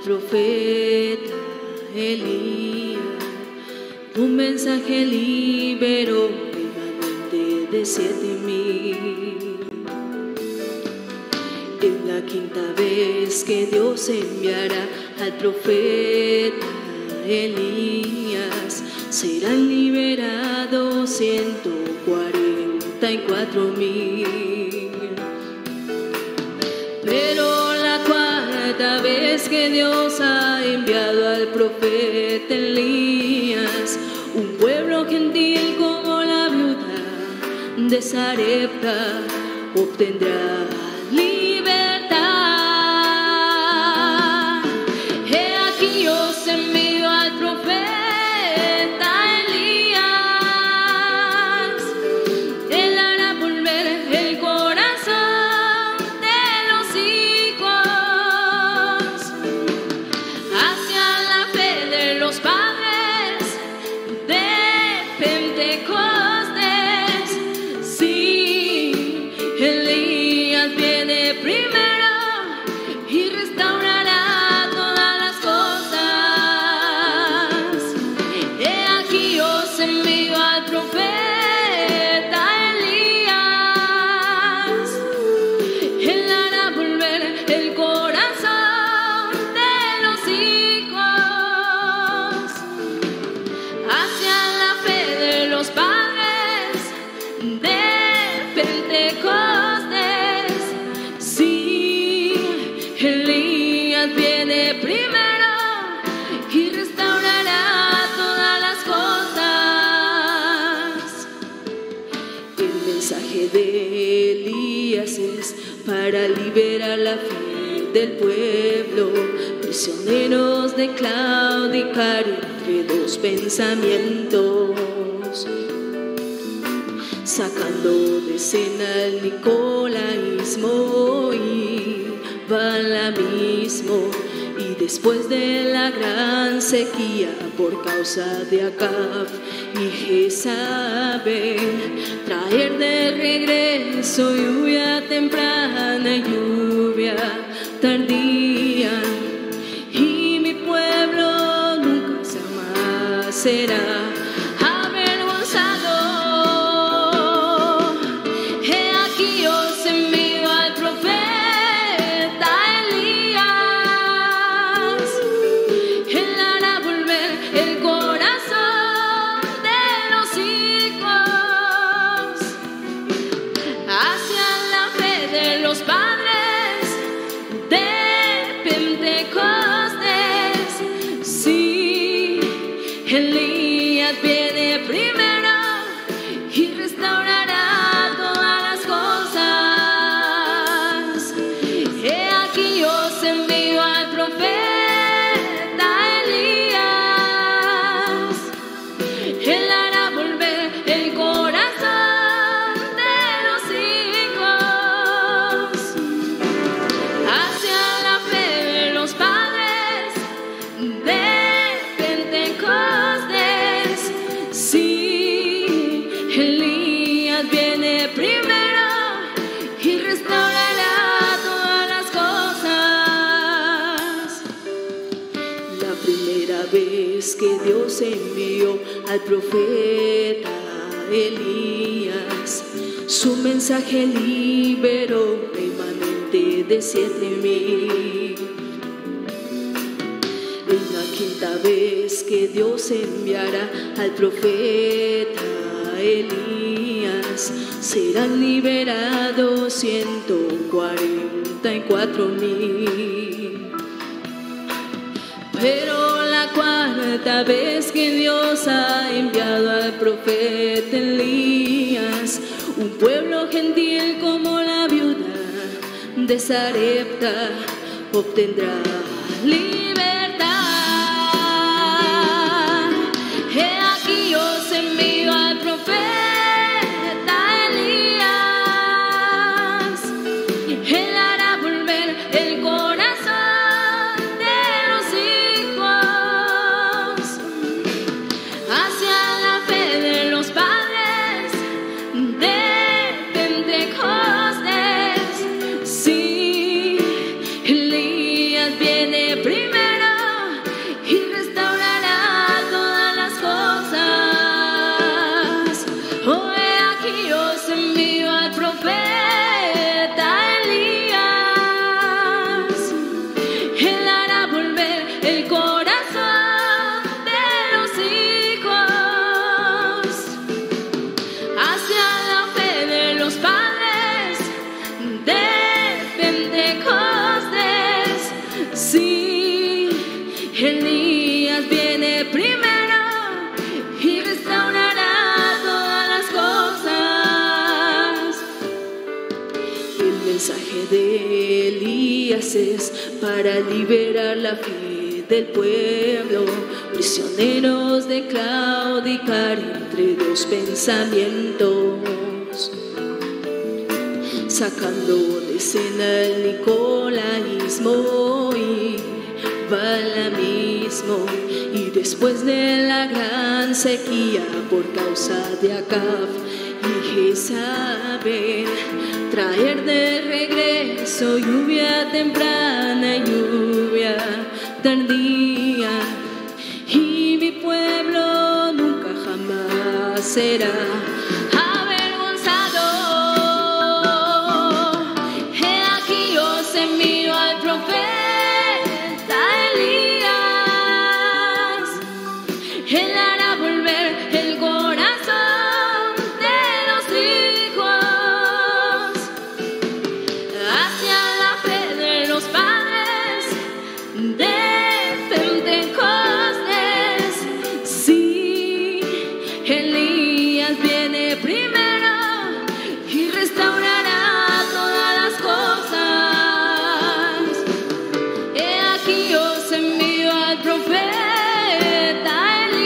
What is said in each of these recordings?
profeta Elías. Un mensaje liberó remanente de 7,000. Es la quinta vez que Dios enviará al profeta Elías. Serán liberados 144,000. Pero la cuarta vez que Dios ha enviado al profeta Elías, un pueblo gentil como la viuda de Sarepta obtendrá libertad. He aquí os envío al profeta Elías. Él hará volver el corazón de los hijos hacia la fe de los padres de Pentecostés. Sí, Elías viene primero y restaurará todas las cosas. He aquí os envío al profeta Elías. Él hará volver el corazón de los hijos hacia la fe de los padres de Pentecostés. Sí, Elías viene primero y restaurará todas las cosas. El mensaje de Elías es para liberar la fe del pueblo, prisioneros de claudicar entre dos pensamientos, sacando de escena el nicolaísmo y balamismo. Y después de la gran sequía por causa de Acab y Jezabel, traer de regreso lluvia temprana y lluvia tardía, y mi pueblo nunca jamás será avergonzado. He aquí os envío al profeta Elías. Él hará volver el corazón de los hijos hacia la fe de los padres de Pentecostés. Sí, Elías viene primero y restaurará todas las cosas. He aquí os envío al profeta Elías. Él hará volver el corazón de los hijos hacia la fe de los padres de Pentecostés. Sí, Elías viene primero y restaurará todas las cosas. La primera vez que Dios envió al profeta Elías, su mensaje liberó remanente de 7,000. Es la quinta vez que Dios enviará al profeta Elías. Serán liberados 144,000. Pero la cuarta vez que Dios ha enviado al profeta Elías, un pueblo gentil como la viuda de Sarepta obtendrá libertad. He aquí os envío al profeta Elías. Él hará volver el corazón de los hijos hacia la fe de los padres de Pentecostés. Sí, Elías viene primero de Elías es para liberar la fe del pueblo, prisioneros de claudicar entre dos pensamientos, sacando de escena el nicolaísmo y balamismo, y después de la gran sequía por causa de Acab y Jezabel, traer de regreso lluvia temprana y lluvia tardía, y mi pueblo nunca jamás será avergonzado. He aquí os envío al profeta Elías, él hará volver el corazón de los hijos hacia la fe de los padres de Pentecostés. Sí, Elías viene primero y restaurará todas las cosas. He aquí os envío al profeta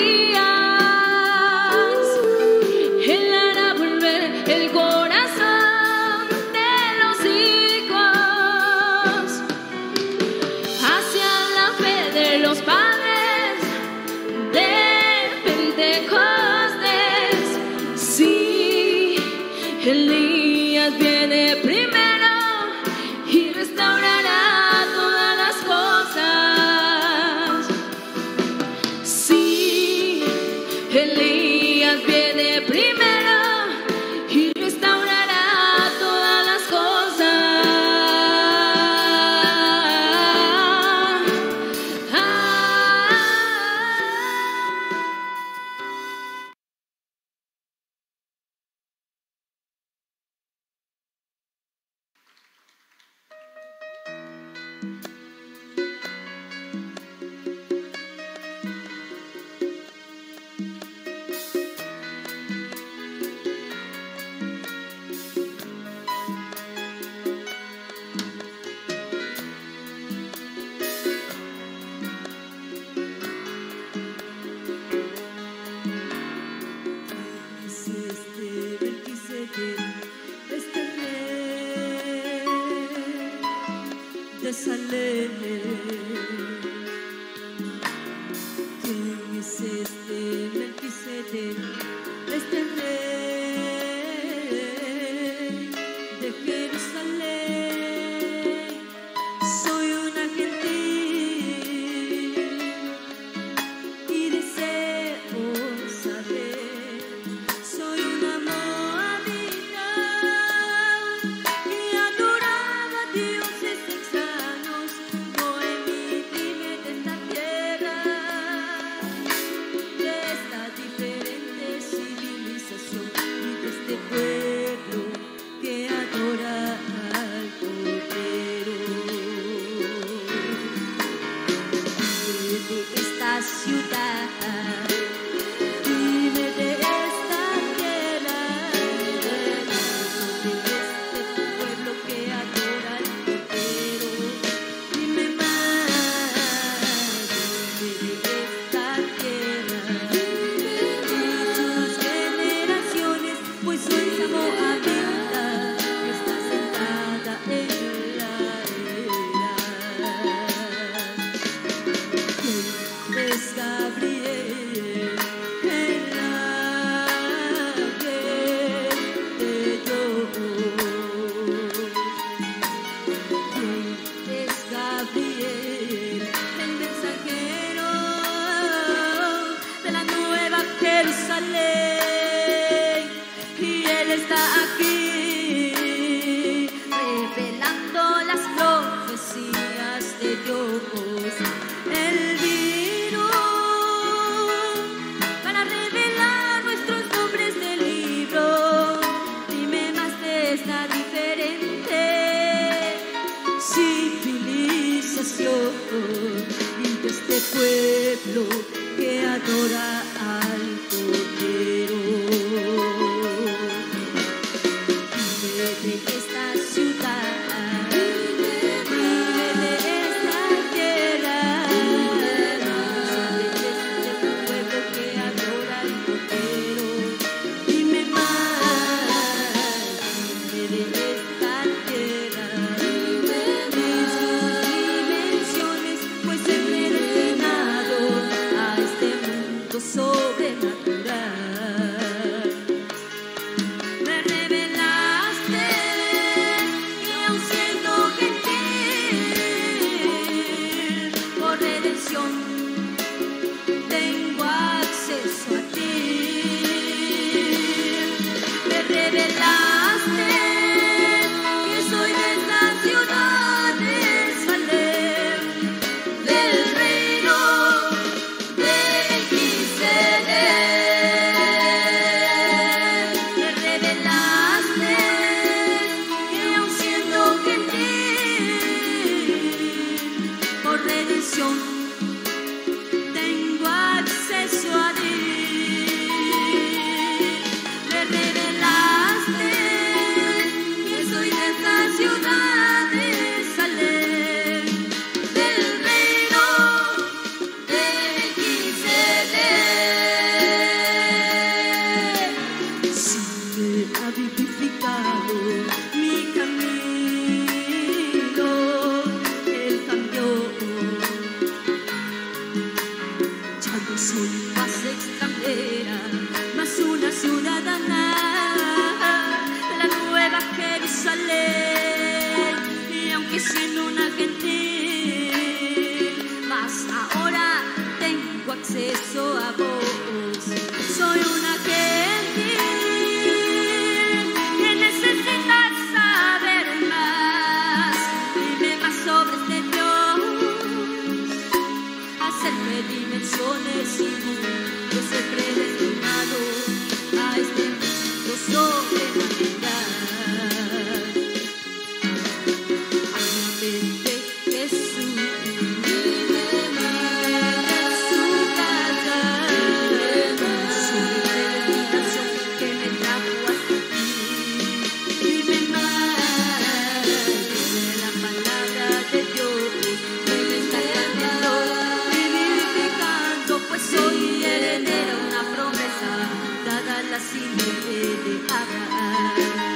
Elías, él hará volver el corazón de los hijos hacia la fe de los padres de Pentecostés. Sí, Elías viene primero y restaurará todas las cosas. Sí, Elías viene primero y restaurará todas las cosas. Este rey de Salem, ¿quién es este Melquisedec? Este rey de Jerusalén. Soy una gentil y deseo saber, soy una moabita que adoraba a dioses extraños. No emitirme de esta tierra, de esta diferente civilización y de este pueblo que adora al Cordero. De esta ciudad, dime de esta tierra, de este pueblo que adora al Cordero. Dime más, dime de esta tierra, de tus generaciones, pues soy esa moabita que está sentada en la era. Es Gabriel, el ángel de Dios. Es Gabriel, el mensajero de la nueva Jerusalén, y él está aquí revelando las profecías de Dios. Él vino para revelar nuestros nombres del libro. Dime más de esta diferente civilización y de este pueblo que adora al Cordero. ha vivificado mi camino. Él cambió. Ya no soy más extranjera, más una ciudadana de la nueva Jerusalén. Y aunque siendo una gentil, más ahora tengo acceso a vos. Soy una gentil que necesita saber más. Dime más sobre este Dios, hacerme dimensiones y mundos he predestinado a este mundo sobrenatural. Amamente Jesús, vive más en su casa, su meditación que me trajo hasta aquí. Vive más de la palabra de Dios que me está cambiando y vivificando, pues soy heredera una promesa dada a la simiente de Abraham.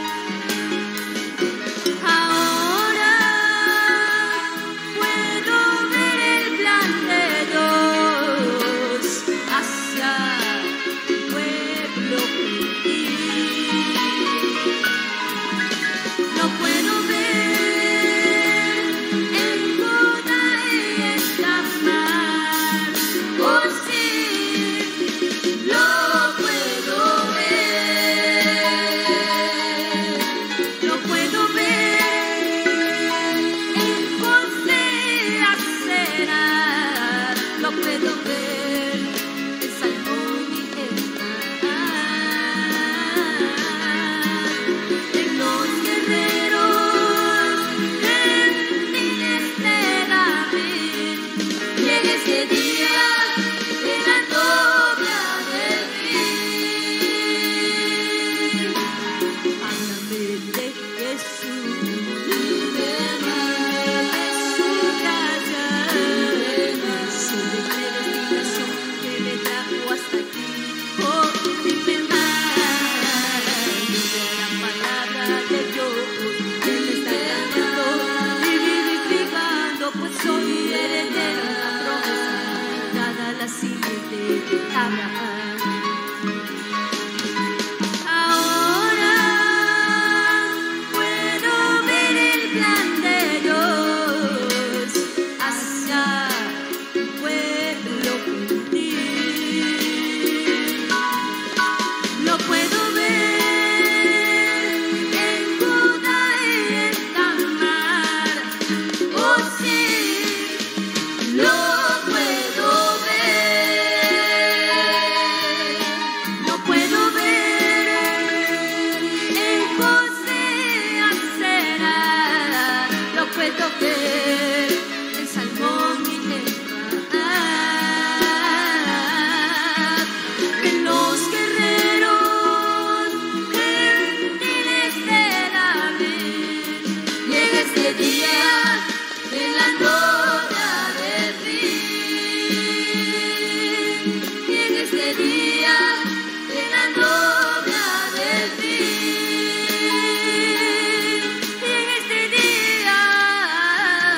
Ahora puedo ver el plan de Dios hacia un pueblo gentil. Lo puedo ver en Judá y en Tamar. Oh sí, lo puedo ver. Lo puedo ver en José Acera. Lo puedo ver en Salmón y en en los guerreros gentiles de David. Llega ese día de la novia de David. Háblame de Jesús, vive más de su casa, su predestinación que me trajo hasta aquí. Oh, vive más de la palabra de Dios que me está cambiando y vivificando, pues soy heredera de una promesa dada a la simiente de Abraham. Ahora puedo ver el plan de Dios hacia un pueblo gentil. Lo puedo ver en Judá y en Tamar. Oh sí, lo puedo ver. Lo puedo ver en José Acera. Lo puedo ver en Salmón y en Rahab. En los guerreros gentiles de David. Llega este día de la novia de David. Llega este día de la novia de David. Llega este día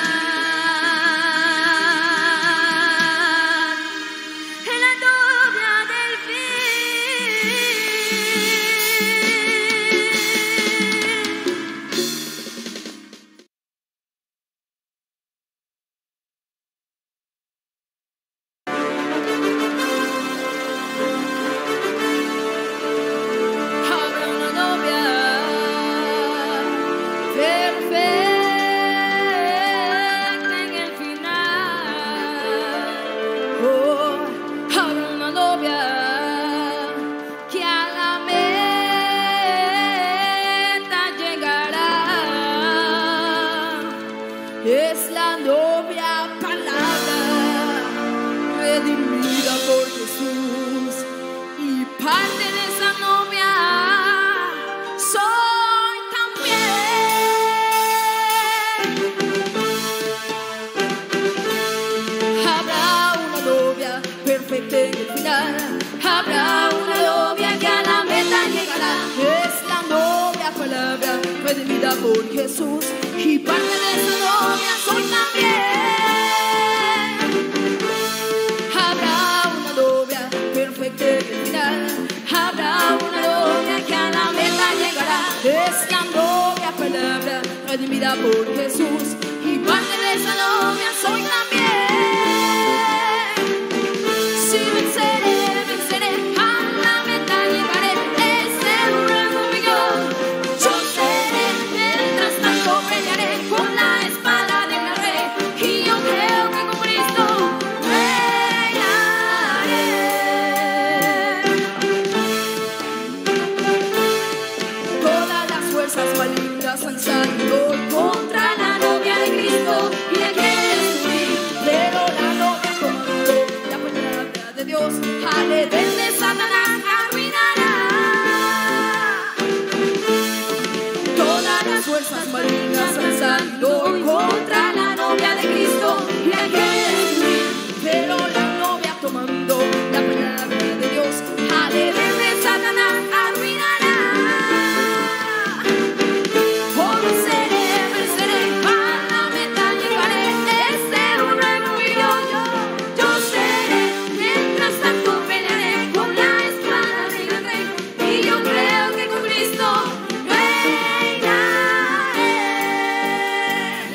redimida por Jesús, y parte de su novia soy también. Habrá una novia perfecta en el final, habrá una novia que a la meta llegará. Es la novia palabra redimida por Jesús, y parte de esa novia soy también. Si venceré, venceré, a la meta llegaré. Ese es un nuevo millón. Yo seré, mientras tanto pelearé con la espada de mi rey, y yo creo que con Cristo reinaré. Todas las fuerzas malignas han salido contra la novia de Cristo y la quieren destruir, pero la novia comandó la palabra de Dios, al Edén de Satanás arruinará. Todas las fuerzas malignas han salido contra la novia de Cristo y la quieren destruir, pero la novia tomando la palabra de Dios, al Edén de Satanás arruinará. Oh, venceré, venceré, a la meta llegaré. Este es un nuevo millón. Yo seré, mientras tanto pelearé con la espada del rey, y yo creo que con Cristo reinaré.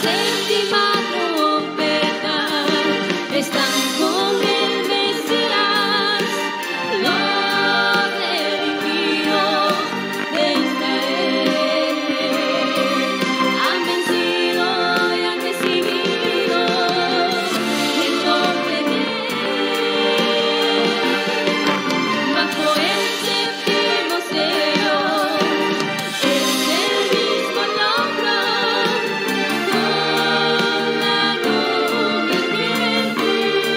séptima trompeta, están con el Mesías, los redimidos de Israel. Han vencido y han recibido el nombre de Él. Bajo el séptimo sello es el mismo nombre con la novia que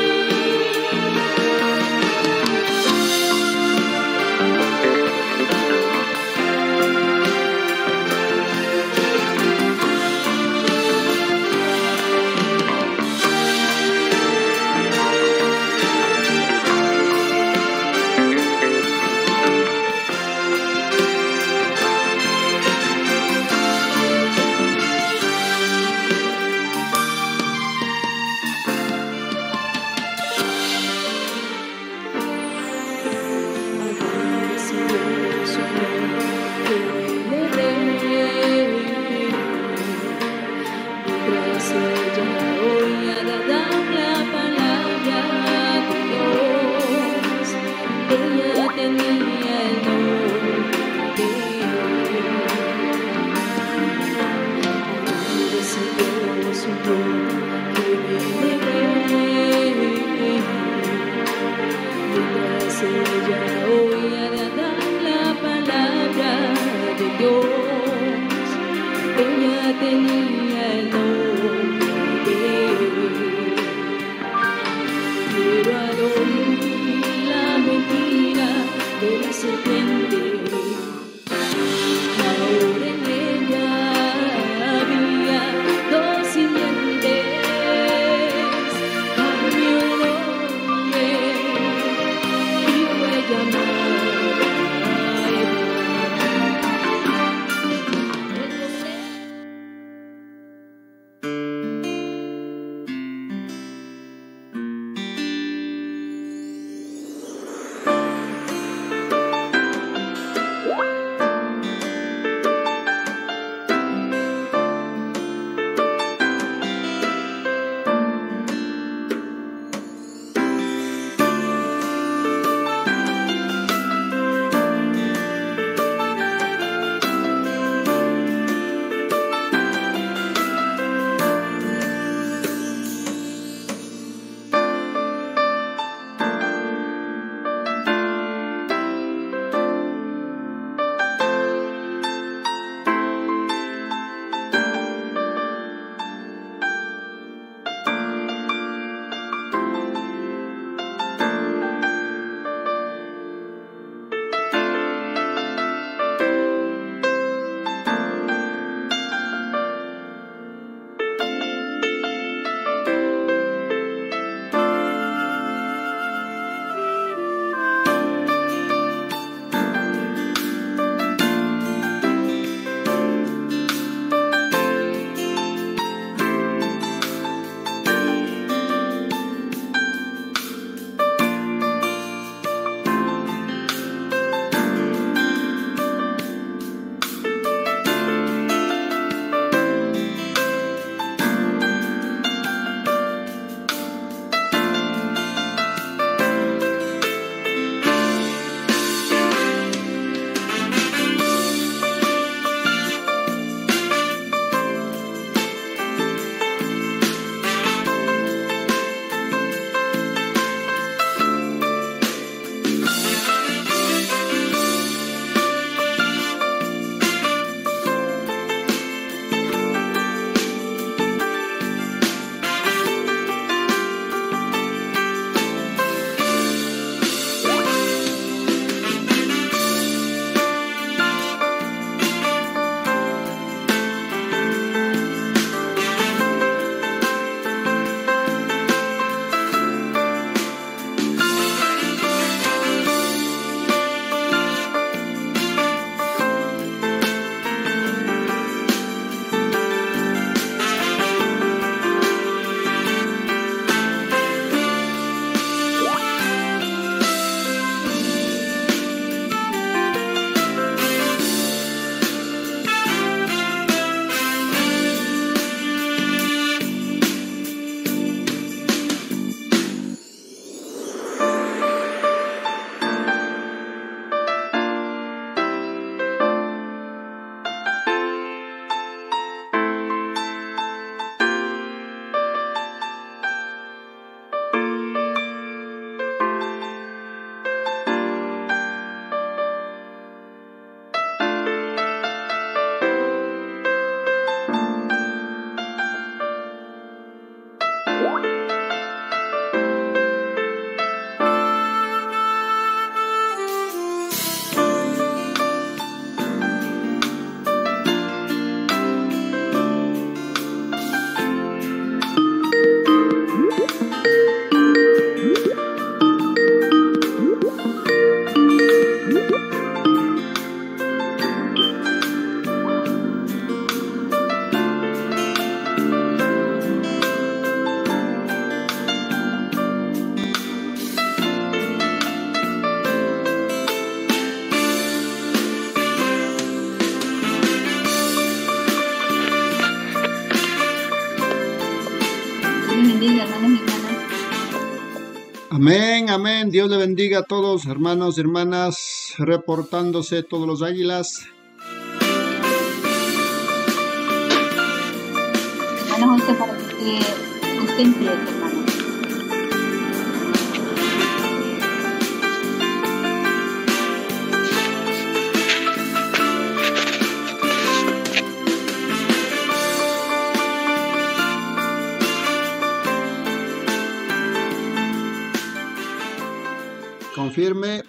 ella oía de Adán la palabra de Dios, ella tenía el nombre de Él. Pero al oír la mentira de la serpiente, ahora en ella había dos simientes, cambió el nombre y fue llamada Eva. Amén, amén. Dios le bendiga a todos, hermanos y hermanas, reportándose todos los águilas. Hermano José, para que usted empiece, hermano. Confirme.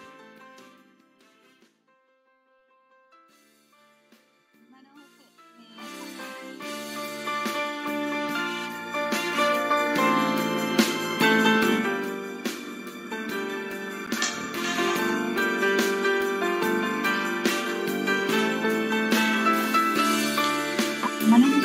Hermano José.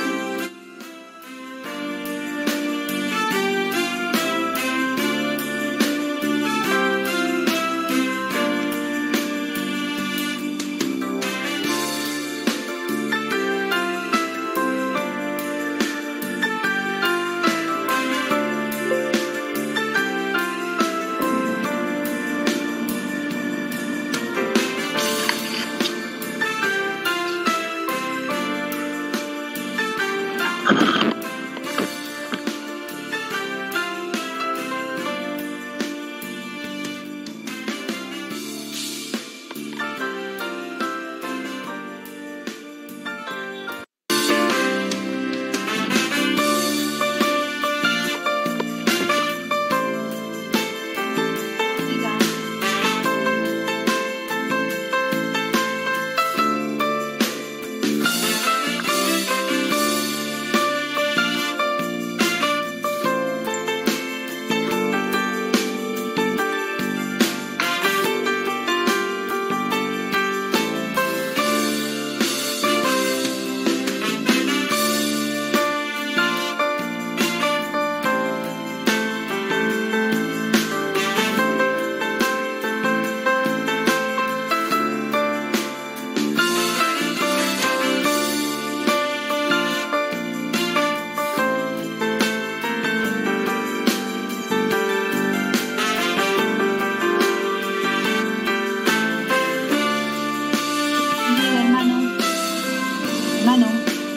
Diga. Diga, hermano. Hermano.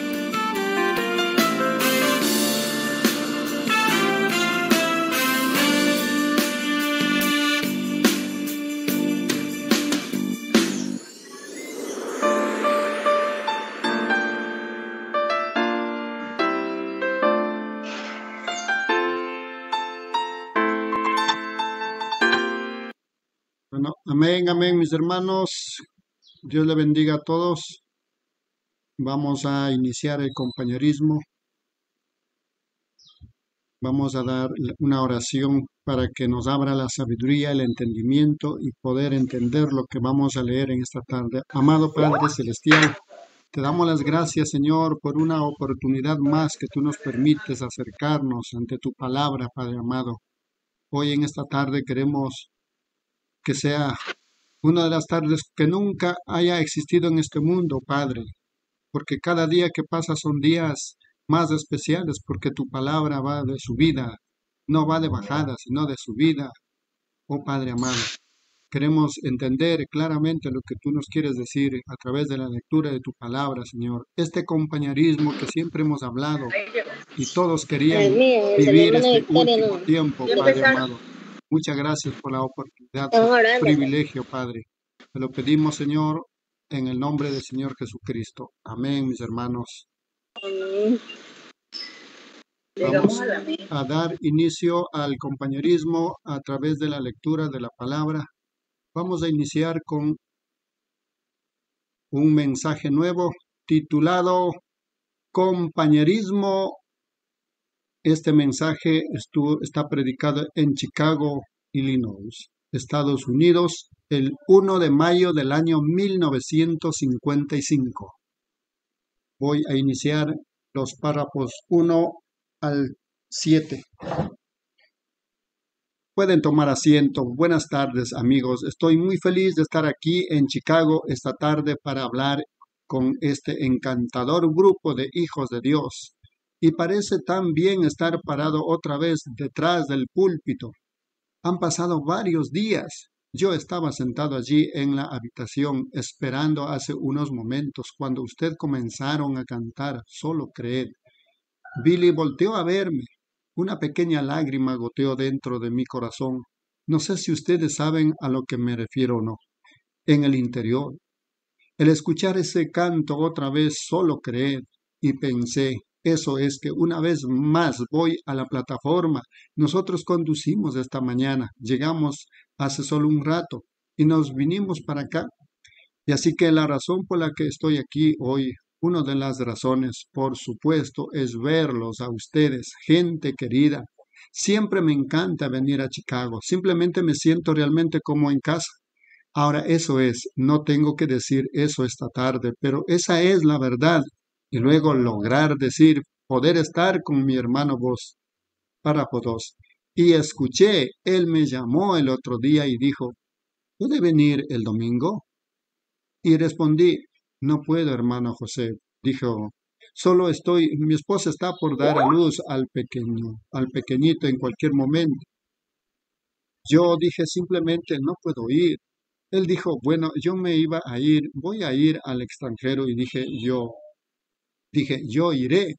Bueno, amén, amén, mis hermanos. Dios le bendiga a todos. Vamos a iniciar el compañerismo. Vamos a dar una oración para que nos abra la sabiduría, el entendimiento y poder entender lo que vamos a leer en esta tarde. Amado Padre Celestial, te damos las gracias, Señor, por una oportunidad más que tú nos permites acercarnos ante tu palabra, Padre amado. Hoy en esta tarde queremos que sea una de las tardes que nunca haya existido en este mundo, Padre, porque cada día que pasa son días más especiales, porque tu palabra va de subida, no va de bajada, sino de subida, oh Padre amado. Queremos entender claramente lo que tú nos quieres decir a través de la lectura de tu palabra, Señor. Este compañerismo que siempre hemos hablado y todos querían vivir este último tiempo, Padre amado. Muchas gracias por la oportunidad, por el privilegio, Padre. Te lo pedimos, Señor, en el nombre del Señor Jesucristo. Amén, mis hermanos. Vamos a dar inicio al compañerismo a través de la lectura de la palabra. Vamos a iniciar con un mensaje nuevo titulado Compañerismo. Este mensaje está predicado en Chicago, Illinois, Estados Unidos, el 1 de mayo del año 1955. Voy a iniciar los párrafos 1 al 7. Pueden tomar asiento. Buenas tardes, amigos. Estoy muy feliz de estar aquí en Chicago esta tarde para hablar con este encantador grupo de hijos de Dios. Y parece tan bien estar parado otra vez detrás del púlpito. Han pasado varios días. Yo estaba sentado allí en la habitación esperando hace unos momentos cuando usted comenzaron a cantar, solo creed. Billy volteó a verme. Una pequeña lágrima goteó dentro de mi corazón. No sé si ustedes saben a lo que me refiero o no. En el interior, el escuchar ese canto otra vez, solo creed, y pensé, eso es que una vez más voy a la plataforma. Nosotros conducimos esta mañana, llegamos hace solo un rato y nos vinimos para acá. Y así que la razón por la que estoy aquí hoy, una de las razones, por supuesto, es verlos a ustedes, gente querida. Siempre me encanta venir a Chicago, simplemente me siento realmente como en casa. Ahora, eso es, no tengo que decir eso esta tarde, pero esa es la verdad. Y luego lograr decir, poder estar con mi hermano vos. Párrafo 2. Y escuché, él me llamó el otro día y dijo, ¿puede venir el domingo? Y respondí, no puedo, hermano José. Dijo, mi esposa está por dar a luz al pequeñito en cualquier momento. Yo dije simplemente, no puedo ir. Él dijo, bueno, yo me iba a ir, voy a ir al extranjero y yo iré,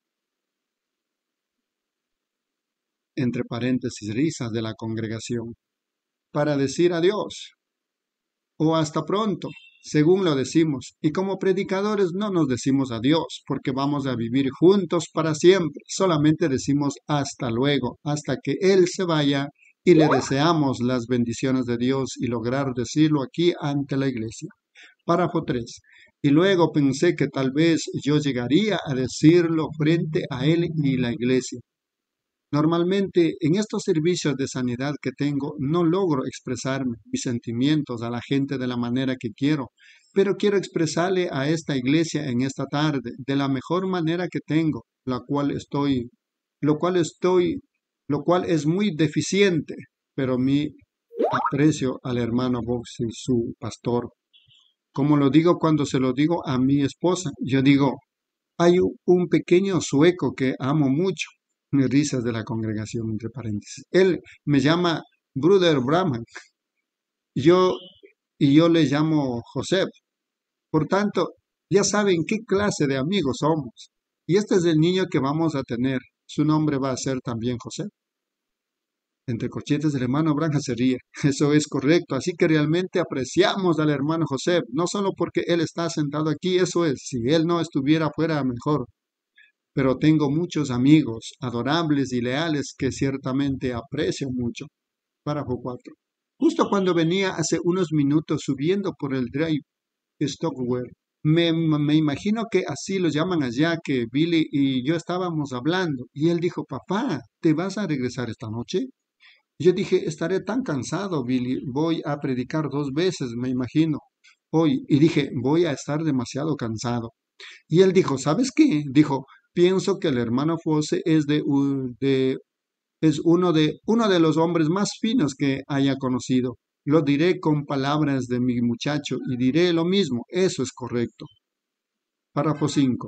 entre paréntesis, risas de la congregación, para decir adiós o hasta pronto, según lo decimos. Y como predicadores no nos decimos adiós, porque vamos a vivir juntos para siempre. Solamente decimos hasta luego, hasta que Él se vaya y le deseamos las bendiciones de Dios y lograr decirlo aquí ante la iglesia. Párrafo 3. Y luego pensé que tal vez yo llegaría a decirlo frente a Él y la iglesia. Normalmente en estos servicios de sanidad que tengo no logro expresarme mis sentimientos a la gente de la manera que quiero, pero quiero expresarle a esta iglesia en esta tarde de la mejor manera que tengo, lo cual es muy deficiente, pero mi aprecio al hermano Box y su pastor. Como lo digo cuando se lo digo a mi esposa, yo digo, hay un pequeño sueco que amo mucho. Risas de la congregación, entre paréntesis. Él me llama Bruder Brahman. Yo, y yo le llamo José. Por tanto, ya saben qué clase de amigos somos. Y este es el niño que vamos a tener. Su nombre va a ser también José. Entre corchetes, el hermano Branja se ríe. Eso es correcto. Así que realmente apreciamos al hermano José. No solo porque él está sentado aquí, eso es. Si él no estuviera fuera mejor. Pero tengo muchos amigos adorables y leales que ciertamente aprecio mucho. Párrafo 4. Justo cuando venía hace unos minutos subiendo por el Drive Stockwell, me imagino que así lo llaman allá, que Billy y yo estábamos hablando, y él dijo, papá, ¿te vas a regresar esta noche? Yo dije, estaré tan cansado, Billy, voy a predicar 2 veces, me imagino, hoy, y dije, voy a estar demasiado cansado. Y él dijo, ¿sabes qué? Dijo, pienso que el hermano Fosse es uno de los hombres más finos que haya conocido. Lo diré con palabras de mi muchacho y diré lo mismo. Eso es correcto. Párrafo 5.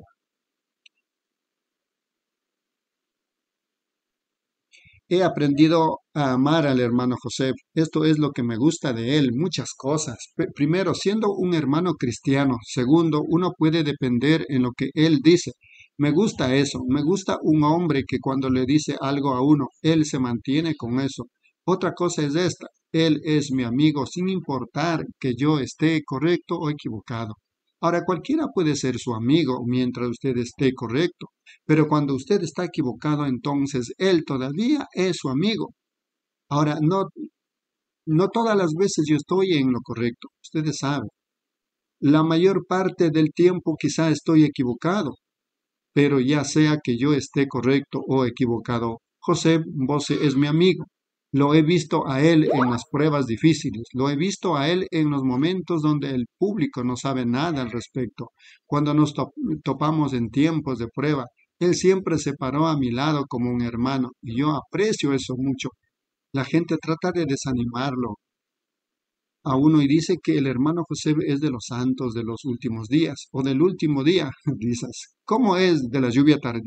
He aprendido a amar al hermano José. Esto es lo que me gusta de él, muchas cosas. Primero, siendo un hermano cristiano. Segundo, uno puede depender en lo que él dice. Me gusta eso. Me gusta un hombre que cuando le dice algo a uno, él se mantiene con eso. Otra cosa es esta. Él es mi amigo sin importar que yo esté correcto o equivocado. Ahora, cualquiera puede ser su amigo mientras usted esté correcto, pero cuando usted está equivocado, entonces él todavía es su amigo. Ahora, no todas las veces yo estoy en lo correcto, ustedes saben. La mayor parte del tiempo quizá estoy equivocado, pero ya sea que yo esté correcto o equivocado, José Bosse es mi amigo. Lo he visto a él en las pruebas difíciles, lo he visto a él en los momentos donde el público no sabe nada al respecto. Cuando nos topamos en tiempos de prueba, él siempre se paró a mi lado como un hermano y yo aprecio eso mucho. La gente trata de desanimarlo a uno y dice que el hermano José es de los santos de los últimos días o del último día, dices. ¿Cómo es de la lluvia tardía?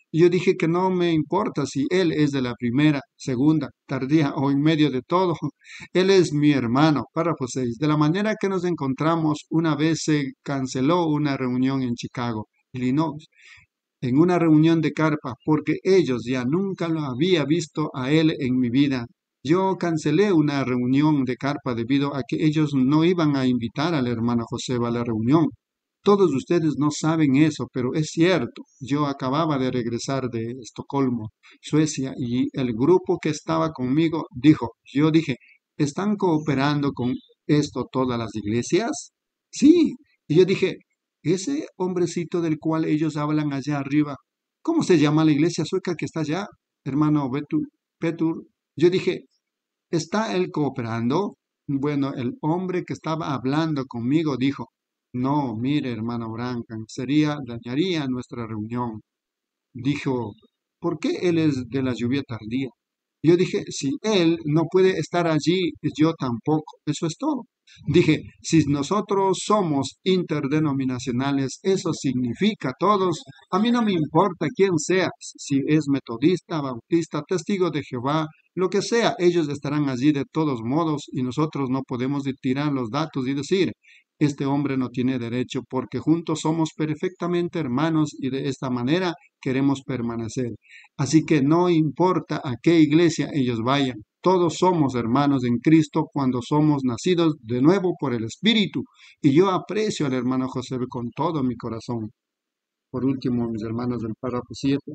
Yo dije que no me importa si él es de la primera, segunda, tardía o en medio de todo. Él es mi hermano. Párrafo 6. De la manera que nos encontramos, una vez se canceló una reunión en Chicago, Illinois, en una reunión de carpa, porque ellos ya nunca lo había visto a él en mi vida. Yo cancelé una reunión de carpa debido a que ellos no iban a invitar al hermano José a la reunión. Todos ustedes no saben eso, pero es cierto. Yo acababa de regresar de Estocolmo, Suecia, y el grupo que estaba conmigo yo dije, ¿están cooperando con esto todas las iglesias? Sí. Y yo dije, ese hombrecito del cual ellos hablan allá arriba, ¿cómo se llama la iglesia sueca que está allá, hermano Petur? Yo dije, ¿está él cooperando? Bueno, el hombre que estaba hablando conmigo dijo, no, mire, hermano Branham, dañaría nuestra reunión. Dijo, ¿por qué él es de la lluvia tardía? Yo dije, si él no puede estar allí, yo tampoco. Eso es todo. Dije, si nosotros somos interdenominacionales, eso significa todos. A mí no me importa quién sea, si es metodista, bautista, testigo de Jehová, lo que sea, ellos estarán allí de todos modos y nosotros no podemos tirar los datos y decir, este hombre no tiene derecho porque juntos somos perfectamente hermanos y de esta manera queremos permanecer. Así que no importa a qué iglesia ellos vayan, todos somos hermanos en Cristo cuando somos nacidos de nuevo por el Espíritu. Y yo aprecio al hermano José con todo mi corazón. Por último, mis hermanos del párrafo 7.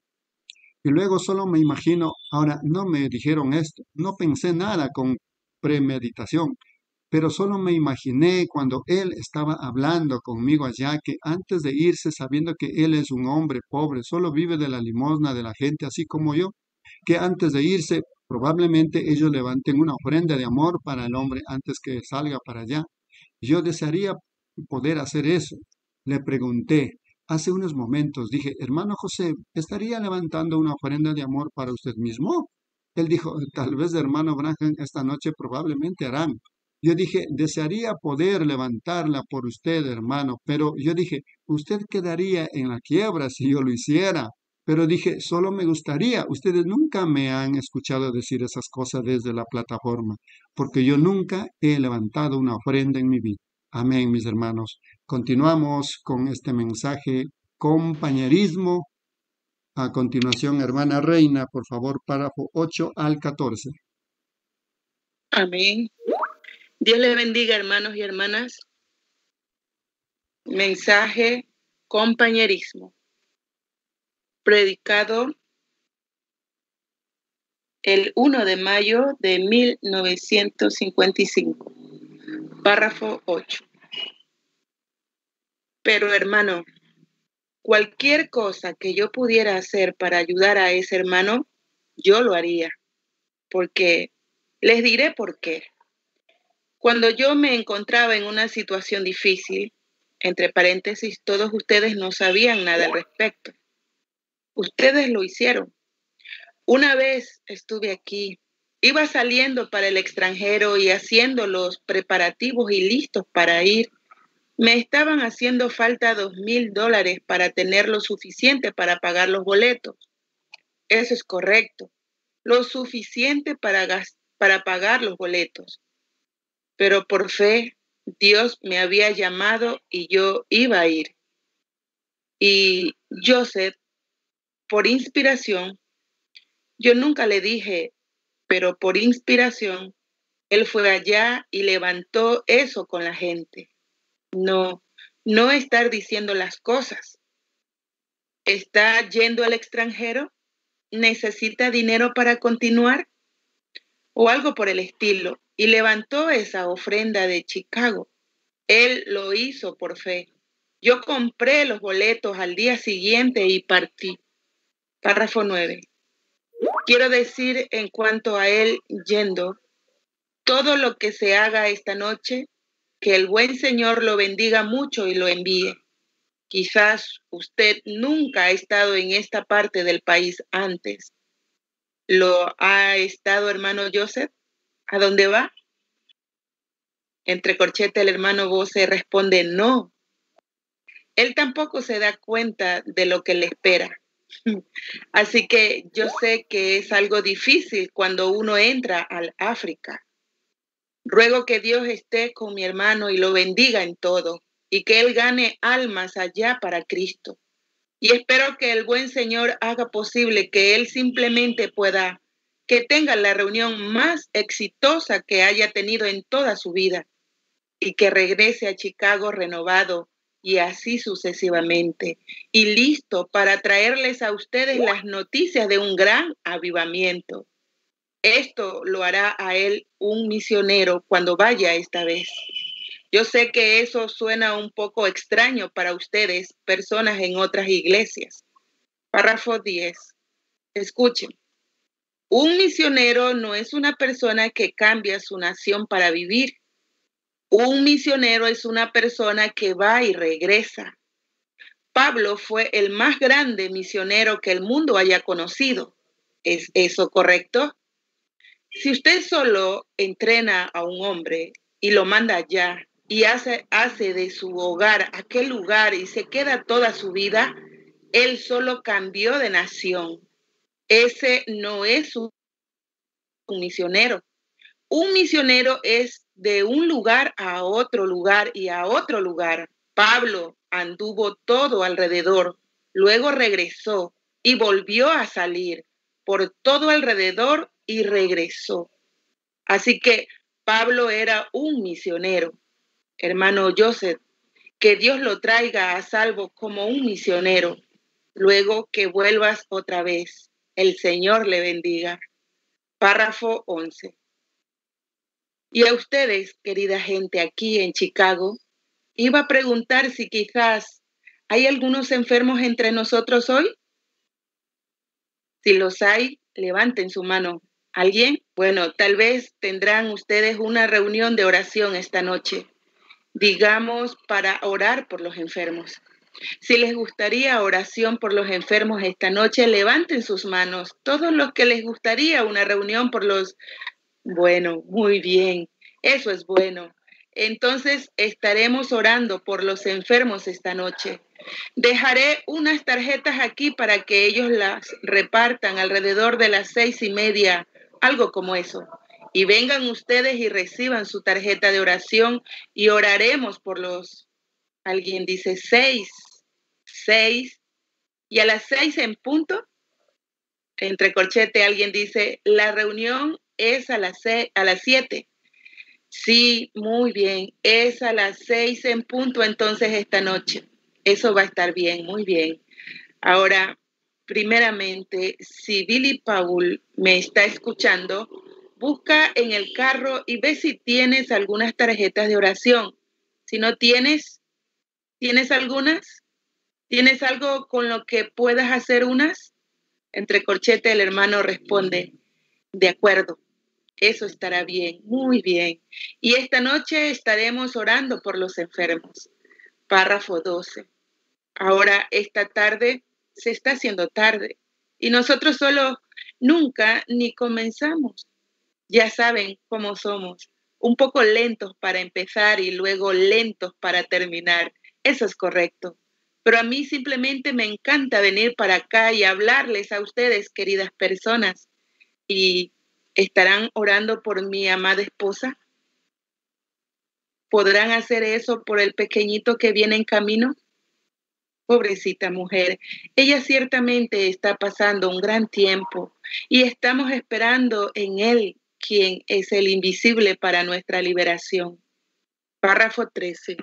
Y luego solo me imagino, ahora no me dijeron esto, no pensé nada con premeditación, pero solo me imaginé cuando él estaba hablando conmigo allá que antes de irse, sabiendo que él es un hombre pobre, solo vive de la limosna de la gente, así como yo, que antes de irse, probablemente ellos levanten una ofrenda de amor para el hombre antes que salga para allá. Yo desearía poder hacer eso. Le pregunté hace unos momentos, dije, hermano José, ¿estaría levantando una ofrenda de amor para usted mismo? Él dijo, tal vez hermano Branham esta noche probablemente harán. Yo dije, desearía poder levantarla por usted, hermano, pero yo dije, usted quedaría en la quiebra si yo lo hiciera. Pero dije, solo me gustaría, ustedes nunca me han escuchado decir esas cosas desde la plataforma, porque yo nunca he levantado una ofrenda en mi vida. Amén, mis hermanos. Continuamos con este mensaje, compañerismo. A continuación, hermana Reina, por favor, párrafo 8 al 14. Amén. Dios le bendiga, hermanos y hermanas. Mensaje, compañerismo. Predicado el 1 de mayo de 1955. Párrafo 8. Pero, hermano, cualquier cosa que yo pudiera hacer para ayudar a ese hermano, yo lo haría. Porque les diré por qué. Cuando yo me encontraba en una situación difícil, entre paréntesis, todos ustedes no sabían nada al respecto. Ustedes lo hicieron. Una vez estuve aquí, iba saliendo para el extranjero y haciendo los preparativos y listos para ir. Me estaban haciendo falta $2,000 para tener lo suficiente para pagar los boletos. Eso es correcto, lo suficiente para pagar los boletos. Pero por fe, Dios me había llamado y yo iba a ir. Y Joseph, por inspiración, yo nunca le dije, pero por inspiración, él fue allá y levantó eso con la gente. No estar diciendo las cosas. ¿Está yendo al extranjero? ¿Necesita dinero para continuar? O algo por el estilo. Y levantó esa ofrenda de Chicago. Él lo hizo por fe. Yo compré los boletos al día siguiente y partí. Párrafo 9. Quiero decir en cuanto a él yendo, todo lo que se haga esta noche, que el buen Señor lo bendiga mucho y lo envíe. Quizás usted nunca ha estado en esta parte del país antes. ¿Lo ha estado, hermano Joseph? ¿A dónde va? Entre corchete el hermano Bose responde no. Él tampoco se da cuenta de lo que le espera. Así que yo sé que es algo difícil cuando uno entra al África. Ruego que Dios esté con mi hermano y lo bendiga en todo, y que él gane almas allá para Cristo. Y espero que el buen Señor haga posible que él simplemente pueda, que tenga la reunión más exitosa que haya tenido en toda su vida, y que regrese a Chicago renovado y así sucesivamente, y listo para traerles a ustedes las noticias de un gran avivamiento. Esto lo hará a él un misionero cuando vaya esta vez. Yo sé que eso suena un poco extraño para ustedes, personas en otras iglesias. Párrafo 10. Escuchen. Un misionero no es una persona que cambia su nación para vivir. Un misionero es una persona que va y regresa. Pablo fue el más grande misionero que el mundo haya conocido. ¿Es eso correcto? Si usted solo entrena a un hombre y lo manda allá y hace de su hogar aquel lugar y se queda toda su vida, él solo cambió de nación. Ese no es un misionero. Un misionero es de un lugar a otro lugar y a otro lugar. Pablo anduvo todo alrededor, luego regresó y volvió a salir por todo alrededor y regresó. Así que Pablo era un misionero. Hermano Joseph, que Dios lo traiga a salvo como un misionero. Luego que vuelvas otra vez. El Señor le bendiga. Párrafo 11. Y a ustedes, querida gente aquí en Chicago, iba a preguntar si quizás hay algunos enfermos entre nosotros hoy. Si los hay, levanten su mano. ¿Alguien? Bueno, tal vez tendrán ustedes una reunión de oración esta noche, digamos, para orar por los enfermos. Si les gustaría oración por los enfermos esta noche, levanten sus manos. Todos los que les gustaría una reunión por los... Bueno, muy bien, eso es bueno. Entonces estaremos orando por los enfermos esta noche. Dejaré unas tarjetas aquí para que ellos las repartan alrededor de las 6:30, algo como eso. Y vengan ustedes y reciban su tarjeta de oración y oraremos por los... Alguien dice 6, y a las 6 en punto, entre corchete, alguien dice, la reunión es a las 7. Sí, muy bien, es a las 6 en punto entonces esta noche. Eso va a estar bien, muy bien. Ahora, primeramente, si Billy Paul me está escuchando, busca en el carro y ve si tienes algunas tarjetas de oración. Si no tienes, ¿tienes algunas? ¿Tienes algo con lo que puedas hacer unas? Entre corchete el hermano responde, de acuerdo. Eso estará bien, muy bien. Y esta noche estaremos orando por los enfermos. Párrafo 12. Ahora, esta tarde se está haciendo tarde y nosotros solo nunca ni comenzamos. Ya saben cómo somos, un poco lentos para empezar y luego lentos para terminar. Eso es correcto. Pero a mí simplemente me encanta venir para acá y hablarles a ustedes, queridas personas. Y ¿estarán orando por mi amada esposa? ¿Podrán hacer eso por el pequeñito que viene en camino? Pobrecita mujer, ella ciertamente está pasando un gran tiempo y estamos esperando en Él, quien es el invisible para nuestra liberación. Párrafo 13.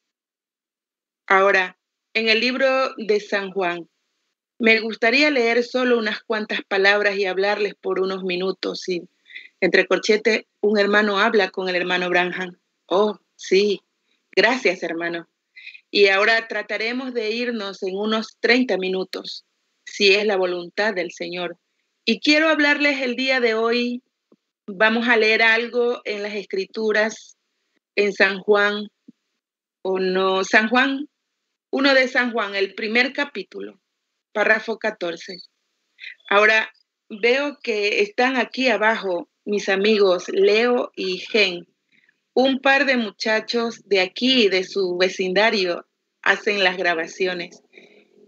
Ahora, en el libro de San Juan, me gustaría leer solo unas cuantas palabras y hablarles por unos minutos. Y entre corchete, un hermano habla con el hermano Branham. Oh, sí. Gracias, hermano. Y ahora trataremos de irnos en unos 30 minutos, si es la voluntad del Señor. Y quiero hablarles el día de hoy. Vamos a leer algo en las Escrituras, en San Juan, o no, San Juan, uno de San Juan, el primer capítulo. Párrafo 14. Ahora veo que están aquí abajo mis amigos Leo y Gen. Un par de muchachos de aquí, de su vecindario, hacen las grabaciones.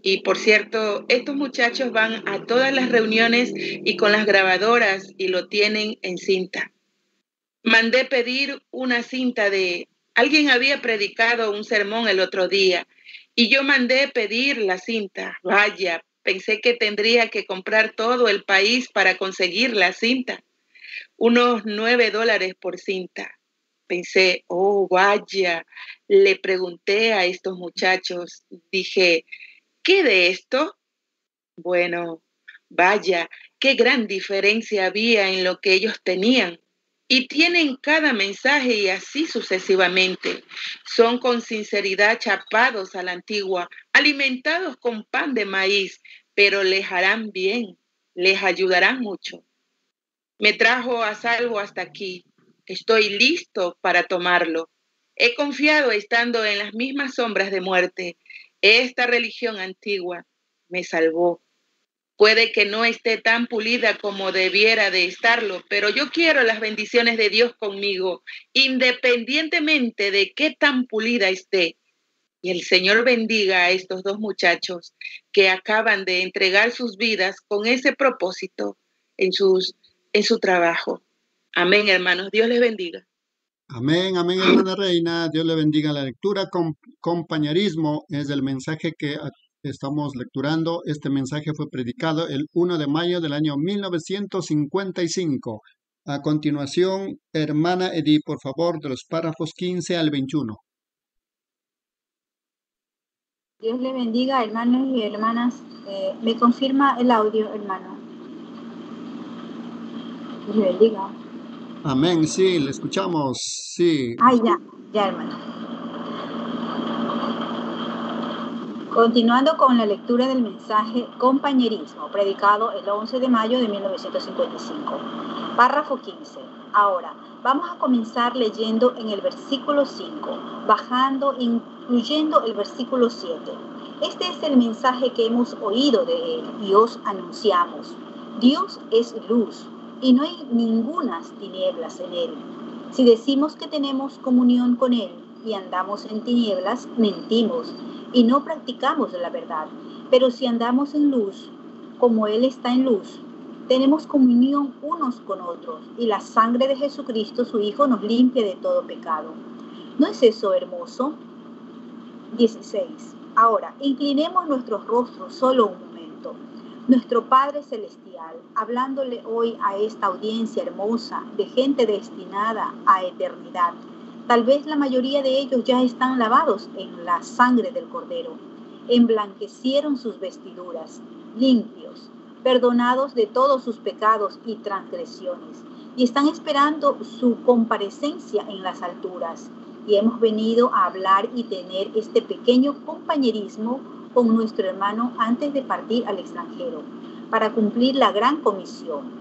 Y por cierto, estos muchachos van a todas las reuniones y con las grabadoras y lo tienen en cinta. Mandé pedir una cinta de... Alguien había predicado un sermón el otro día y yo mandé pedir la cinta. Vaya, pensé que tendría que comprar todo el país para conseguir la cinta. Unos $9 por cinta. Pensé, oh, vaya. Le pregunté a estos muchachos, dije, ¿qué de esto? Bueno, vaya, qué gran diferencia había en lo que ellos tenían. Y tienen cada mensaje y así sucesivamente. Son con sinceridad chapados a la antigua, alimentados con pan de maíz, pero les harán bien, les ayudarán mucho. Me trajo a salvo hasta aquí. Estoy listo para tomarlo. He confiado estando en las mismas sombras de muerte. Esta religión antigua me salvó. Puede que no esté tan pulida como debiera de estarlo, pero yo quiero las bendiciones de Dios conmigo, independientemente de qué tan pulida esté. Y el Señor bendiga a estos dos muchachos que acaban de entregar sus vidas con ese propósito en su trabajo. Amén, hermanos. Dios les bendiga. Amén, amén, hermana Reina. Dios le bendiga la lectura. Compañerismo es el mensaje que estamos lecturando. Este mensaje fue predicado el 1 de mayo del año 1955. A continuación, hermana Edith, por favor, de los párrafos 15 al 21. Dios le bendiga, hermanos y hermanas. ¿Me confirma el audio, hermano? Dios le bendiga. Amén, sí, le escuchamos, sí. Ay, ya, hermano. Continuando con la lectura del mensaje Compañerismo, predicado el 11 de mayo de 1955. Párrafo 15. Ahora, vamos a comenzar leyendo en el versículo 5, bajando, incluyendo el versículo 7. Este es el mensaje que hemos oído de él y os anunciamos. Dios es luz y no hay ningunas tinieblas en él. Si decimos que tenemos comunión con él y andamos en tinieblas, mentimos y no practicamos la verdad. Pero si andamos en luz, como él está en luz, tenemos comunión unos con otros y la sangre de Jesucristo, su Hijo, nos limpia de todo pecado. ¿No es eso hermoso? 16. Ahora, inclinemos nuestros rostros solo un momento. Nuestro Padre Celestial, hablándole hoy a esta audiencia hermosa de gente destinada a eternidad. Tal vez la mayoría de ellos ya están lavados en la sangre del Cordero. Emblanquecieron sus vestiduras, limpios, perdonados de todos sus pecados y transgresiones, y están esperando su comparecencia en las alturas. Y hemos venido a hablar y tener este pequeño compañerismo con nuestro hermano antes de partir al extranjero, para cumplir la gran comisión.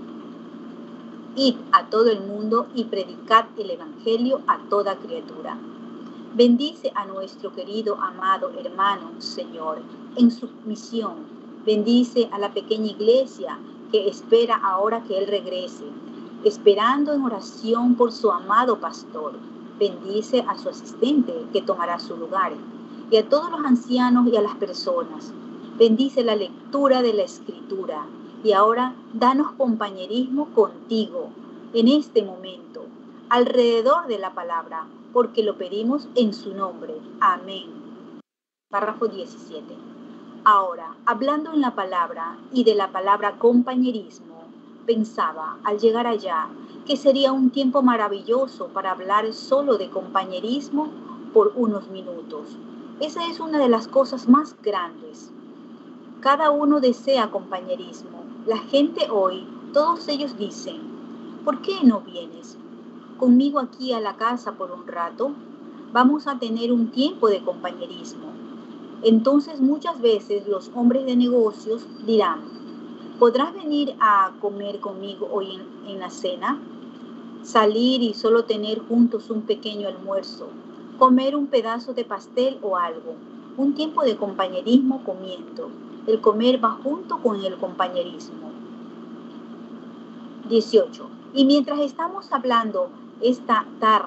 Id a todo el mundo y predicad el Evangelio a toda criatura. Bendice a nuestro querido, amado hermano, Señor, en su misión. Bendice a la pequeña iglesia que espera ahora que Él regrese, esperando en oración por su amado pastor. Bendice a su asistente que tomará su lugar, y a todos los ancianos y a las personas. Bendice la lectura de la Escritura. Y ahora, danos compañerismo contigo en este momento, alrededor de la palabra, porque lo pedimos en su nombre. Amén. Párrafo 17. Ahora, hablando en la palabra y de la palabra compañerismo, pensaba, al llegar allá, que sería un tiempo maravilloso para hablar solo de compañerismo por unos minutos. Esa es una de las cosas más grandes. Cada uno desea compañerismo. La gente hoy, todos ellos dicen, ¿por qué no vienes conmigo aquí a la casa por un rato? Vamos a tener un tiempo de compañerismo. Entonces muchas veces los hombres de negocios dirán, ¿podrás venir a comer conmigo hoy en la cena? Salir y solo tener juntos un pequeño almuerzo, comer un pedazo de pastel o algo, un tiempo de compañerismo comiendo. El comer va junto con el compañerismo. 18. Y mientras estamos hablando esta tarde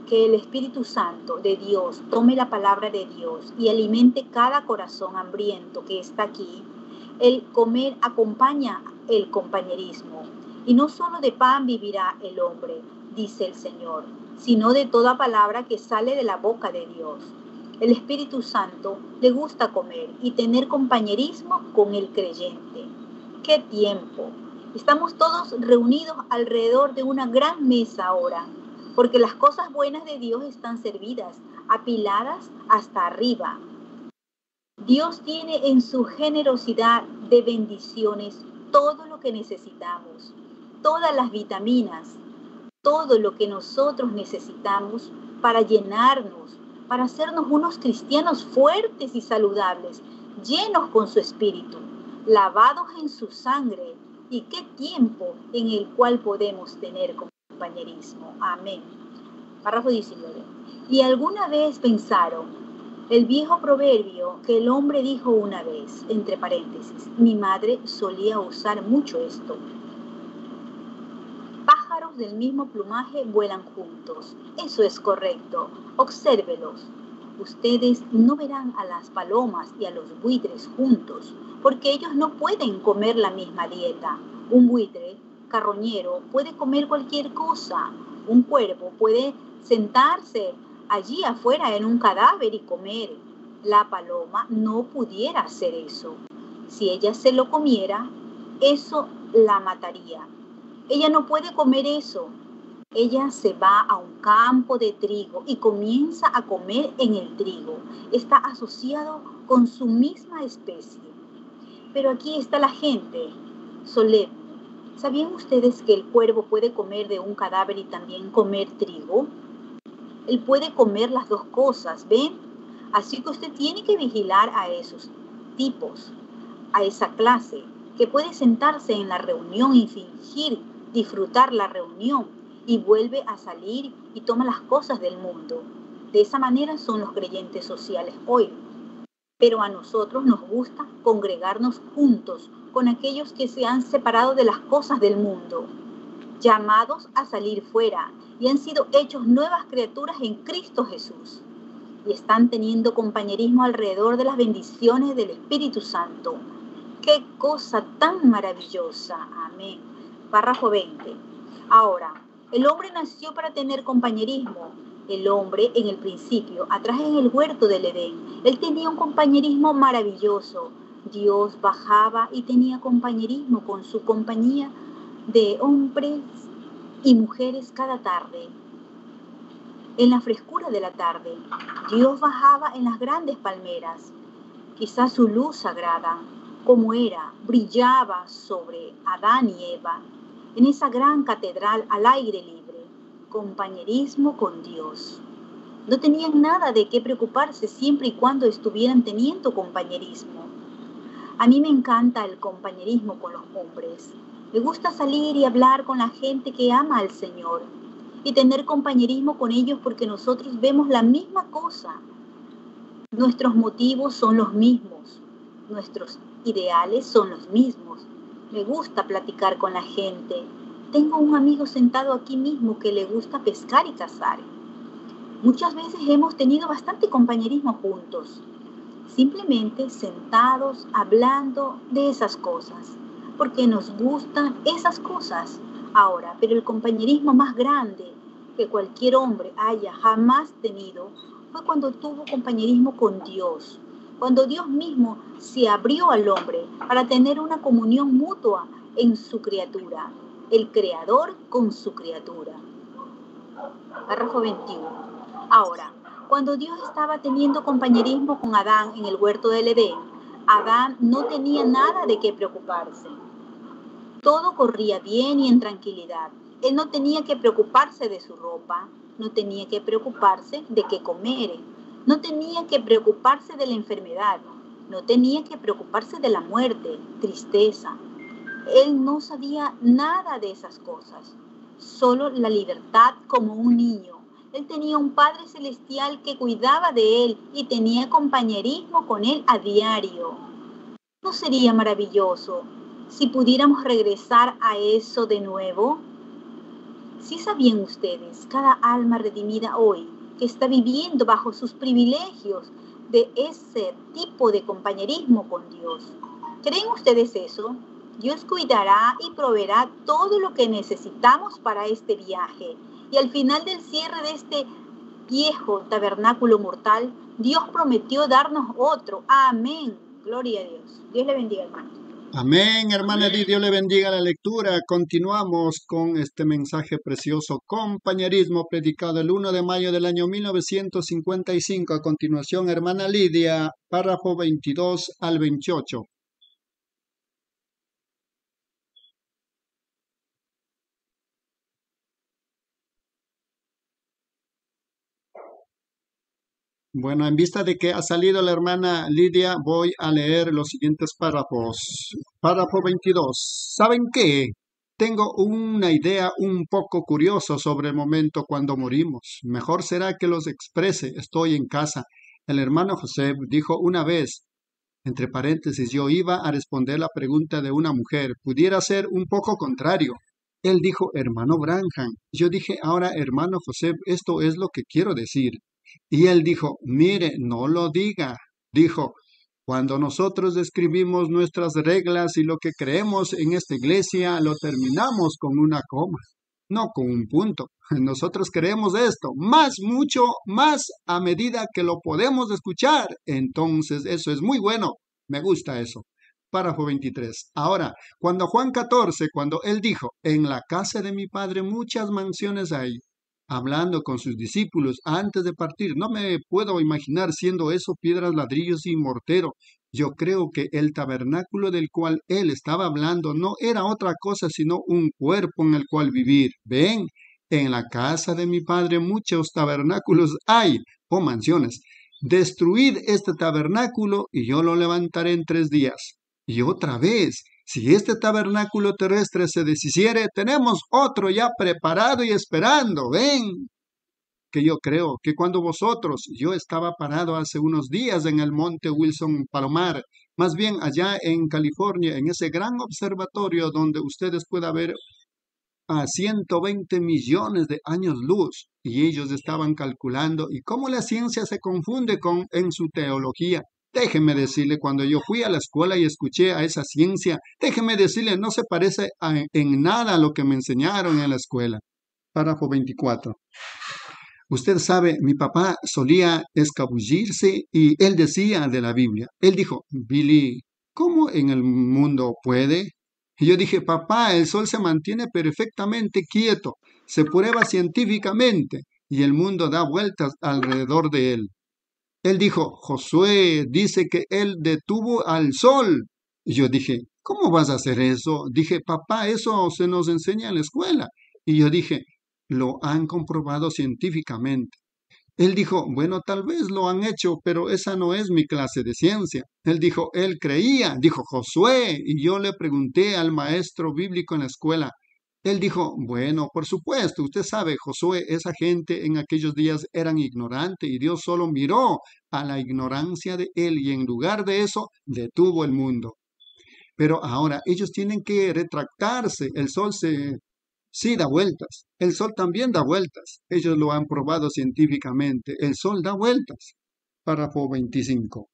que el Espíritu Santo de Dios tome la palabra de Dios y alimente cada corazón hambriento que está aquí. El comer acompaña el compañerismo. Y no solo de pan vivirá el hombre, dice el Señor, sino de toda palabra que sale de la boca de Dios. El Espíritu Santo le gusta comer y tener compañerismo con el creyente. ¡Qué tiempo! Estamos todos reunidos alrededor de una gran mesa ahora, porque las cosas buenas de Dios están servidas, apiladas hasta arriba. Dios tiene en su generosidad de bendiciones todo lo que necesitamos, todas las vitaminas, todo lo que nosotros necesitamos para llenarnos, para hacernos unos cristianos fuertes y saludables, llenos con su espíritu, lavados en su sangre. Y qué tiempo en el cual podemos tener compañerismo. Amén. Párrafo 19. ¿Y alguna vez pensaron el viejo proverbio que el hombre dijo una vez, entre paréntesis? Mi madre solía usar mucho esto. Pájaros del mismo plumaje vuelan juntos. Eso es correcto. Obsérvelos. Ustedes no verán a las palomas y a los buitres juntos, porque ellos no pueden comer la misma dieta. Un buitre carroñero puede comer cualquier cosa. Un cuervo puede sentarse allí afuera en un cadáver y comer. La paloma no pudiera hacer eso. Si ella se lo comiera, eso la mataría. Ella no puede comer eso. Ella se va a un campo de trigo y comienza a comer en el trigo. Está asociado con su misma especie. Pero aquí está la gente solemne. ¿Sabían ustedes que el cuervo puede comer de un cadáver y también comer trigo? Él puede comer las dos cosas, ¿ven? Así que usted tiene que vigilar a esos tipos, a esa clase, que puede sentarse en la reunión y fingir disfrutar la reunión y vuelve a salir y toma las cosas del mundo. De esa manera son los creyentes sociales hoy. Pero a nosotros nos gusta congregarnos juntos con aquellos que se han separado de las cosas del mundo, llamados a salir fuera y han sido hechos nuevas criaturas en Cristo Jesús. Y están teniendo compañerismo alrededor de las bendiciones del Espíritu Santo. ¡Qué cosa tan maravillosa! Amén. Párrafo 20. Ahora, el hombre nació para tener compañerismo. El hombre, en el principio, atrás en el huerto del Edén, él tenía un compañerismo maravilloso. Dios bajaba y tenía compañerismo con su compañía de hombres y mujeres cada tarde. En la frescura de la tarde, Dios bajaba en las grandes palmeras. Quizás su luz sagrada, como era, brillaba sobre Adán y Eva, en esa gran catedral al aire libre. Compañerismo con Dios. No tenían nada de qué preocuparse siempre y cuando estuvieran teniendo compañerismo. A mí me encanta el compañerismo con los hombres. Me gusta salir y hablar con la gente que ama al Señor y tener compañerismo con ellos porque nosotros vemos la misma cosa. Nuestros motivos son los mismos. Nuestros ideales son los mismos. Me gusta platicar con la gente. Tengo un amigo sentado aquí mismo que le gusta pescar y cazar. Muchas veces hemos tenido bastante compañerismo juntos, simplemente sentados hablando de esas cosas, porque nos gustan esas cosas. Ahora, pero el compañerismo más grande que cualquier hombre haya jamás tenido fue cuando tuvo compañerismo con Dios, cuando Dios mismo se abrió al hombre para tener una comunión mutua en su criatura. El creador con su criatura. Párrafo 21. Ahora, cuando Dios estaba teniendo compañerismo con Adán en el huerto del Edén, Adán no tenía nada de qué preocuparse. Todo corría bien y en tranquilidad. Él no tenía que preocuparse de su ropa, no tenía que preocuparse de qué comer, no tenía que preocuparse de la enfermedad, no tenía que preocuparse de la muerte, tristeza. Él no sabía nada de esas cosas, solo la libertad como un niño. Él tenía un Padre Celestial que cuidaba de él y tenía compañerismo con él a diario. ¿No sería maravilloso si pudiéramos regresar a eso de nuevo? ¿Sí sabían ustedes, cada alma redimida hoy, que está viviendo bajo sus privilegios de ese tipo de compañerismo con Dios? ¿Creen ustedes eso? Dios cuidará y proveerá todo lo que necesitamos para este viaje. Y al final del cierre de este viejo tabernáculo mortal, Dios prometió darnos otro. Amén. Gloria a Dios. Dios le bendiga, hermano. Amén, hermana Edith, Dios le bendiga la lectura. Continuamos con este mensaje precioso, compañerismo, predicado el 1 de mayo del año 1955. A continuación, hermana Lidia, párrafo 22 al 28. Bueno, en vista de que ha salido la hermana Lidia, voy a leer los siguientes párrafos. Párrafo 22. ¿Saben qué? Tengo una idea un poco curiosa sobre el momento cuando morimos. Mejor será que los exprese. Estoy en casa. El hermano José dijo una vez, entre paréntesis, yo iba a responder la pregunta de una mujer. Pudiera ser un poco contrario. Él dijo, hermano Branham. Yo dije, ahora, hermano José, esto es lo que quiero decir. Y él dijo, mire, no lo diga. Dijo, cuando nosotros escribimos nuestras reglas y lo que creemos en esta iglesia, lo terminamos con una coma, no con un punto. Nosotros creemos esto, mucho más a medida que lo podemos escuchar. Entonces, eso es muy bueno. Me gusta eso. Párrafo 23. Ahora, cuando Juan 14, cuando él dijo, en la casa de mi padre muchas mansiones hay, hablando con sus discípulos antes de partir. No me puedo imaginar siendo eso piedras, ladrillos y mortero. Yo creo que el tabernáculo del cual él estaba hablando no era otra cosa sino un cuerpo en el cual vivir. Ven, en la casa de mi padre muchos tabernáculos hay, o mansiones. Destruid este tabernáculo y yo lo levantaré en 3 días. Y otra vez, si este tabernáculo terrestre se deshiciere, tenemos otro ya preparado y esperando. Ven, que yo creo que cuando yo estaba parado hace unos días en el monte Wilson Palomar, más bien allá en California, en ese gran observatorio donde ustedes pueden ver a 120 millones de años luz, y ellos estaban calculando y cómo la ciencia se confunde en su teología. Déjeme decirle, cuando yo fui a la escuela y escuché a esa ciencia, déjeme decirle, no se parece en nada a lo que me enseñaron en la escuela. Párrafo 24. Usted sabe, mi papá solía escabullirse y él decía de la Biblia. Él dijo, Billy, ¿cómo en el mundo puede? Y yo dije, papá, el sol se mantiene perfectamente quieto, se prueba científicamente y el mundo da vueltas alrededor de él. Él dijo, Josué dice que él detuvo al sol. Y yo dije, ¿cómo vas a hacer eso? Dije, papá, eso se nos enseña en la escuela. Y yo dije, lo han comprobado científicamente. Él dijo, bueno, tal vez lo han hecho, pero esa no es mi clase de ciencia. Él dijo, él creía, dijo Josué. Y yo le pregunté al maestro bíblico en la escuela. Él dijo, bueno, por supuesto, usted sabe, Josué, esa gente en aquellos días eran ignorantes y Dios solo miró a la ignorancia de él y en lugar de eso detuvo el mundo. Pero ahora ellos tienen que retractarse. El sol sí da vueltas. El sol también da vueltas. Ellos lo han probado científicamente. El sol da vueltas. Párrafo 25.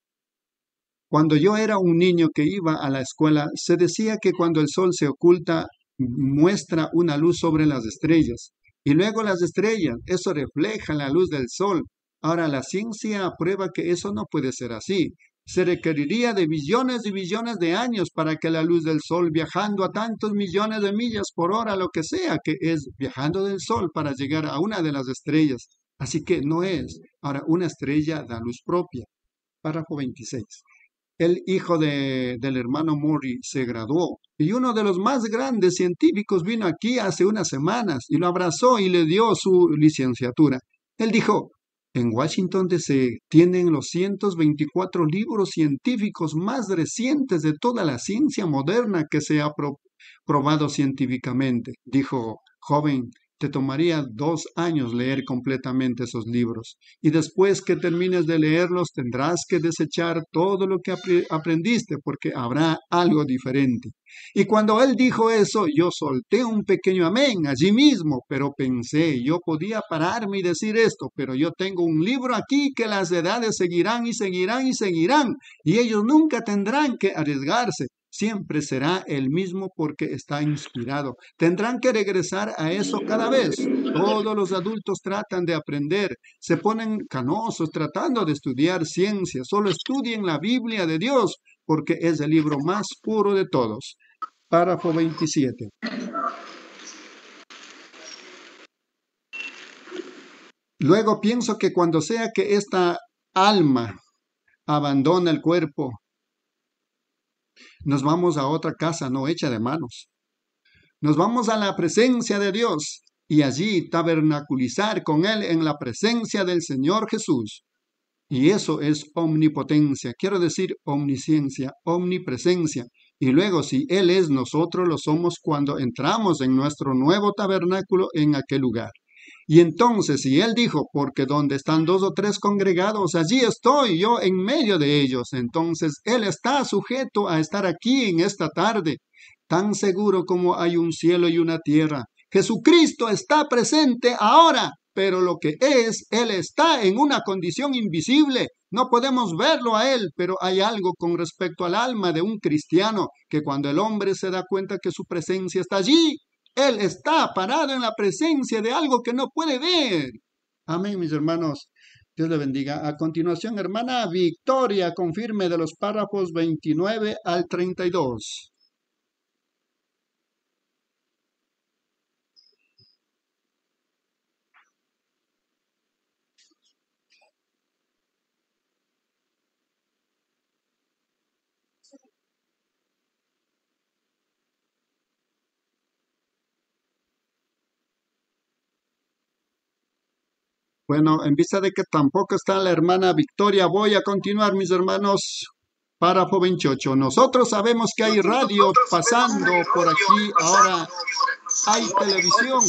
Cuando yo era un niño que iba a la escuela, se decía que cuando el sol se oculta, muestra una luz sobre las estrellas. Y luego las estrellas, eso refleja la luz del sol. Ahora la ciencia prueba que eso no puede ser así. Se requeriría de billones y billones de años para que la luz del sol, viajando a tantos millones de millas por hora, lo que sea que es, viajando del sol para llegar a una de las estrellas. Así que no es. Ahora, una estrella da luz propia. Párrafo 26. El hijo del hermano Mori se graduó y uno de los más grandes científicos vino aquí hace unas semanas y lo abrazó y le dio su licenciatura. Él dijo, en Washington DC tienen los 124 libros científicos más recientes de toda la ciencia moderna que se ha probado científicamente. Dijo, joven, Te tomaría 2 años leer completamente esos libros. Y después que termines de leerlos, tendrás que desechar todo lo que aprendiste porque habrá algo diferente. Y cuando él dijo eso, yo solté un pequeño amén allí mismo, pero pensé, yo podía pararme y decir esto, pero yo tengo un libro aquí que las edades seguirán y seguirán y seguirán, y ellos nunca tendrán que arriesgarse. Siempre será el mismo porque está inspirado. Tendrán que regresar a eso cada vez. Todos los adultos tratan de aprender, se ponen canosos tratando de estudiar ciencia. Solo estudien la Biblia de Dios porque es el libro más puro de todos. Párrafo 27. Luego pienso que cuando sea que esta alma abandona el cuerpo, nos vamos a otra casa no hecha de manos. Nos vamos a la presencia de Dios y allí tabernaculizar con Él en la presencia del Señor Jesús. Y eso es omnipotencia, quiero decir omnisciencia, omnipresencia. Y luego si Él es, nosotros lo somos cuando entramos en nuestro nuevo tabernáculo en aquel lugar. Y entonces, si él dijo, porque donde están 2 o 3 congregados, allí estoy yo en medio de ellos. Entonces, él está sujeto a estar aquí en esta tarde, tan seguro como hay un cielo y una tierra. Jesucristo está presente ahora, pero lo que es, él está en una condición invisible. No podemos verlo a él, pero hay algo con respecto al alma de un cristiano, que cuando el hombre se da cuenta que su presencia está allí, él está parado en la presencia de algo que no puede ver. Amén, mis hermanos. Dios le bendiga. A continuación, hermana Victoria, confirme de los párrafos 29 al 32. Bueno, en vista de que tampoco está la hermana Victoria, voy a continuar, mis hermanos. Párrafo 28. Nosotros sabemos que hay radio pasando por aquí ahora. Hay televisión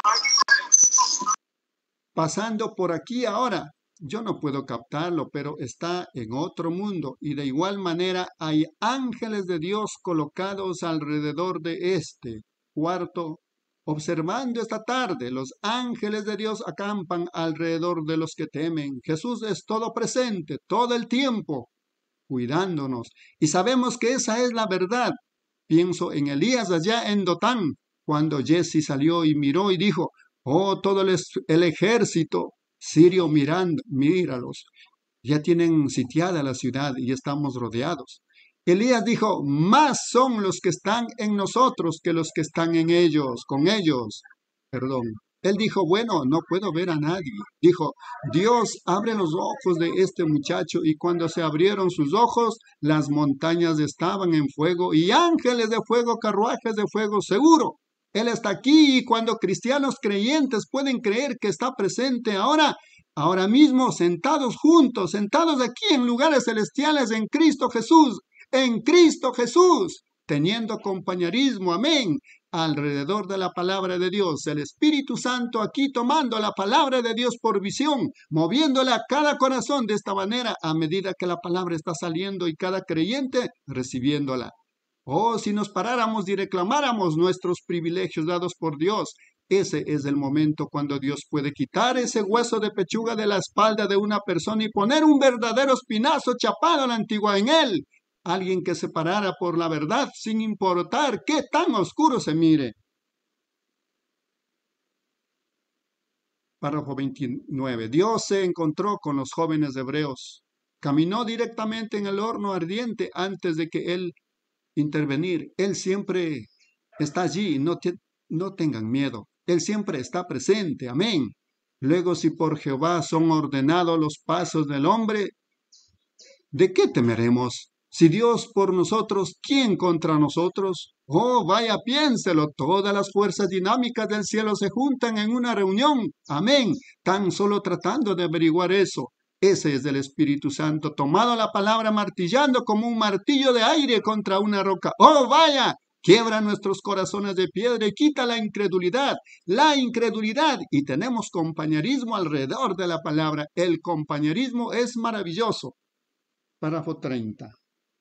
pasando por aquí ahora. Yo no puedo captarlo, pero está en otro mundo. Y de igual manera hay ángeles de Dios colocados alrededor de este cuarto. Observando esta tarde, los ángeles de Dios acampan alrededor de los que temen. Jesús es todo presente, todo el tiempo, cuidándonos. Y sabemos que esa es la verdad. Pienso en Elías allá en Dotán, cuando Jesse salió y miró y dijo, oh, todo el ejército sirio míralos. Ya tienen sitiada la ciudad y estamos rodeados. Elías dijo, más son los que están en nosotros que los que están en ellos, con ellos. Perdón. Él dijo, bueno, no puedo ver a nadie. Dijo, Dios abre los ojos de este muchacho y cuando se abrieron sus ojos, las montañas estaban en fuego y ángeles de fuego, carruajes de fuego, seguro. Él está aquí y cuando cristianos creyentes pueden creer que está presente ahora mismo, sentados juntos, sentados aquí en lugares celestiales en Cristo Jesús, teniendo compañerismo, amén, alrededor de la palabra de Dios, el Espíritu Santo aquí tomando la palabra de Dios por visión, moviéndola a cada corazón de esta manera a medida que la palabra está saliendo y cada creyente recibiéndola. Oh, si nos paráramos y reclamáramos nuestros privilegios dados por Dios, ese es el momento cuando Dios puede quitar ese hueso de pechuga de la espalda de una persona y poner un verdadero espinazo chapado a la antigua en él. Alguien que se parara por la verdad sin importar qué tan oscuro se mire. Párrafo 29. Dios se encontró con los jóvenes hebreos. Caminó directamente en el horno ardiente antes de que él intervenir. Él siempre está allí. No tengan miedo. Él siempre está presente. Amén. Luego, si por Jehová son ordenados los pasos del hombre, ¿de qué temeremos? Si Dios por nosotros, ¿quién contra nosotros? Oh, vaya, piénselo. Todas las fuerzas dinámicas del cielo se juntan en una reunión. Amén. Tan solo tratando de averiguar eso. Ese es el Espíritu Santo, tomado la palabra martillando como un martillo de aire contra una roca. Oh, vaya, quiebra nuestros corazones de piedra y quita la incredulidad, y tenemos compañerismo alrededor de la palabra. El compañerismo es maravilloso. Párrafo 30.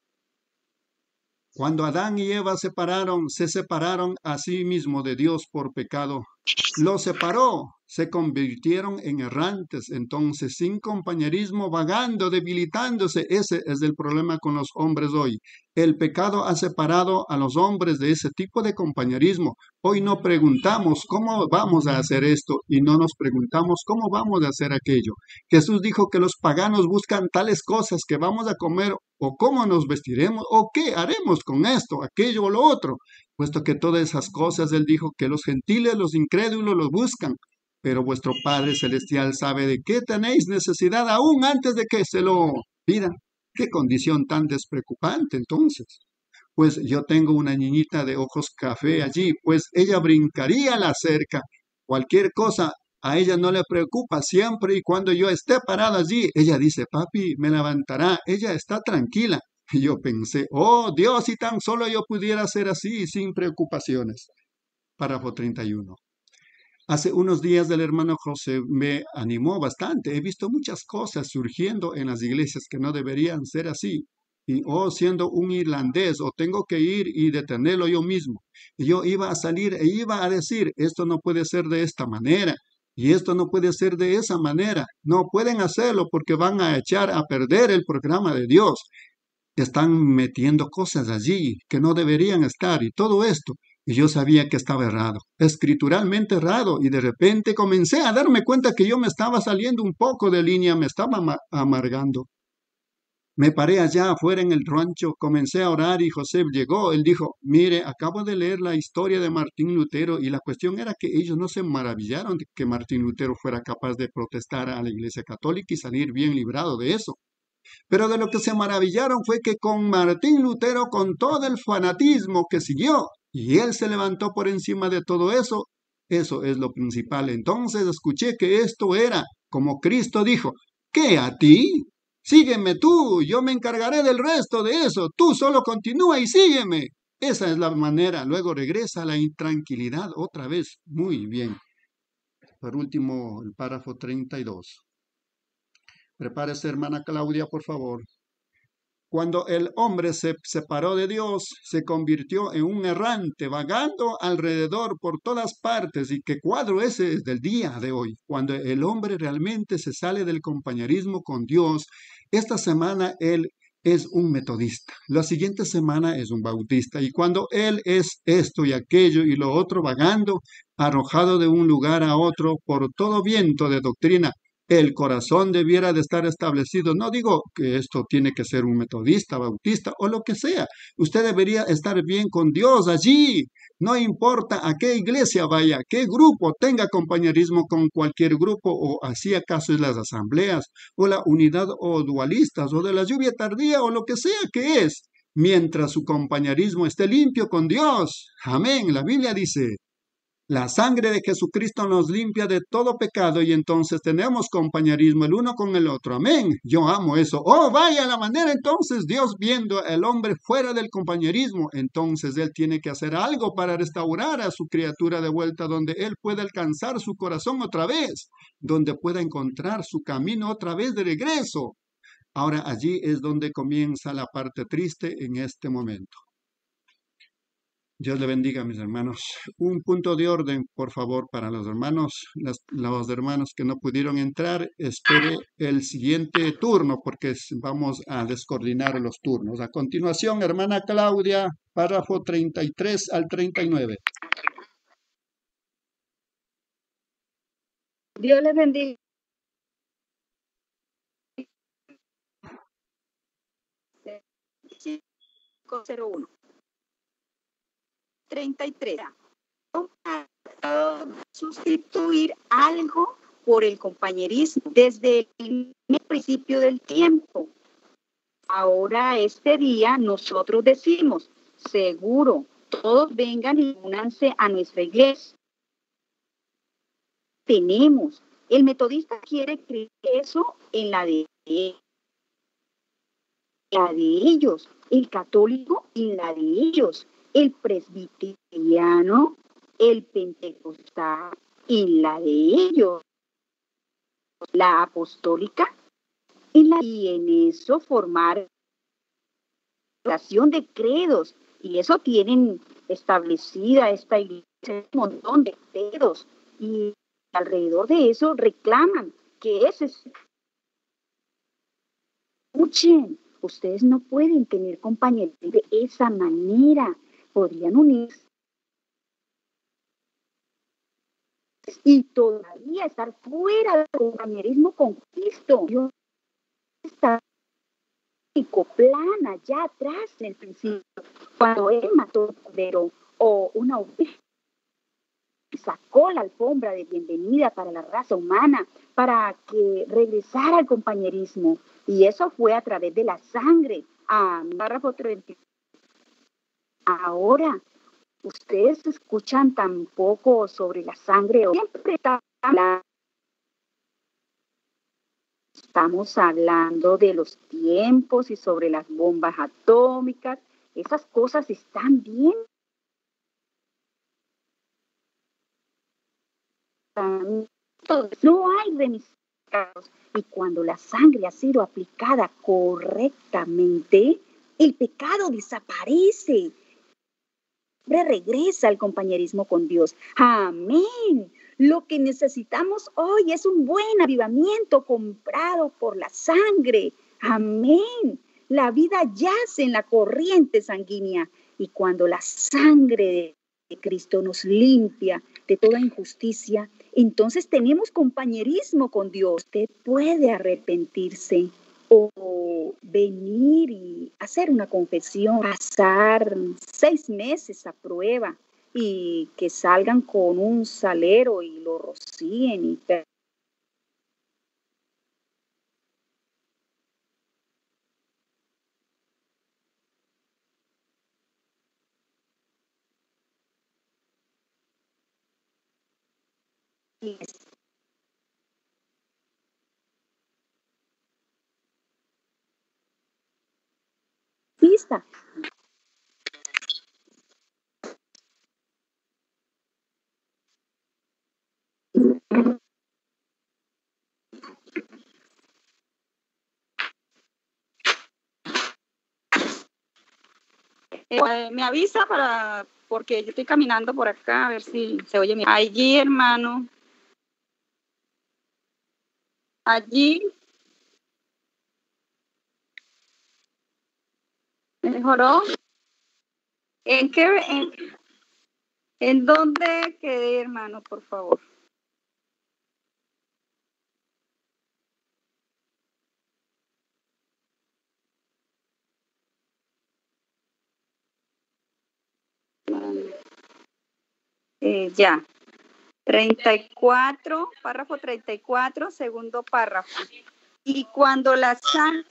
Cuando Adán y Eva se separaron a sí mismo de Dios por pecado. Los separó, se convirtieron en errantes, entonces sin compañerismo, vagando, debilitándose. Ese es el problema con los hombres hoy. El pecado ha separado a los hombres de ese tipo de compañerismo. Hoy no preguntamos cómo vamos a hacer esto y no nos preguntamos cómo vamos a hacer aquello. Jesús dijo que los paganos buscan tales cosas que vamos a comer o cómo nos vestiremos o qué haremos con esto, aquello o lo otro. Puesto que todas esas cosas, Él dijo que los gentiles, los incrédulos los buscan, pero vuestro Padre Celestial sabe de qué tenéis necesidad aún antes de que se lo pidan. Qué condición tan despreocupante entonces. Pues yo tengo una niñita de ojos café allí, pues ella brincaría la cerca. Cualquier cosa a ella no le preocupa, siempre y cuando yo esté parada allí. Ella dice, papi, me levantará. Ella está tranquila. Y yo pensé, oh Dios, si tan solo yo pudiera ser así, sin preocupaciones. Párrafo 31. Hace unos días el hermano José me animó bastante. He visto muchas cosas surgiendo en las iglesias que no deberían ser así. Y siendo un irlandés, tengo que ir y detenerlo yo mismo. Y yo iba a salir e iba a decir, esto no puede ser de esta manera. Y esto no puede ser de esa manera. No pueden hacerlo porque van a echar a perder el programa de Dios. Están metiendo cosas allí que no deberían estar y todo esto. Y yo sabía que estaba errado, escrituralmente errado, y de repente comencé a darme cuenta que yo me estaba saliendo un poco de línea, me estaba amargando. Me paré allá afuera en el rancho, comencé a orar y José llegó. Él dijo, mire, acabo de leer la historia de Martín Lutero y la cuestión era que ellos no se maravillaron de que Martín Lutero fuera capaz de protestar a la Iglesia Católica y salir bien librado de eso. Pero de lo que se maravillaron fue que con Martín Lutero, con todo el fanatismo que siguió, y él se levantó por encima de todo eso, eso es lo principal. Entonces escuché que esto era, como Cristo dijo, ¿qué a ti? Sígueme tú, yo me encargaré del resto de eso, tú solo continúa y sígueme. Esa es la manera, luego regresa a la intranquilidad otra vez. Muy bien. Por último, el párrafo 32. Prepárese, hermana Claudia, por favor. Cuando el hombre se separó de Dios, se convirtió en un errante, vagando alrededor por todas partes. ¿Y qué cuadro ese es del día de hoy? Cuando el hombre realmente se sale del compañerismo con Dios. Esta semana él es un metodista, la siguiente semana es un bautista. Y cuando él es esto y aquello y lo otro, vagando, arrojado de un lugar a otro por todo viento de doctrina, el corazón debiera de estar establecido. No digo que esto tiene que ser un metodista, bautista o lo que sea. Usted debería estar bien con Dios allí. No importa a qué iglesia vaya, qué grupo tenga compañerismo con cualquier grupo, o así acaso es las asambleas, o la unidad o dualistas, o de la lluvia tardía, o lo que sea que es. Mientras su compañerismo esté limpio con Dios. Amén. La Biblia dice, la sangre de Jesucristo nos limpia de todo pecado y entonces tenemos compañerismo el uno con el otro. Amén. Yo amo eso. Oh, vaya la manera entonces Dios viendo al hombre fuera del compañerismo. Entonces Él tiene que hacer algo para restaurar a su criatura de vuelta donde Él pueda alcanzar su corazón otra vez, donde pueda encontrar su camino otra vez de regreso. Ahora allí es donde comienza la parte triste en este momento. Dios le bendiga, mis hermanos. Un punto de orden, por favor, para los hermanos. Los hermanos que no pudieron entrar, espere el siguiente turno porque vamos a descoordinar los turnos. A continuación, hermana Claudia, párrafo 33 al 39. Dios les bendiga. ...01... 33. Sustituir algo por el compañerismo desde el principio del tiempo. Ahora este día nosotros decimos, seguro, todos vengan y únanse a nuestra iglesia. Tenemos, el metodista quiere creer eso en la de ellos, el católico en la de ellos. el presbiteriano, el pentecostal y la de ellos, la apostólica, y en eso formar relación de credos. Y eso tienen establecida esta iglesia, un montón de credos. Y alrededor de eso reclaman que ese es... Escuchen, ustedes no pueden tener compañeros de esa manera. Podrían unirse y todavía estar fuera del compañerismo con Cristo. Dios está plana allá atrás en el principio, cuando él mató un cordero o una oveja, sacó la alfombra de bienvenida para la raza humana, para que regresara al compañerismo, y eso fue a través de la sangre. Párrafo 30. Ahora, ustedes escuchan tan poco sobre la sangre, siempre estamos hablando de los tiempos y sobre las bombas atómicas. Esas cosas están bien. No hay remisión. Y cuando la sangre ha sido aplicada correctamente, el pecado desaparece. Regresa al compañerismo con Dios. Amén. Lo que necesitamos hoy es un buen avivamiento comprado por la sangre. Amén. La vida yace en la corriente sanguínea, y cuando la sangre de Cristo nos limpia de toda injusticia, entonces tenemos compañerismo con Dios. Usted puede arrepentirse o venir y hacer una confesión, pasar 6 meses a prueba y que salgan con un salero y lo rocíen y pista. Me avisa porque yo estoy caminando por acá a ver si se oye bien. Allí, hermano. Allí. ¿Mejoró? ¿En dónde quedé, hermano, por favor? Ya. 34, párrafo 34, segundo párrafo. Y cuando la sangre...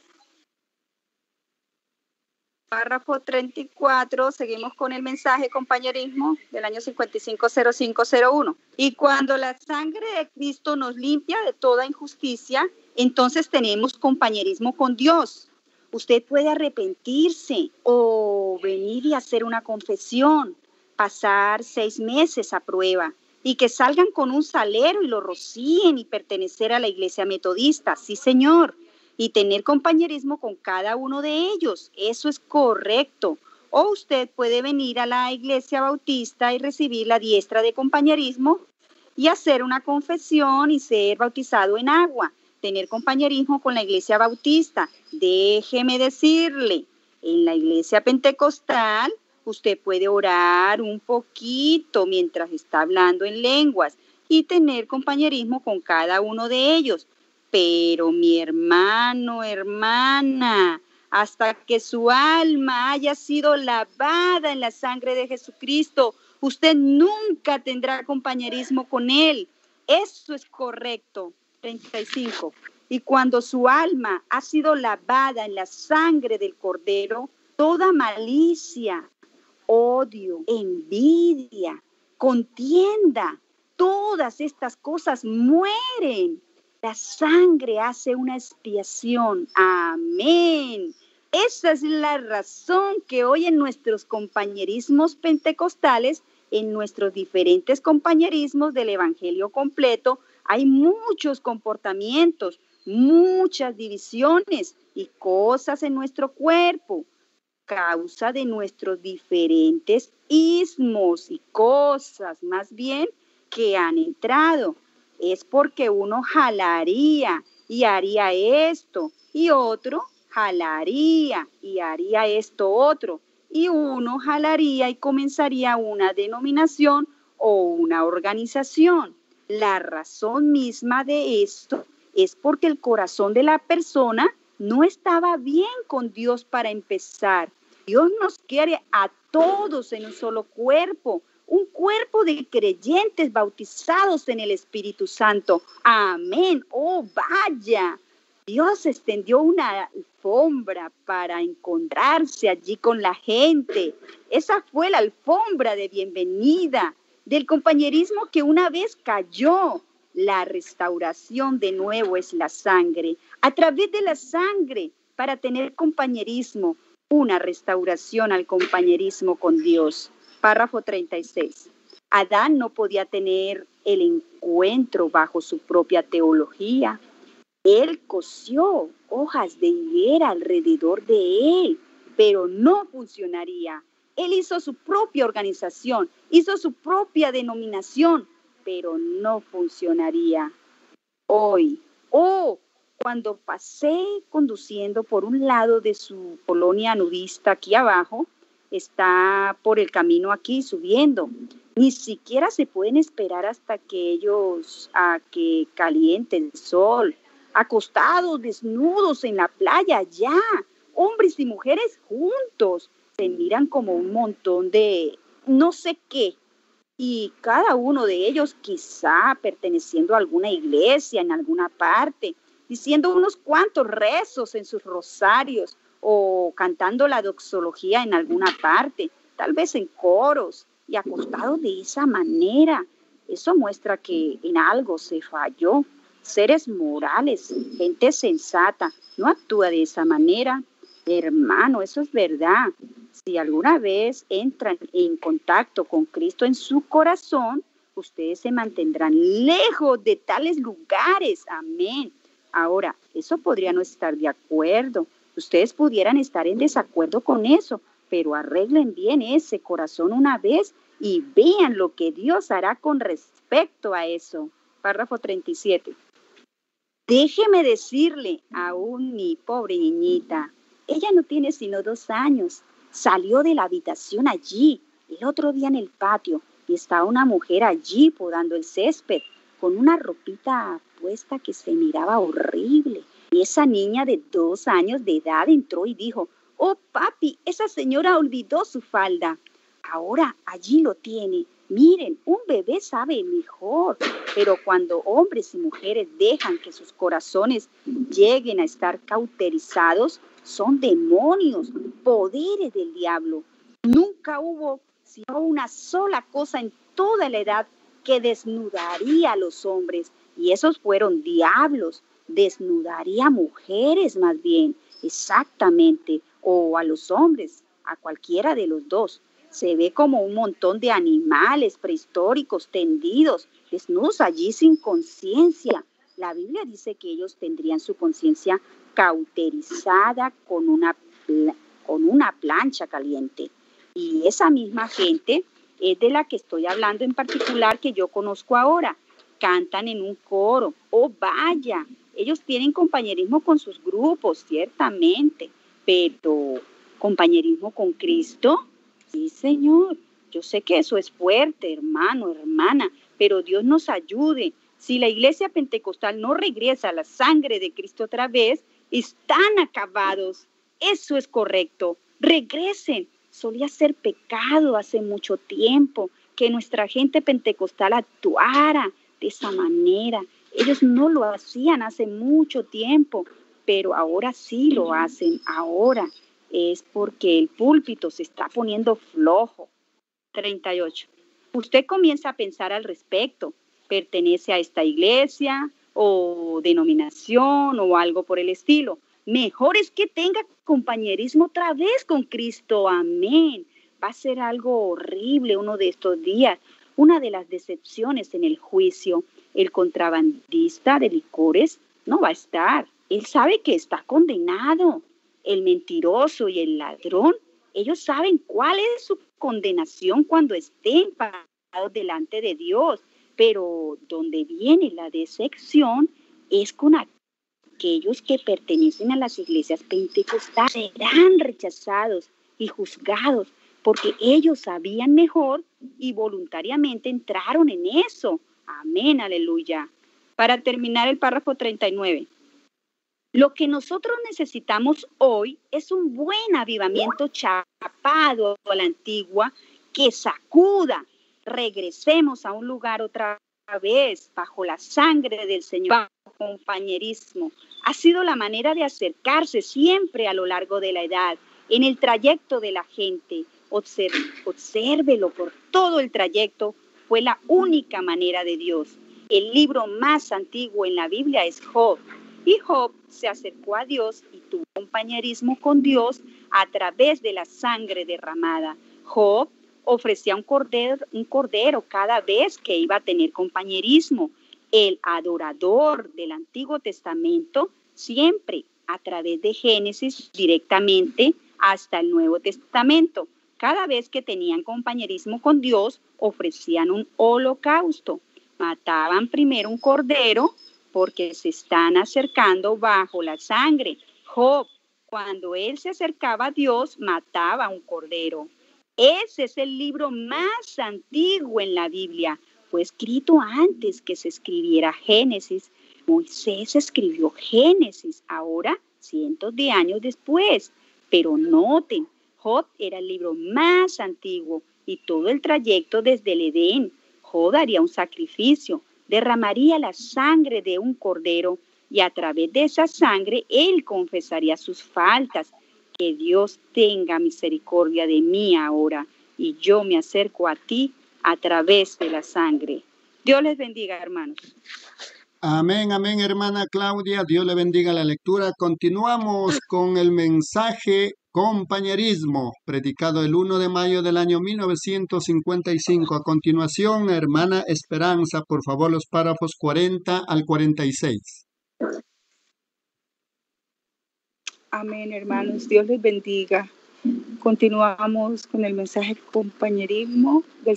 Párrafo 34, seguimos con el mensaje compañerismo del año 550501. Y cuando la sangre de Cristo nos limpia de toda injusticia, entonces tenemos compañerismo con Dios. Usted puede arrepentirse o venir y hacer una confesión, pasar 6 meses a prueba y que salgan con un salero y lo rocíen y pertenecer a la iglesia metodista. Sí, señor. Y tener compañerismo con cada uno de ellos. Eso es correcto. O usted puede venir a la iglesia bautista y recibir la diestra de compañerismo y hacer una confesión y ser bautizado en agua. Tener compañerismo con la iglesia bautista. Déjeme decirle, en la iglesia pentecostal usted puede orar un poquito mientras está hablando en lenguas y tener compañerismo con cada uno de ellos. Pero mi hermano, hermana, hasta que su alma haya sido lavada en la sangre de Jesucristo, usted nunca tendrá compañerismo con Él. Eso es correcto. 35. Y cuando su alma ha sido lavada en la sangre del Cordero, toda malicia, odio, envidia, contienda, todas estas cosas mueren. La sangre hace una expiación. Amén. Esa es la razón que hoy en nuestros compañerismos pentecostales, en nuestros diferentes compañerismos del Evangelio completo, hay muchos comportamientos, muchas divisiones y cosas en nuestro cuerpo, causa de nuestros diferentes ismos y cosas más bien que han entrado. Es porque uno jalaría y haría esto y otro jalaría y haría esto otro y uno jalaría y comenzaría una denominación o una organización. La razón misma de esto es porque el corazón de la persona no estaba bien con Dios para empezar. Dios nos quiere a todos en un solo cuerpo, un cuerpo de creyentes bautizados en el Espíritu Santo. Amén. Oh, vaya. Dios extendió una alfombra para encontrarse allí con la gente. Esa fue la alfombra de bienvenida del compañerismo que una vez cayó. La restauración de nuevo es la sangre. A través de la sangre, para tener compañerismo, una restauración al compañerismo con Dios. Párrafo 36. Adán no podía tener el encuentro bajo su propia teología. Él cosió hojas de higuera alrededor de él, pero no funcionaría. Él hizo su propia organización, hizo su propia denominación, pero no funcionaría. Hoy, cuando pasé conduciendo por un lado de su colonia nudista aquí abajo, está por el camino aquí subiendo. Ni siquiera se pueden esperar hasta que que caliente el sol, acostados, desnudos en la playa ya, hombres y mujeres juntos, se miran como un montón de no sé qué, y cada uno de ellos quizá perteneciendo a alguna iglesia en alguna parte, diciendo unos cuantos rezos en sus rosarios o cantando la doxología en alguna parte, tal vez en coros y acostados de esa manera. Eso muestra que en algo se falló. Seres morales, gente sensata, no actúa de esa manera. Hermano, eso es verdad. Si alguna vez entran en contacto con Cristo en su corazón, ustedes se mantendrán lejos de tales lugares. Amén. Ahora, eso podría no estar de acuerdo. Ustedes pudieran estar en desacuerdo con eso, pero arreglen bien ese corazón una vez y vean lo que Dios hará con respecto a eso. Párrafo 37. Déjeme decirle aún mi pobre niñita, ella no tiene sino 2 años. Salió de la habitación allí el otro día en el patio y estaba una mujer allí podando el césped con una ropita puesta que se miraba horrible. Y esa niña de 2 años de edad entró y dijo, oh papi, esa señora olvidó su falda. Ahora allí lo tiene. Miren, un bebé sabe mejor, pero cuando hombres y mujeres dejan que sus corazones lleguen a estar cauterizados, son demonios, poderes del diablo. Nunca hubo sino una sola cosa en toda la edad que desnudaría a los hombres, y esos fueron diablos. Desnudaría mujeres más bien, exactamente, o a los hombres, a cualquiera de los dos. Se ve como un montón de animales prehistóricos tendidos, desnudos allí sin conciencia. La Biblia dice que ellos tendrían su conciencia cauterizada con una plancha caliente. Y esa misma gente es de la que estoy hablando en particular, que yo conozco ahora. Cantan en un coro. Oh, vaya, ellos tienen compañerismo con sus grupos, ciertamente, pero compañerismo con Cristo. Sí, Señor, yo sé que eso es fuerte, hermano, hermana, pero Dios nos ayude. Si la iglesia pentecostal no regresa a la sangre de Cristo otra vez, están acabados. Eso es correcto. Regresen. Solía ser pecado hace mucho tiempo que nuestra gente pentecostal actuara de esa manera. Ellos no lo hacían hace mucho tiempo, pero ahora sí lo hacen. Ahora es porque el púlpito se está poniendo flojo. 38. Usted comienza a pensar al respecto. ¿Pertenece a esta iglesia o denominación o algo por el estilo? Mejor es que tenga compañerismo otra vez con Cristo. Amén. Va a ser algo horrible uno de estos días. Una de las decepciones en el juicio. El contrabandista de licores no va a estar. Él sabe que está condenado. El mentiroso y el ladrón, ellos saben cuál es su condenación cuando estén parados delante de Dios. Pero donde viene la decepción es con aquellos que pertenecen a las iglesias pentecostales. Serán rechazados y juzgados porque ellos sabían mejor y voluntariamente entraron en eso. Amén, aleluya. Para terminar el párrafo 39. Lo que nosotros necesitamos hoy es un buen avivamiento chapado a la antigua que sacuda. Regresemos a un lugar otra vez bajo la sangre del Señor. Bajo compañerismo. Ha sido la manera de acercarse siempre a lo largo de la edad, en el trayecto de la gente. Obsérvelo por todo el trayecto. Fue la única manera de Dios. El libro más antiguo en la Biblia es Job. Y Job se acercó a Dios y tuvo compañerismo con Dios a través de la sangre derramada. Job ofrecía un cordero cada vez que iba a tener compañerismo. El adorador del Antiguo Testamento siempre a través de Génesis directamente hasta el Nuevo Testamento. Cada vez que tenían compañerismo con Dios, ofrecían un holocausto. Mataban primero un cordero porque se están acercando bajo la sangre. Job, cuando él se acercaba a Dios, mataba un cordero. Ese es el libro más antiguo en la Biblia. Fue escrito antes que se escribiera Génesis. Moisés escribió Génesis, ahora cientos de años después. Pero noten, Job era el libro más antiguo y todo el trayecto desde el Edén. Job haría un sacrificio, derramaría la sangre de un cordero y a través de esa sangre él confesaría sus faltas. Que Dios tenga misericordia de mí ahora y yo me acerco a ti a través de la sangre. Dios les bendiga, hermanos. Amén, amén, hermana Claudia. Dios le bendiga la lectura. Continuamos con el mensaje compañerismo, predicado el 1 de mayo del año 1955. A continuación, hermana Esperanza, por favor, los párrafos 40 al 46. Amén, hermanos. Dios les bendiga. Continuamos con el mensaje compañerismo del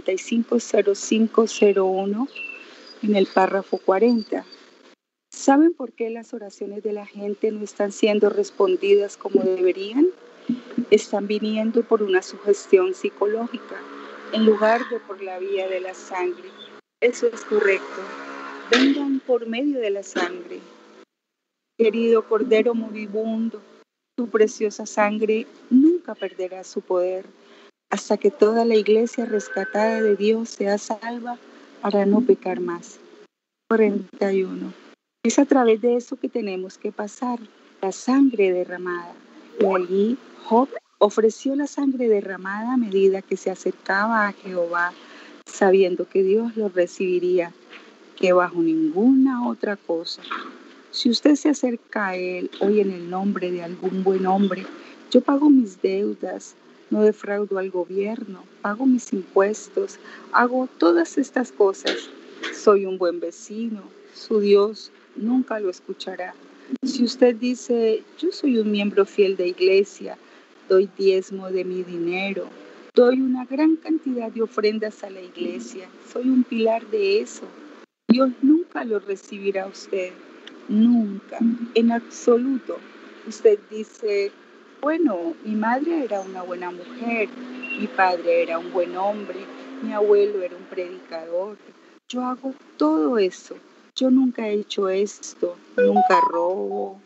550501 en el párrafo 40. ¿Saben por qué las oraciones de la gente no están siendo respondidas como deberían? Están viniendo por una sugestión psicológica en lugar de por la vía de la sangre. Eso es correcto. Vengan por medio de la sangre. Querido Cordero moribundo, tu preciosa sangre nunca perderá su poder hasta que toda la iglesia rescatada de Dios sea salva para no pecar más. 41. Es a través de eso que tenemos que pasar, la sangre derramada. Y allí Job ofreció la sangre derramada a medida que se acercaba a Jehová, sabiendo que Dios lo recibiría, que bajo ninguna otra cosa. Si usted se acerca a Él hoy en el nombre de algún buen hombre, yo pago mis deudas, no defraudo al gobierno, pago mis impuestos, hago todas estas cosas. Soy un buen vecino, su Dios nunca lo escuchará. Si usted dice, yo soy un miembro fiel de iglesia, doy diezmo de mi dinero, doy una gran cantidad de ofrendas a la iglesia, soy un pilar de eso, Dios nunca lo recibirá a usted. Nunca, en absoluto. Usted dice, bueno, mi madre era una buena mujer, mi padre era un buen hombre, mi abuelo era un predicador. Yo hago todo eso. Yo nunca he hecho esto, nunca robo,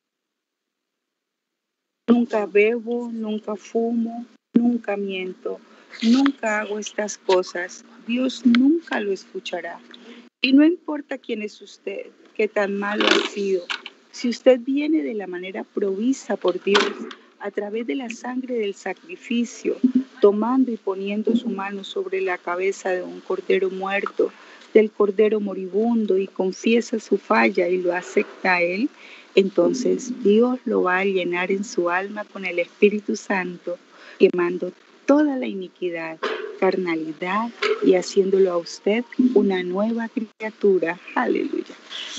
nunca bebo, nunca fumo, nunca miento, nunca hago estas cosas. Dios nunca lo escuchará. Y no importa quién es usted, qué tan malo ha sido, si usted viene de la manera provista por Dios, a través de la sangre del sacrificio, tomando y poniendo su mano sobre la cabeza de un cordero muerto, del cordero moribundo, y confiesa su falla y lo acepta a Él, Entonces Dios lo va a llenar en su alma con el Espíritu Santo, quemando toda la iniquidad, carnalidad y haciéndolo a usted una nueva criatura. Aleluya.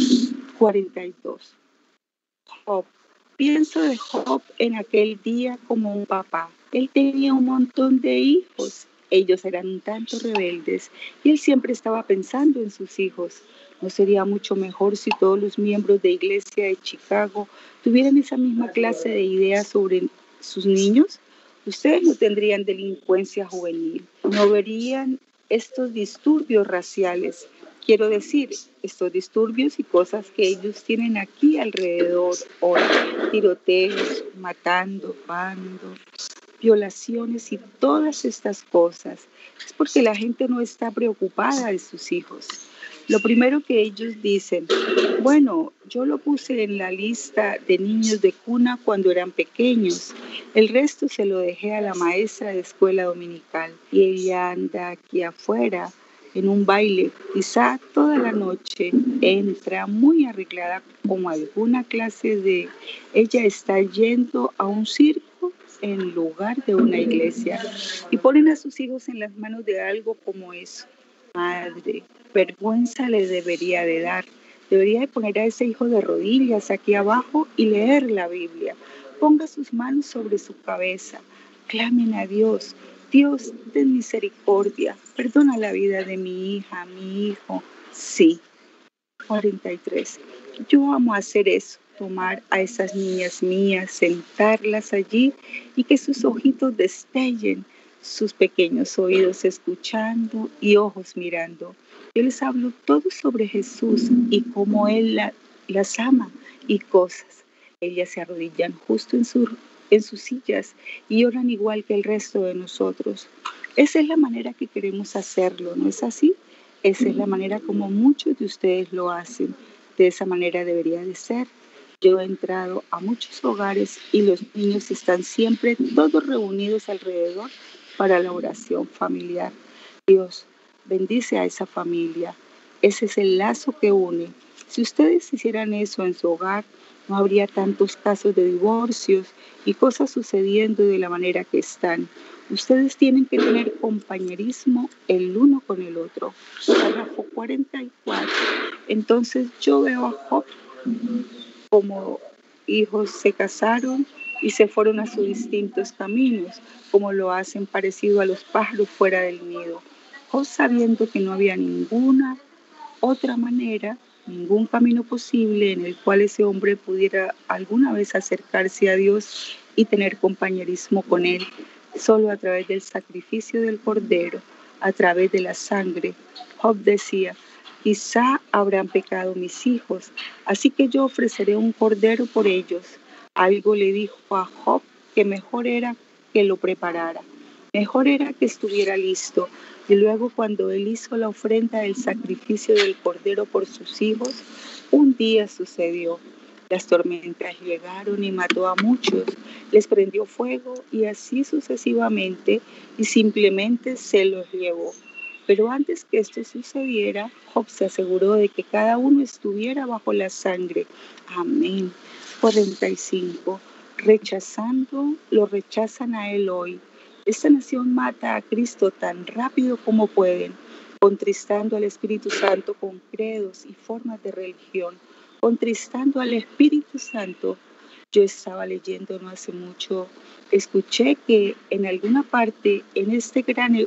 42. Job. Pienso de Job en aquel día como un papá. Él tenía un montón de hijos. Ellos eran un tanto rebeldes y él siempre estaba pensando en sus hijos. ¿No sería mucho mejor si todos los miembros de Iglesia de Chicago tuvieran esa misma clase de ideas sobre sus niños? Ustedes no tendrían delincuencia juvenil, no verían estos disturbios raciales. Quiero decir, estos disturbios y cosas que ellos tienen aquí alrededor hoy, tiroteos, matando, robando, violaciones y todas estas cosas. Es porque la gente no está preocupada de sus hijos. Lo primero que ellos dicen, bueno, yo lo puse en la lista de niños de cuna cuando eran pequeños. El resto se lo dejé a la maestra de escuela dominical. Y ella anda aquí afuera en un baile, quizá toda la noche, entra muy arreglada como alguna clase de... Ella está yendo a un circo en lugar de una iglesia y ponen a sus hijos en las manos de algo como eso. Madre, vergüenza le debería de dar. Debería de poner a ese hijo de rodillas aquí abajo y leer la Biblia. Ponga sus manos sobre su cabeza. Clamen a Dios. Dios, ten misericordia. Perdona la vida de mi hija, mi hijo. Sí. 43. Yo amo hacer eso. Tomar a esas niñas mías, sentarlas allí y que sus ojitos destellen, sus pequeños oídos escuchando y ojos mirando. Yo les hablo todo sobre Jesús y cómo Él las ama y cosas. Ellas se arrodillan justo en sus sillas y oran igual que el resto de nosotros. Esa es la manera que queremos hacerlo, ¿no es así? Esa es la manera como muchos de ustedes lo hacen. De esa manera debería de ser. Yo he entrado a muchos hogares y los niños están siempre todos reunidos alrededor para la oración familiar. Dios, bendice a esa familia. Ese es el lazo que une. Si ustedes hicieran eso en su hogar, no habría tantos casos de divorcios y cosas sucediendo de la manera que están. Ustedes tienen que tener compañerismo el uno con el otro. Párrafo 44. Entonces yo veo a Job como hijos se casaron y se fueron a sus distintos caminos, como lo hacen parecido a los pájaros fuera del nido. Job, sabiendo que no había ninguna otra manera, ningún camino posible en el cual ese hombre pudiera alguna vez acercarse a Dios y tener compañerismo con Él, solo a través del sacrificio del Cordero, a través de la sangre. Job decía, quizá habrán pecado mis hijos, así que yo ofreceré un cordero por ellos. Algo le dijo a Job que mejor era que lo preparara, mejor era que estuviera listo. Y luego cuando él hizo la ofrenda del sacrificio del cordero por sus hijos, un día sucedió. Las tormentas llegaron y mató a muchos, les prendió fuego y así sucesivamente y simplemente se los llevó. Pero antes que esto sucediera, Job se aseguró de que cada uno estuviera bajo la sangre. Amén. 45. Lo rechazan a él hoy. Esta nación mata a Cristo tan rápido como pueden, contristando al Espíritu Santo con credos y formas de religión, contristando al Espíritu Santo. Yo estaba leyendo no hace mucho, escuché que en alguna parte en este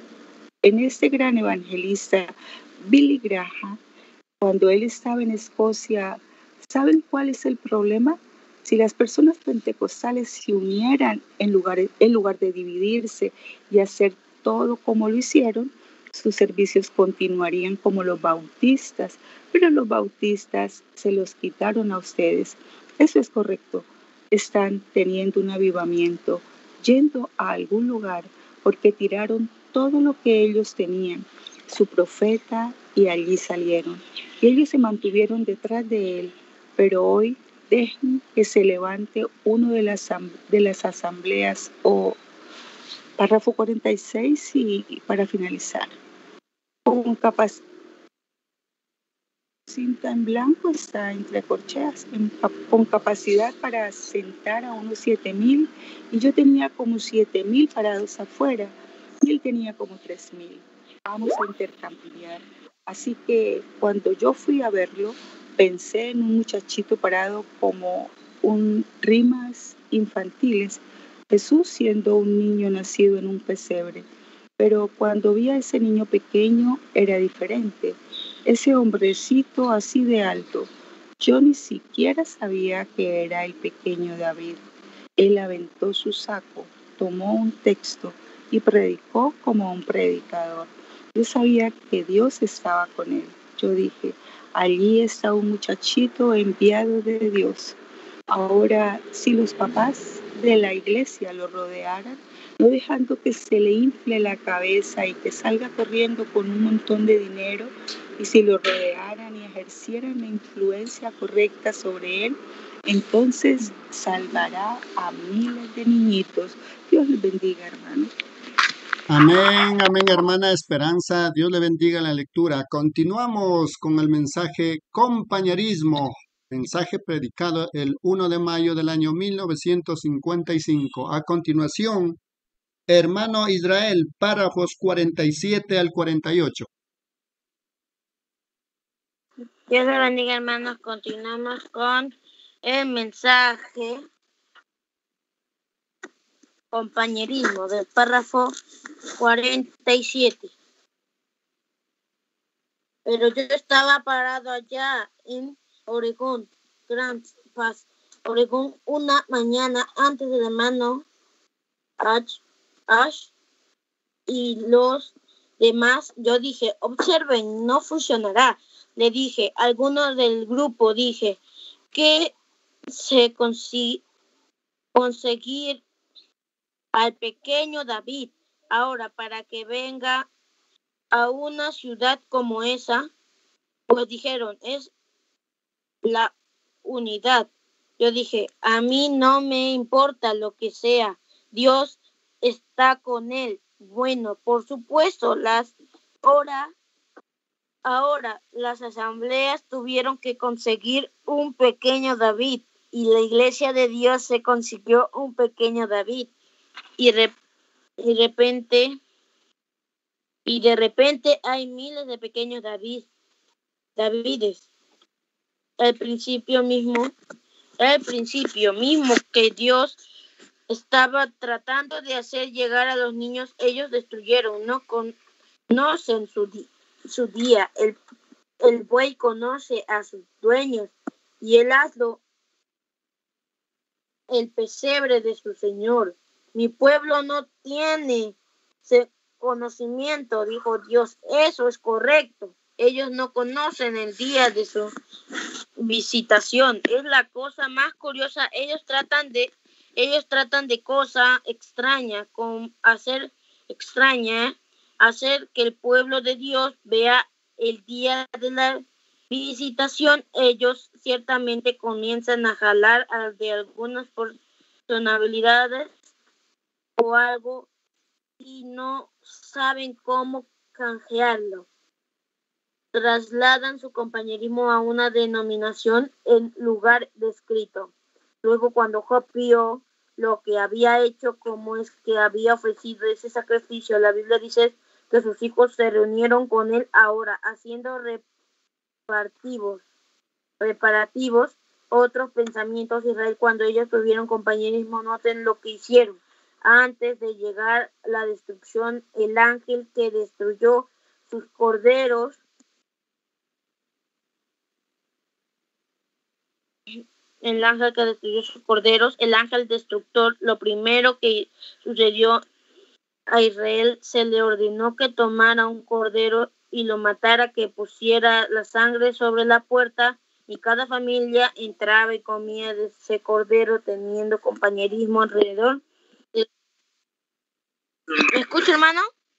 gran evangelista, Billy Graham, cuando él estaba en Escocia, ¿saben cuál es el problema? Si las personas pentecostales se unieran en lugar de dividirse y hacer todo como lo hicieron, sus servicios continuarían como los bautistas, pero los bautistas se los quitaron a ustedes. Eso es correcto. Están teniendo un avivamiento, yendo a algún lugar porque tiraron todo lo que ellos tenían, su profeta, y allí salieron. Y ellos se mantuvieron detrás de él, pero hoy dejen que se levante uno de las asambleas o párrafo 46 y para finalizar. cinta en blanco está entre corcheas, con capacidad para sentar a unos 7.000, y yo tenía como 7.000 parados afuera y él tenía como 3.000. Vamos a intercambiar. Así que cuando yo fui a verlo, pensé en un muchachito parado como un rimas infantiles, Jesús siendo un niño nacido en un pesebre. Pero cuando vi a ese niño pequeño era diferente. Ese hombrecito así de alto, yo ni siquiera sabía que era el pequeño David. Él aventó su saco, tomó un texto y predicó como un predicador. Yo sabía que Dios estaba con él. Yo dije, allí está un muchachito enviado de Dios. Ahora, si los papás de la iglesia lo rodearan, no dejando que se le infle la cabeza y que salga corriendo con un montón de dinero, y si lo rodearan y ejercieran la influencia correcta sobre él, entonces salvará a miles de niñitos. Dios les bendiga, hermanos. Amén, amén, hermana Esperanza. Dios le bendiga la lectura. Continuamos con el mensaje compañerismo, mensaje predicado el 1 de mayo del año 1955. A continuación, hermano Israel, párrafos 47 al 48. Dios le bendiga, hermanos. Continuamos con el mensaje compañerismo del párrafo 47. Pero yo estaba parado allá en Oregón, Grand Pass, Oregón, una mañana antes del hermano Ash y los demás. Yo dije, observen, no funcionará. Le dije a algunos del grupo, dije, que se conseguir al pequeño David ahora para que venga a una ciudad como esa. Pues dijeron, es la unidad. Yo dije, a mí no me importa lo que sea, Dios está con él. Bueno, por supuesto, ahora las asambleas tuvieron que conseguir un pequeño David, y la iglesia de Dios se consiguió un pequeño David, y de repente hay miles de pequeños Davides. El principio mismo que Dios estaba tratando de hacer llegar a los niños, ellos destruyeron, no conocen su día. El buey conoce a sus dueños, y el asno el pesebre de su señor. Mi pueblo no tiene conocimiento, dijo Dios. Eso es correcto. Ellos no conocen el día de su visitación. Es la cosa más curiosa. Ellos tratan de cosa extraña, hacer que el pueblo de Dios vea el día de la visitación. Ellos ciertamente comienzan a jalar de algunas personalidades o algo y no saben cómo canjearlo. Trasladan su compañerismo a una denominación en lugar descrito. Luego, cuando Job vio lo que había hecho, como es que había ofrecido ese sacrificio, la Biblia dice que sus hijos se reunieron con él ahora, haciendo preparativos, otros pensamientos. Israel, cuando ellos tuvieron compañerismo, noten lo que hicieron. Antes de llegar la destrucción, el ángel que destruyó sus corderos, el ángel destructor, lo primero que sucedió a Israel, se le ordenó que tomara un cordero y lo matara, que pusiera la sangre sobre la puerta, y cada familia entraba y comía de ese cordero, teniendo compañerismo alrededor. ¿Me escucha, hermano?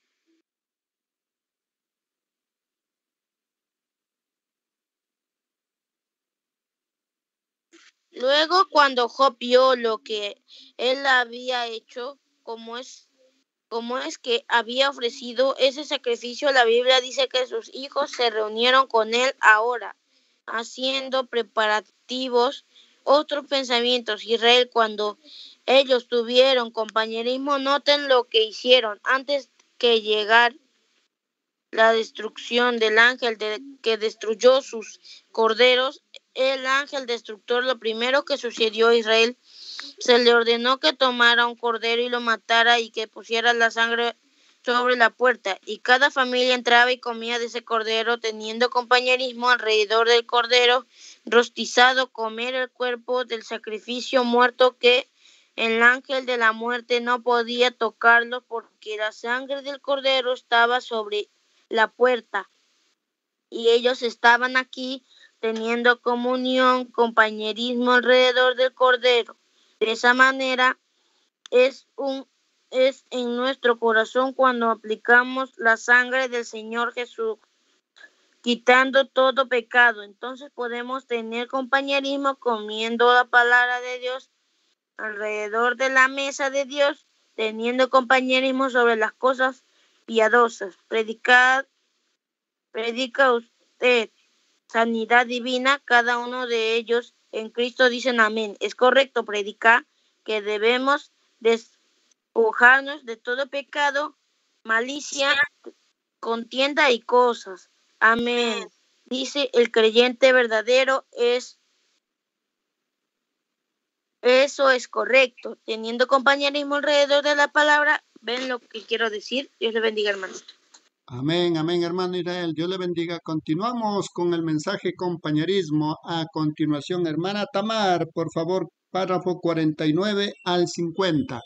Luego, cuando Job vio lo que él había hecho, como es que había ofrecido ese sacrificio, la Biblia dice que sus hijos se reunieron con él ahora. haciendo preparativos, otros pensamientos. Israel, cuando ellos tuvieron compañerismo, noten lo que hicieron antes que llegar la destrucción del ángel que destruyó sus corderos. El ángel destructor, lo primero que sucedió a Israel, se le ordenó que tomara un cordero y lo matara y que pusiera la sangre sobre la puerta, y cada familia entraba y comía de ese cordero, teniendo compañerismo alrededor del cordero rostizado, comer el cuerpo del sacrificio muerto, que el ángel de la muerte no podía tocarlo porque la sangre del cordero estaba sobre la puerta, y ellos estaban aquí teniendo comunión, compañerismo alrededor del cordero. De esa manera es en nuestro corazón cuando aplicamos la sangre del Señor Jesús, quitando todo pecado. Entonces podemos tener compañerismo comiendo la palabra de Dios alrededor de la mesa de Dios, teniendo compañerismo sobre las cosas piadosas. Predica usted sanidad divina, cada uno de ellos en Cristo dicen amén. Es correcto predicar que debemos despojarnos de todo pecado, malicia, contienda y cosas. Amén. Dice el creyente verdadero, eso es correcto. Teniendo compañerismo alrededor de la palabra, ¿ven lo que quiero decir? Dios le bendiga, hermanos. Amén, amén, hermano Israel. Dios le bendiga. Continuamos con el mensaje compañerismo. A continuación, hermana Tamar, por favor, párrafo 49 al 50.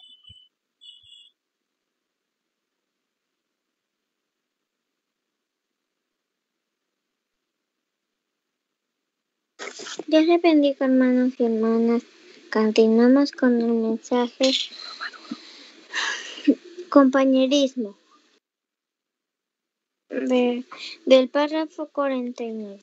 Dios le bendiga, hermanos y hermanas. Continuamos con el mensaje compañerismo del párrafo 49.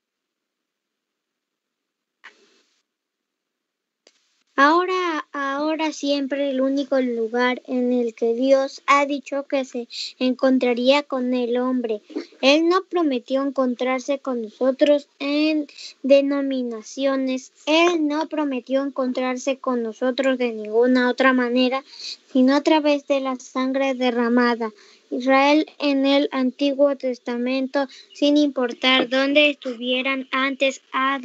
Ahora siempre el único lugar en el que Dios ha dicho que se encontraría con el hombre. Él no prometió encontrarse con nosotros en denominaciones. Él no prometió encontrarse con nosotros de ninguna otra manera, sino a través de la sangre derramada. Israel en el Antiguo Testamento, sin importar dónde estuvieran antes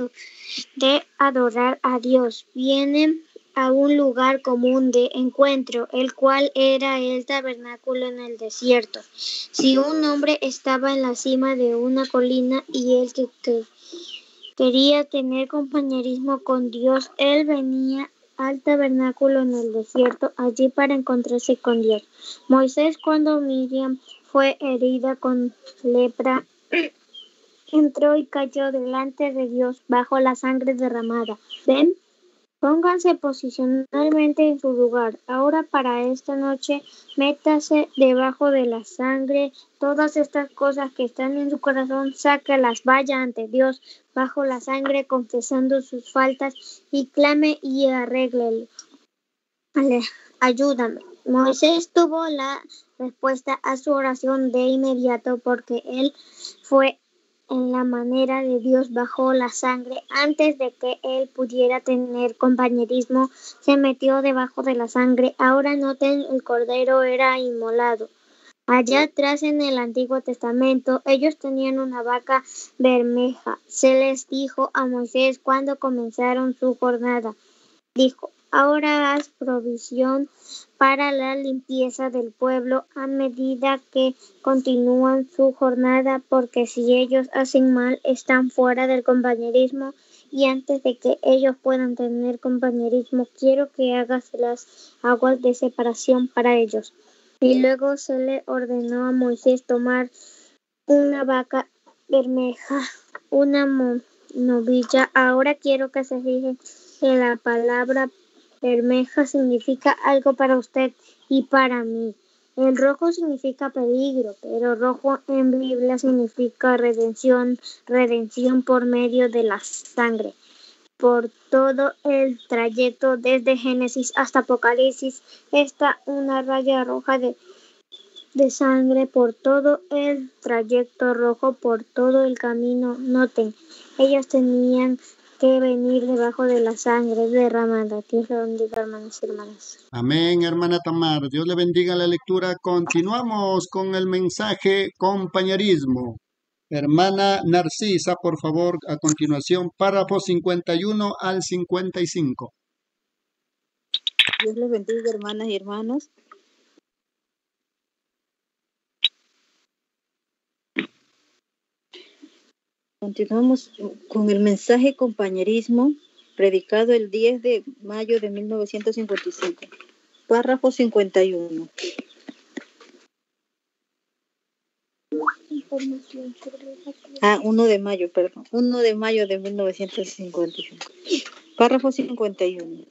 de adorar a Dios, vienen a un lugar común de encuentro, el cual era el tabernáculo en el desierto. Si un hombre estaba en la cima de una colina y él que quería tener compañerismo con Dios, él venía al tabernáculo en el desierto, allí para encontrarse con Dios. Moisés, cuando Miriam fue herida con lepra, entró y cayó delante de Dios bajo la sangre derramada. ¿Ven? Pónganse posicionalmente en su lugar. Ahora para esta noche, métase debajo de la sangre. Todas estas cosas que están en su corazón, sácalas, vaya ante Dios bajo la sangre, confesando sus faltas y clame y arréglelo. Ayúdame. Moisés tuvo la respuesta a su oración de inmediato porque él fue en la manera de Dios bajo la sangre. Antes de que él pudiera tener compañerismo, se metió debajo de la sangre. Ahora noten, el cordero era inmolado. Allá atrás en el Antiguo Testamento, ellos tenían una vaca bermeja. Se les dijo a Moisés cuando comenzaron su jornada. Dijo: ahora haz provisión para la limpieza del pueblo a medida que continúan su jornada, porque si ellos hacen mal, están fuera del compañerismo, y antes de que ellos puedan tener compañerismo, quiero que hagas las aguas de separación para ellos. Y luego se le ordenó a Moisés tomar una vaca bermeja, una novilla. Ahora quiero que se fijen que la palabra bermeja significa algo para usted y para mí. El rojo significa peligro, pero rojo en Biblia significa redención por medio de la sangre. Por todo el trayecto desde Génesis hasta Apocalipsis está una raya roja de de sangre por todo el trayecto rojo, por todo el camino. Noten, ellos tenían que venir debajo de la sangre derramada. Dios le bendiga, hermanos y hermanas. Amén, hermana Tamar. Dios le bendiga la lectura. Continuamos con el mensaje compañerismo. Hermana Narcisa, por favor, a continuación, párrafo 51 al 55. Dios les bendiga, hermanas y hermanos. Continuamos con el mensaje compañerismo predicado el 10 de mayo de 1955. Párrafo 51. 1 de mayo, perdón. 1 de mayo de 1955. Párrafo 51.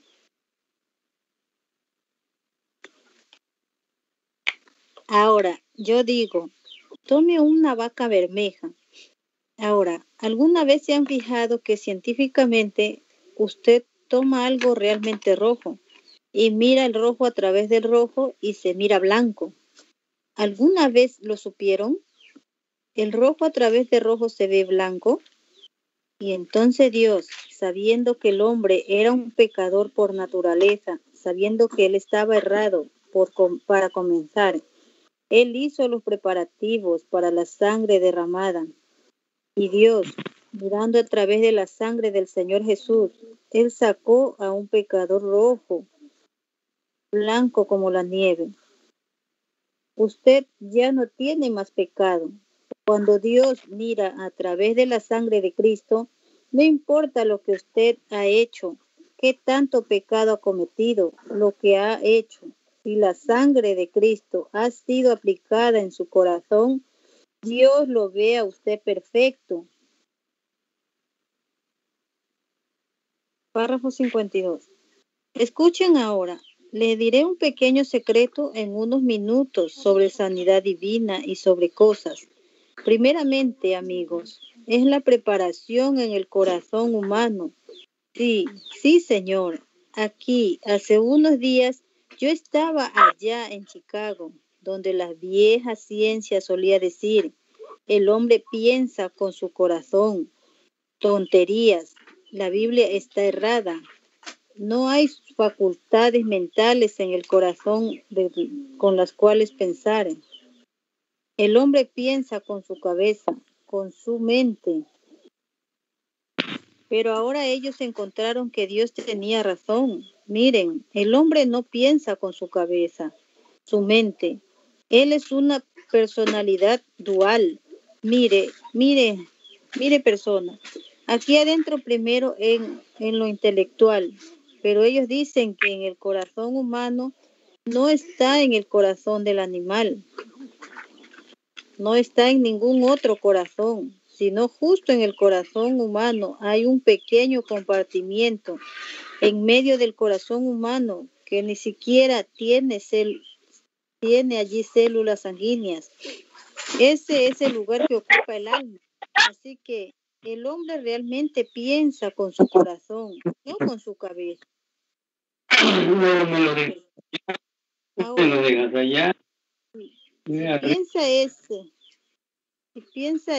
Ahora, yo digo, tome una vaca bermeja. Ahora, ¿alguna vez se han fijado que científicamente usted toma algo realmente rojo y mira el rojo a través del rojo y se mira blanco? ¿Alguna vez lo supieron? El rojo a través del rojo se ve blanco. Y entonces Dios, sabiendo que el hombre era un pecador por naturaleza, sabiendo que él estaba errado para comenzar, él hizo los preparativos para la sangre derramada. Y Dios, mirando a través de la sangre del Señor Jesús, él sacó a un pecador rojo, blanco como la nieve. Usted ya no tiene más pecado. Cuando Dios mira a través de la sangre de Cristo, no importa lo que usted ha hecho, qué tanto pecado ha cometido, lo que ha hecho. Si la sangre de Cristo ha sido aplicada en su corazón, Dios lo ve a usted perfecto. Párrafo 52. Escuchen ahora. Les diré un pequeño secreto en unos minutos sobre sanidad divina y sobre cosas. Primeramente, amigos, es la preparación en el corazón humano. Sí, Señor. Aquí, hace unos días, yo estaba allá en Chicago, donde la vieja ciencia solía decir, el hombre piensa con su corazón. Tonterías. La Biblia está errada. No hay facultades mentales en el corazón con las cuales pensar. El hombre piensa con su cabeza, con su mente. Pero ahora ellos encontraron que Dios tenía razón. Miren, el hombre no piensa con su cabeza, su mente. Él es una personalidad dual. Mire persona. Aquí adentro primero en lo intelectual. Pero ellos dicen que en el corazón humano no está en el corazón del animal. No está en ningún otro corazón, sino justo en el corazón humano hay un pequeño compartimiento en medio del corazón humano que ni siquiera tiene allí células sanguíneas. Ese es el lugar que ocupa el alma. Así que el hombre realmente piensa con su corazón, no con su cabeza. Ahora, si piensa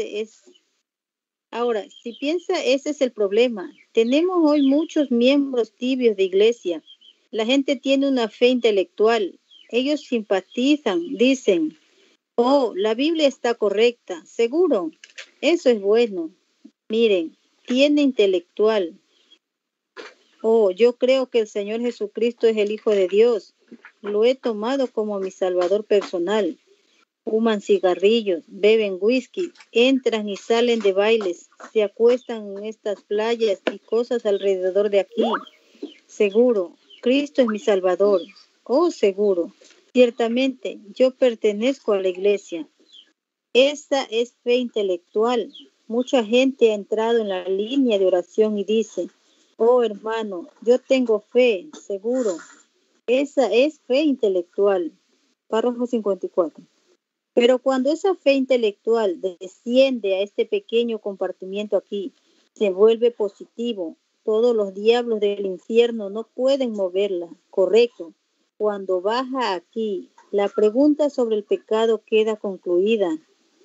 ese es el problema. Tenemos hoy muchos miembros tibios de iglesia. La gente tiene una fe intelectual. Ellos simpatizan, dicen, oh, la Biblia está correcta, seguro. Eso es bueno. Miren, tiene intelectual. Oh, yo creo que el Señor Jesucristo es el Hijo de Dios. Lo he tomado como mi Salvador personal. Fuman cigarrillos, beben whisky, entran y salen de bailes, se acuestan en estas playas y cosas alrededor de aquí. Seguro, Cristo es mi Salvador. Oh, seguro. Ciertamente, yo pertenezco a la iglesia. Esta es fe intelectual. Mucha gente ha entrado en la línea de oración y dice, oh, hermano, yo tengo fe, seguro. Esa es fe intelectual. Párrafo 54. Pero cuando esa fe intelectual desciende a este pequeño compartimiento aquí, se vuelve positivo. Todos los diablos del infierno no pueden moverla. Correcto. Cuando baja aquí la pregunta sobre el pecado queda concluida.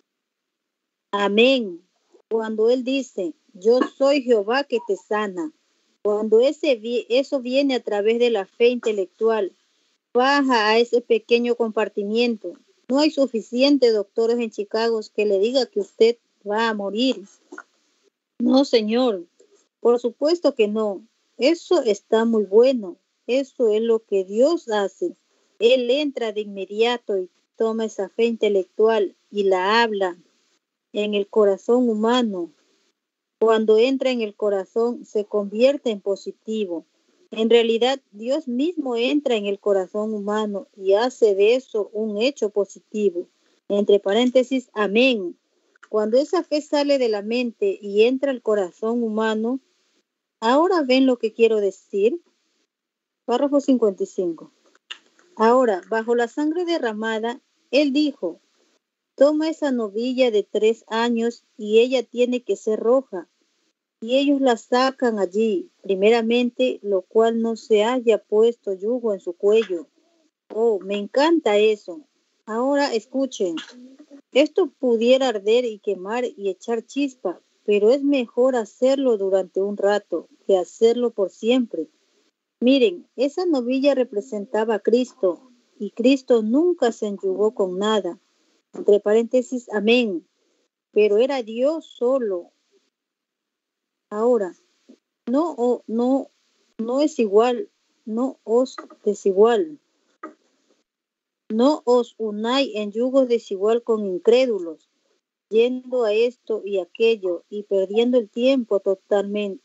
Amén. Cuando Él dice, yo soy Jehová que te sana, cuando eso viene a través de la fe intelectual, baja a ese pequeño compartimiento. No hay suficientes doctores en Chicago que le diga que usted va a morir. No, señor. Por supuesto que no. Eso está muy bueno. Eso es lo que Dios hace. Él entra de inmediato y toma esa fe intelectual y la habla en el corazón humano. Cuando entra en el corazón, se convierte en positivo. En realidad, Dios mismo entra en el corazón humano y hace de eso un hecho positivo. Entre paréntesis, amén. Cuando esa fe sale de la mente y entra al corazón humano, ahora ven lo que quiero decir. Párrafo 55. Ahora, bajo la sangre derramada, Él dijo, toma esa novilla de 3 años y ella tiene que ser roja. Y ellos la sacan allí, primeramente, lo cual no se haya puesto yugo en su cuello. Oh, me encanta eso. Ahora escuchen. Esto pudiera arder y quemar y echar chispa, pero es mejor hacerlo durante un rato que hacerlo por siempre. Miren, esa novilla representaba a Cristo, y Cristo nunca se enyugó con nada. Entre paréntesis, amén. Pero era Dios solo. Ahora, no es igual, no os desigual. No os unáis en yugos desigual con incrédulos, yendo a esto y aquello y perdiendo el tiempo totalmente,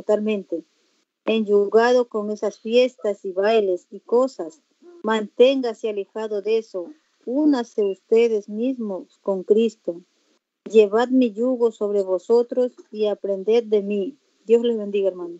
enyugado con esas fiestas y bailes y cosas. Manténgase alejado de eso. Únase ustedes mismos con Cristo. Llevad mi yugo sobre vosotros y aprended de mí. Dios les bendiga, hermanos.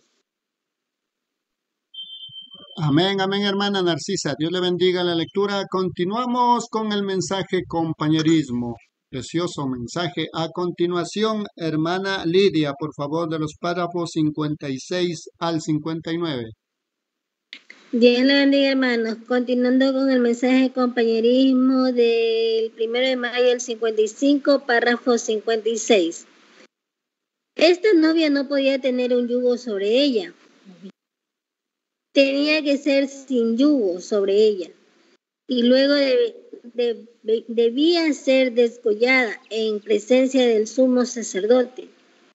Amén, amén, hermana Narcisa. Dios le bendiga la lectura. Continuamos con el mensaje compañerismo. Precioso mensaje. A continuación, hermana Lidia, por favor, de los párrafos 56 al 59. Dios le bendiga, hermanos. Continuando con el mensaje de compañerismo del 1 de mayo del 55, párrafo 56. Esta novia no podía tener un yugo sobre ella. Tenía que ser sin yugo sobre ella. Y luego debía ser descollada en presencia del sumo sacerdote.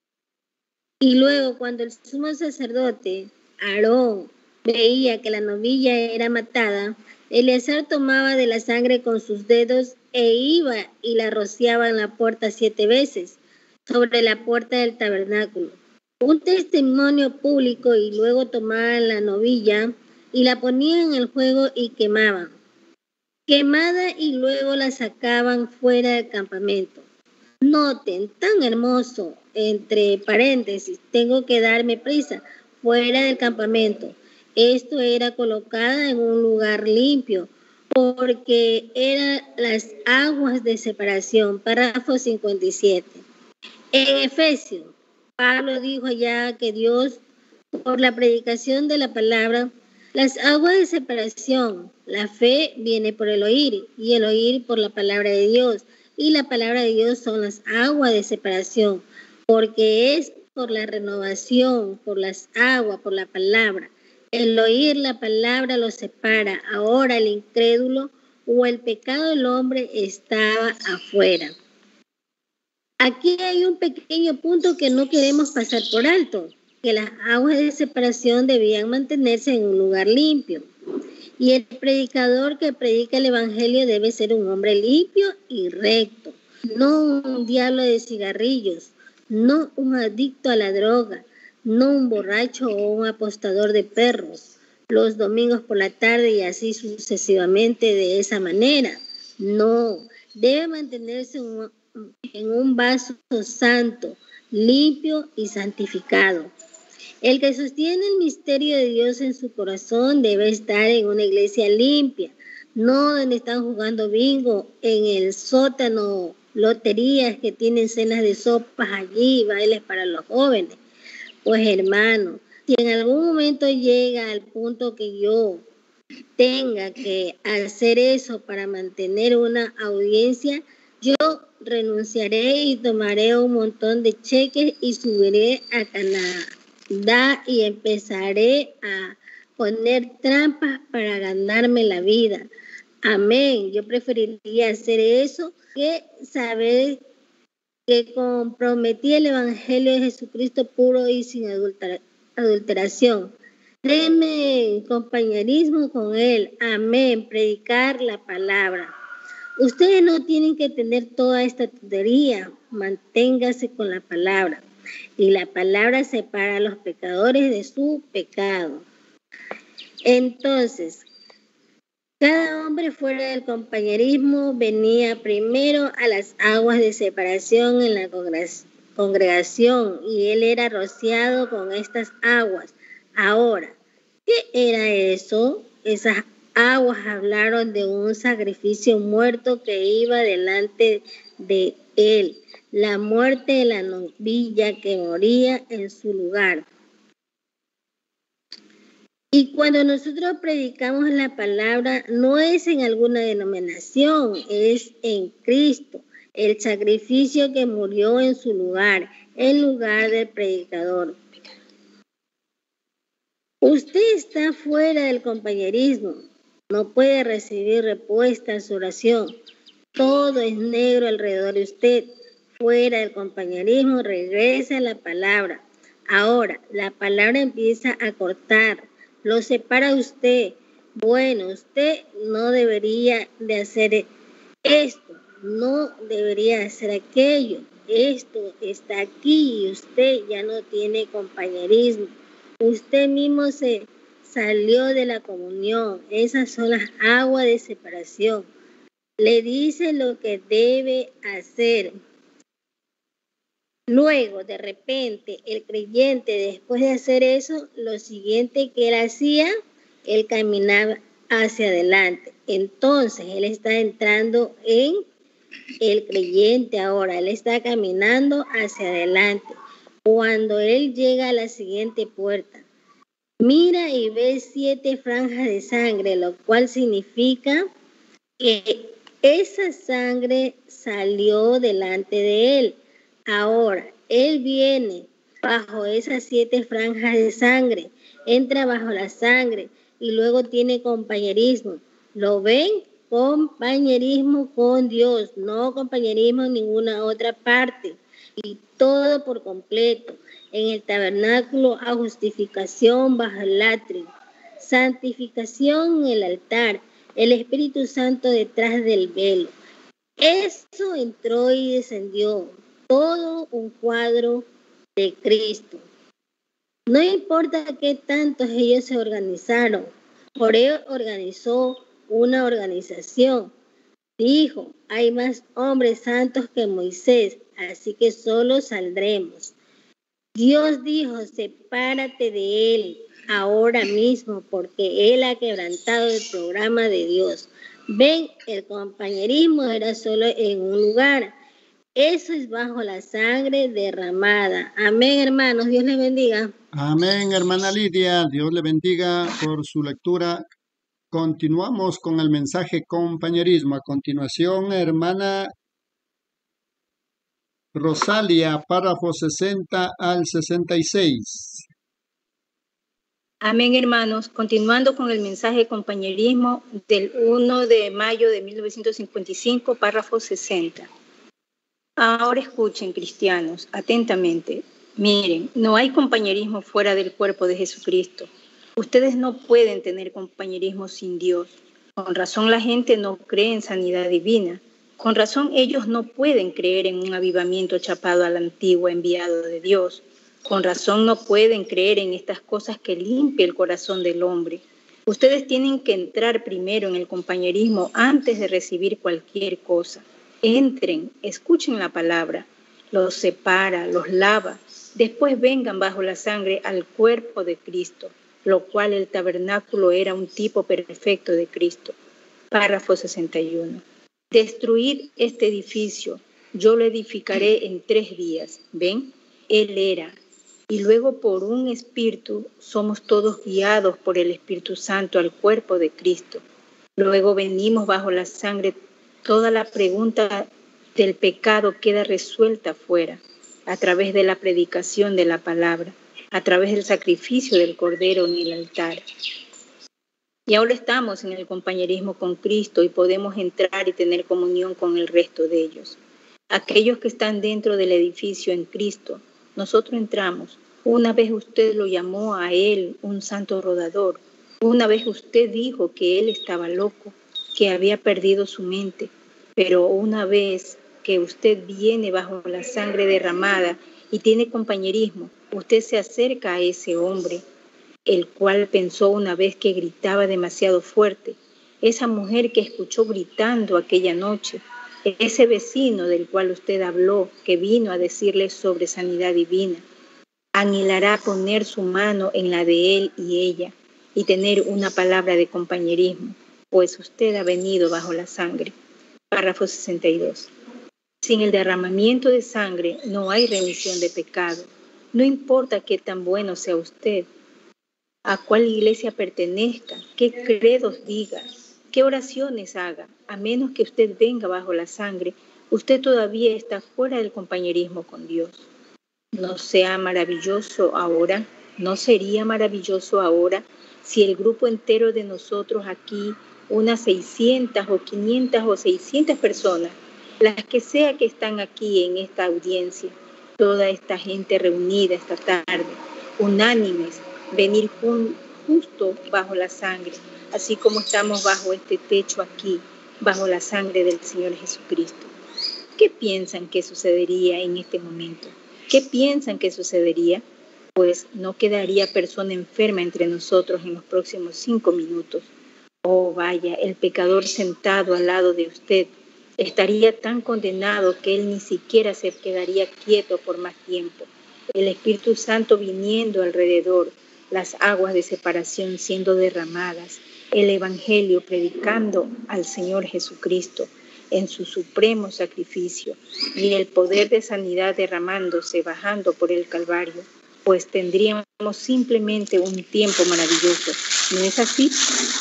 Y luego, cuando el sumo sacerdote, Aarón, veía que la novilla era matada, Eleazar tomaba de la sangre con sus dedos e iba y la rociaba en la puerta 7 veces, sobre la puerta del tabernáculo. Un testimonio público, y luego tomaban la novilla y la ponían en el fuego y quemaban. Quemada, y luego la sacaban fuera del campamento. Noten, tan hermoso, entre paréntesis, tengo que darme prisa, fuera del campamento. Esto era colocada en un lugar limpio, porque eran las aguas de separación. Párrafo 57. En Efesios, Pablo dijo ya que Dios, por la predicación de la palabra, las aguas de separación, la fe viene por el oír, y el oír por la palabra de Dios. Y la palabra de Dios son las aguas de separación, porque es por la renovación, por las aguas, por la palabra. El oír la palabra lo separa. Ahora el incrédulo o el pecado del hombre estaba afuera. Aquí hay un pequeño punto que no queremos pasar por alto, que las aguas de separación debían mantenerse en un lugar limpio. Y el predicador que predica el evangelio debe ser un hombre limpio y recto, no un diablo de cigarrillos, no un adicto a la droga, no un borracho o un apostador de perros, los domingos por la tarde y así sucesivamente de esa manera. No, debe mantenerse en un vaso santo, limpio y santificado. El que sostiene el misterio de Dios en su corazón debe estar en una iglesia limpia, no donde están jugando bingo, en el sótano, loterías que tienen cenas de sopas allí, bailes para los jóvenes. Pues hermano, si en algún momento llega al punto que yo tenga que hacer eso para mantener una audiencia, yo renunciaré y tomaré un montón de cheques y subiré a Canadá y empezaré a poner trampas para ganarme la vida. Amén. Yo preferiría hacer eso que saber que comprometí el Evangelio de Jesucristo puro y sin adulteración. Denme compañerismo con Él. Amén. Predicar la palabra. Ustedes no tienen que tener toda esta tontería. Manténgase con la palabra. Y la palabra separa a los pecadores de su pecado. Entonces, cada hombre fuera del compañerismo venía primero a las aguas de separación en la congregación y él era rociado con estas aguas. Ahora, ¿qué era eso? Esas aguas hablaron de un sacrificio muerto que iba delante de él, la muerte de la novilla que moría en su lugar. Y cuando nosotros predicamos la palabra, no es en alguna denominación, es en Cristo, el sacrificio que murió en su lugar, en lugar del predicador. Usted está fuera del compañerismo, no puede recibir respuesta a su oración. Todo es negro alrededor de usted. Fuera del compañerismo, regresa a la palabra. Ahora, la palabra empieza a cortar. Lo separa usted. Bueno, usted no debería de hacer esto, no debería hacer aquello. Esto está aquí y usted ya no tiene compañerismo. Usted mismo se salió de la comunión. Esas son las aguas de separación. Le dice lo que debe hacer. Luego, de repente, el creyente, después de hacer eso, lo siguiente que él hacía, él caminaba hacia adelante. Entonces, él está entrando en el creyente ahora, él está caminando hacia adelante. Cuando él llega a la siguiente puerta, mira y ve 7 franjas de sangre, lo cual significa que esa sangre salió delante de él. Ahora, él viene bajo esas 7 franjas de sangre, entra bajo la sangre y luego tiene compañerismo. ¿Lo ven? Compañerismo con Dios, no compañerismo en ninguna otra parte. Y todo por completo. En el tabernáculo a justificación bajo el atrio, santificación en el altar, el Espíritu Santo detrás del velo. Eso entró y descendió. Todo un cuadro de Cristo. No importa qué tantos ellos se organizaron. Jorge organizó una organización. Dijo, hay más hombres santos que Moisés, así que solo saldremos. Dios dijo, sepárate de él ahora mismo, porque él ha quebrantado el programa de Dios. Ven, el compañerismo era solo en un lugar. Eso es bajo la sangre derramada. Amén, hermanos. Dios les bendiga. Amén, hermana Lidia. Dios le bendiga por su lectura. Continuamos con el mensaje compañerismo. A continuación, hermana Rosalia, párrafo 60 al 66. Amén, hermanos. Continuando con el mensaje compañerismo del 1 de mayo de 1955, párrafo 60. Ahora escuchen, cristianos, atentamente. Miren, no hay compañerismo fuera del cuerpo de Jesucristo. Ustedes no pueden tener compañerismo sin Dios. Con razón la gente no cree en sanidad divina. Con razón ellos no pueden creer en un avivamiento chapado a la antigua enviado de Dios. Con razón no pueden creer en estas cosas que limpian el corazón del hombre. Ustedes tienen que entrar primero en el compañerismo antes de recibir cualquier cosa. Entren, escuchen la palabra, los separa, los lava. Después vengan bajo la sangre al cuerpo de Cristo, lo cual el tabernáculo era un tipo perfecto de Cristo. Párrafo 61. Destruid este edificio, yo lo edificaré en 3 días. ¿Ven? Él era y luego por un espíritu somos todos guiados por el Espíritu Santo al cuerpo de Cristo. Luego venimos bajo la sangre, toda la pregunta del pecado queda resuelta fuera, a través de la predicación de la palabra, a través del sacrificio del Cordero en el altar. Y ahora estamos en el compañerismo con Cristo y podemos entrar y tener comunión con el resto de ellos. Aquellos que están dentro del edificio en Cristo, nosotros entramos. Una vez usted lo llamó a él un santo rodador. Una vez usted dijo que él estaba loco, que había perdido su mente. Pero una vez que usted viene bajo la sangre derramada y tiene compañerismo, usted se acerca a ese hombre, el cual pensó una vez que gritaba demasiado fuerte. Esa mujer que escuchó gritando aquella noche, ese vecino del cual usted habló, que vino a decirle sobre sanidad divina, anhelará poner su mano en la de él y ella y tener una palabra de compañerismo, pues usted ha venido bajo la sangre. Párrafo 62. Sin el derramamiento de sangre no hay remisión de pecado. No importa qué tan bueno sea usted, a cuál iglesia pertenezca, qué credos diga, qué oraciones haga, a menos que usted venga bajo la sangre, usted todavía está fuera del compañerismo con Dios. ¿No sería maravilloso ahora si el grupo entero de nosotros aquí, unas 600 o 500 o 600 personas, las que sea que están aquí en esta audiencia, toda esta gente reunida esta tarde, unánimes, venir justo bajo la sangre, así como estamos bajo este techo aquí, bajo la sangre del Señor Jesucristo? ¿Qué piensan que sucedería en este momento? ¿Qué piensan que sucedería? Pues no quedaría persona enferma entre nosotros en los próximos 5 minutos. Oh, vaya, el pecador sentado al lado de usted estaría tan condenado que él ni siquiera se quedaría quieto por más tiempo. El Espíritu Santo viniendo alrededor, las aguas de separación siendo derramadas, el Evangelio predicando al Señor Jesucristo en su supremo sacrificio y el poder de sanidad derramándose, bajando por el Calvario, pues tendríamos simplemente un tiempo maravilloso. ¿No es así?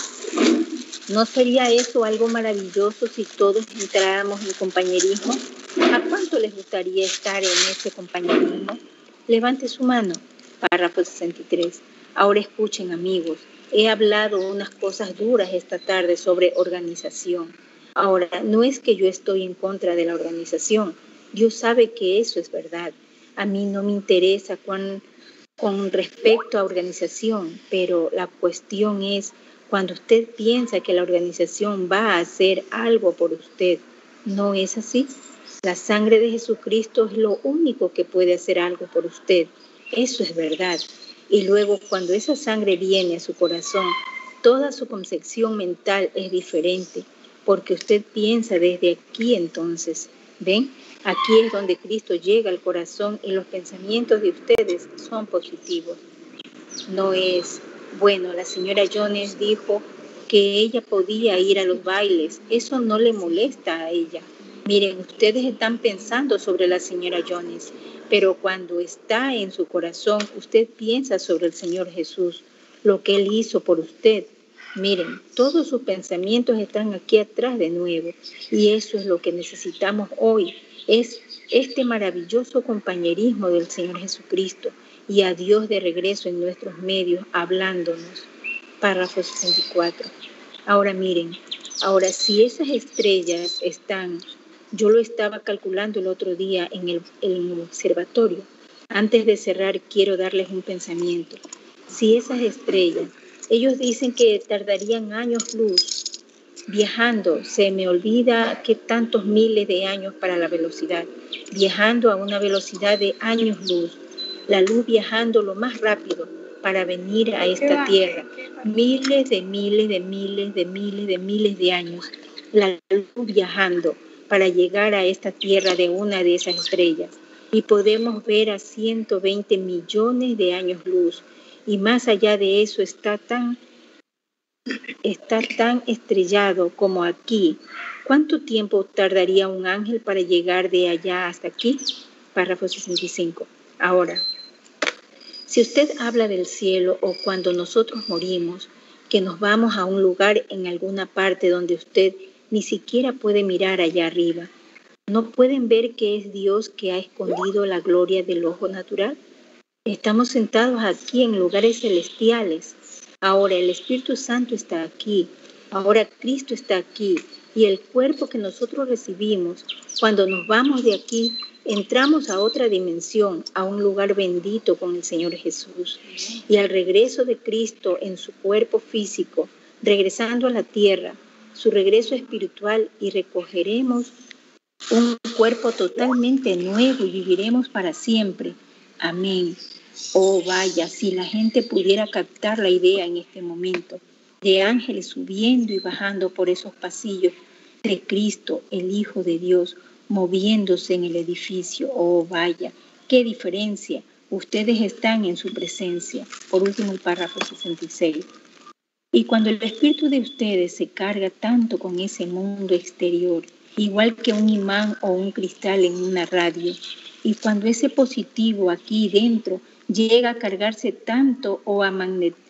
¿No sería eso algo maravilloso si todos entráramos en compañerismo? ¿A cuánto les gustaría estar en ese compañerismo? Levante su mano. Párrafo 63. Ahora escuchen, amigos. He hablado unas cosas duras esta tarde sobre organización. Ahora, no es que yo estoy en contra de la organización. Dios sabe que eso es verdad. A mí no me interesa con respecto a organización, pero la cuestión es cuando usted piensa que la organización va a hacer algo por usted. ¿No es así? La sangre de Jesucristo es lo único que puede hacer algo por usted. Eso es verdad. Y luego cuando esa sangre viene a su corazón, toda su concepción mental es diferente, porque usted piensa desde aquí entonces. ¿Ven? Aquí es donde Cristo llega al corazón y los pensamientos de ustedes son positivos. No es, bueno, la señora Jones dijo que ella podía ir a los bailes. Eso no le molesta a ella. Miren, ustedes están pensando sobre la señora Jones, pero cuando está en su corazón, usted piensa sobre el Señor Jesús, lo que Él hizo por usted. Miren, todos sus pensamientos están aquí atrás de nuevo, y eso es lo que necesitamos hoy, es este maravilloso compañerismo del Señor Jesucristo y a Dios de regreso en nuestros medios hablándonos. Párrafo 64. Ahora miren, ahora si esas estrellas están, yo lo estaba calculando el otro día en el observatorio. Antes de cerrar quiero darles un pensamiento. Si esas estrellas, ellos dicen que tardarían años luz viajando, se me olvida qué tantos miles de años para la velocidad, viajando a una velocidad de años luz, la luz viajando lo más rápido para venir a esta tierra, miles de años, la luz viajando para llegar a esta tierra de una de esas estrellas, y podemos ver a 120 millones de años luz, y más allá de eso está tan estrellado como aquí. ¿Cuánto tiempo tardaría un ángel para llegar de allá hasta aquí? Párrafo 65. Ahora, Si usted habla del cielo o cuando nosotros morimos, que nos vamos a un lugar en alguna parte donde usted ni siquiera puede mirar allá arriba, ¿no pueden ver que es Dios que ha escondido la gloria del ojo natural? Estamos sentados aquí en lugares celestiales. Ahora el Espíritu Santo está aquí. Ahora Cristo está aquí. Y el cuerpo que nosotros recibimos, cuando nos vamos de aquí, entramos a otra dimensión, a un lugar bendito con el Señor Jesús. Y al regreso de Cristo en su cuerpo físico, regresando a la tierra, su regreso espiritual, y recogeremos un cuerpo totalmente nuevo y viviremos para siempre. Amén. Oh, vaya, si la gente pudiera captar la idea en este momento de ángeles subiendo y bajando por esos pasillos, de Cristo, el Hijo de Dios, moviéndose en el edificio. Oh, vaya, qué diferencia. Ustedes están en su presencia. Por último, el párrafo 66. Y cuando el espíritu de ustedes se carga tanto con ese mundo exterior, igual que un imán o un cristal en una radio, y cuando ese positivo aquí dentro llega a cargarse tanto o a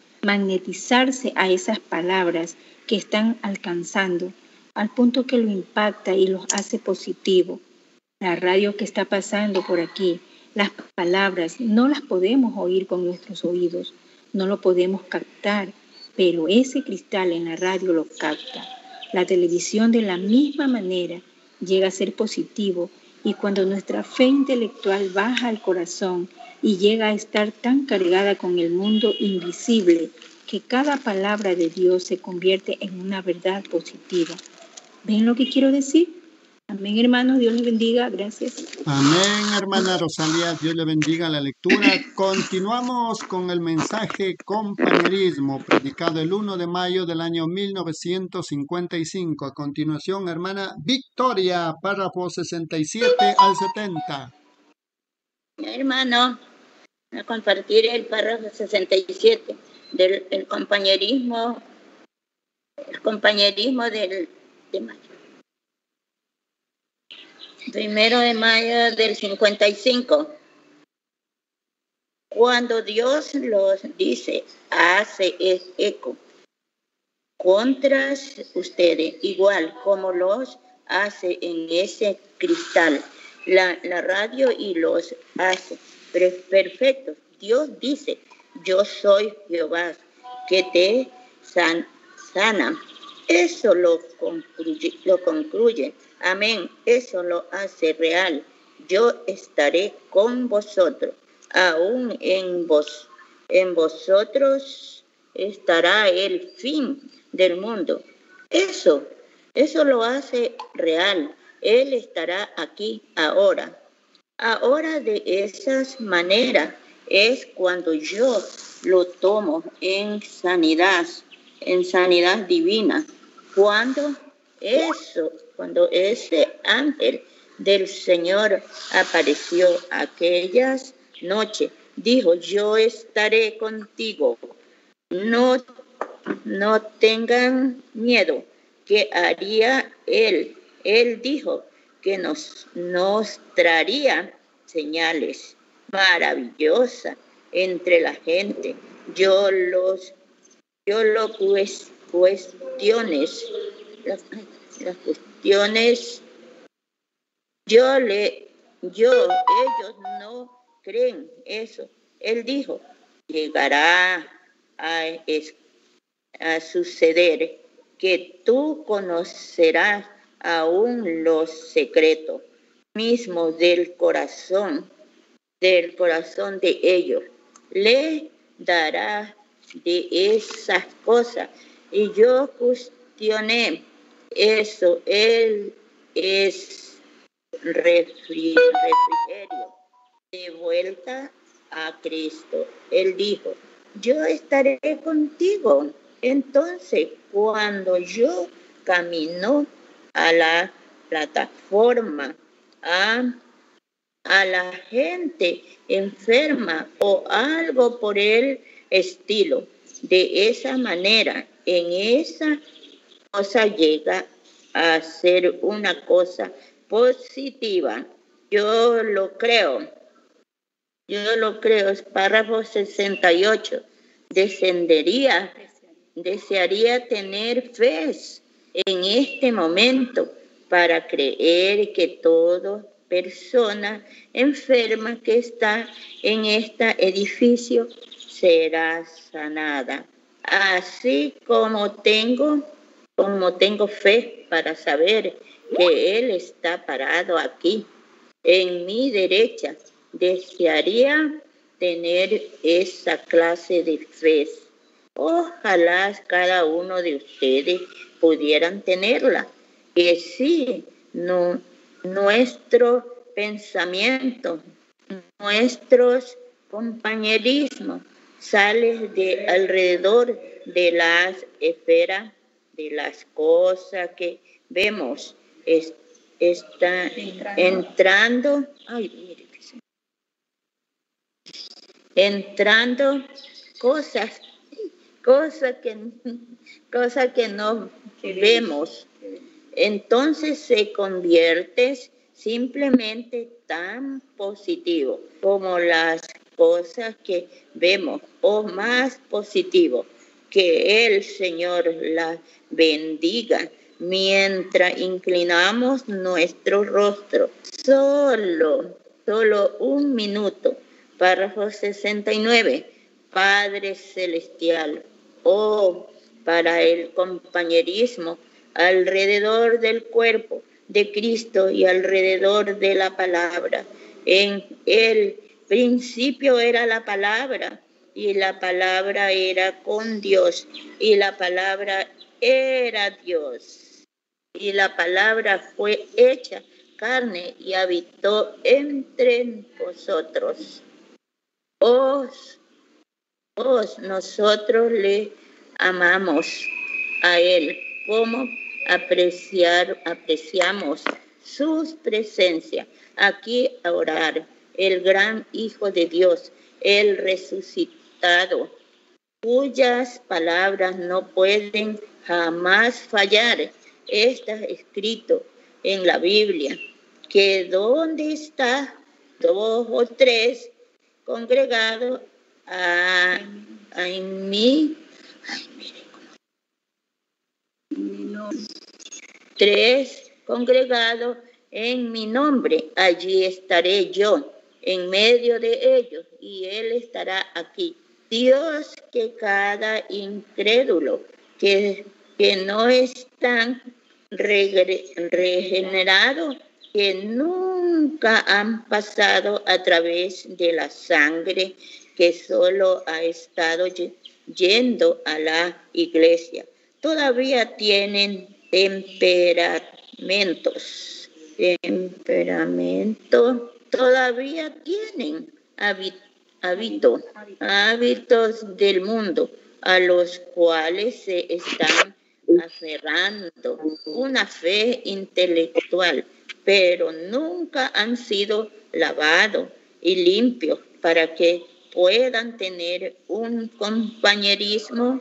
magnetizarse a esas palabras que están alcanzando, al punto que lo impacta y los hace positivo. La radio que está pasando por aquí, las palabras, no las podemos oír con nuestros oídos, no lo podemos captar, pero ese cristal en la radio lo capta. La televisión de la misma manera llega a ser positivo, y cuando nuestra fe intelectual baja al corazón y llega a estar tan cargada con el mundo invisible que cada palabra de Dios se convierte en una verdad positiva. ¿Ven lo que quiero decir? Amén, hermanos. Dios les bendiga. Gracias. Amén, hermana Rosalía. Dios le bendiga la lectura. Continuamos con el mensaje compañerismo, predicado el 1 de mayo del año 1955. A continuación, hermana Victoria, párrafo 67 al 70. Hermano, a compartir el párrafo 67 del compañerismo, de mayo. 1 de mayo del 55. Cuando Dios los dice, hace eco contra ustedes, igual como los hace en ese cristal, la radio, y los hace perfectos. Dios dice, yo soy Jehová, que te sana. Eso lo concluye. Amén. Eso lo hace real. Yo estaré con vosotros. Aún en vosotros estará el fin del mundo. Eso lo hace real. Él estará aquí ahora. Ahora, de esa manera es cuando yo lo tomo en sanidad divina. Cuando ese ángel del Señor apareció aquellas noches, dijo, yo estaré contigo. No tengan miedo. ¿Qué haría él? Él dijo que nos traería señales maravillosas entre la gente. Yo las cuestiones, ellos no creen eso. Él dijo, llegará a suceder que tú conocerás aún los secretos mismos del corazón de ellos. Le dará de esas cosas. Y yo cuestioné eso. Él es refrigerio de vuelta a Cristo. Él dijo, yo estaré contigo. Entonces, cuando yo camino a la plataforma, a la gente enferma o algo por el estilo, de esa manera, en esa cosa llega a ser una cosa positiva. Yo lo creo. Yo lo creo, es párrafo 68. Desearía tener fe en este momento para creer que toda persona enferma que está en este edificio será sanada. Así como tengo fe para saber que Él está parado aquí, en mi derecha, desearía tener esa clase de fe. Ojalá cada uno de ustedes pudieran tenerla. Que sí, nuestro pensamiento, nuestros compañerismos salen de alrededor de las esferas, de las cosas que vemos. Está entrando, cosas que no vemos. Entonces se convierte simplemente tan positivo como las cosas que vemos, o más positivo. Que el Señor la bendiga mientras inclinamos nuestro rostro. Solo un minuto. Párrafo 69. Padre Celestial, para el compañerismo alrededor del cuerpo de Cristo y alrededor de la palabra. En el principio era la palabra, y la palabra era con Dios, y la palabra era Dios. Y la palabra fue hecha carne y habitó entre vosotros. Nosotros le amamos a Él, como apreciamos su presencia aquí a orar. El gran Hijo de Dios, el resucitado, cuyas palabras no pueden jamás fallar. Está escrito en la Biblia que donde está 2 o 3 congregados en mí, 3 congregados en mi nombre, allí estaré yo en medio de ellos, y Él estará aquí. Dios, que cada incrédulo que no están regenerados, que nunca han pasado a través de la sangre, que solo ha estado yendo a la iglesia, todavía tienen temperamentos, todavía tienen hábitos del mundo a los cuales se están aferrando, una fe intelectual, pero nunca han sido lavados y limpios para que puedan tener un compañerismo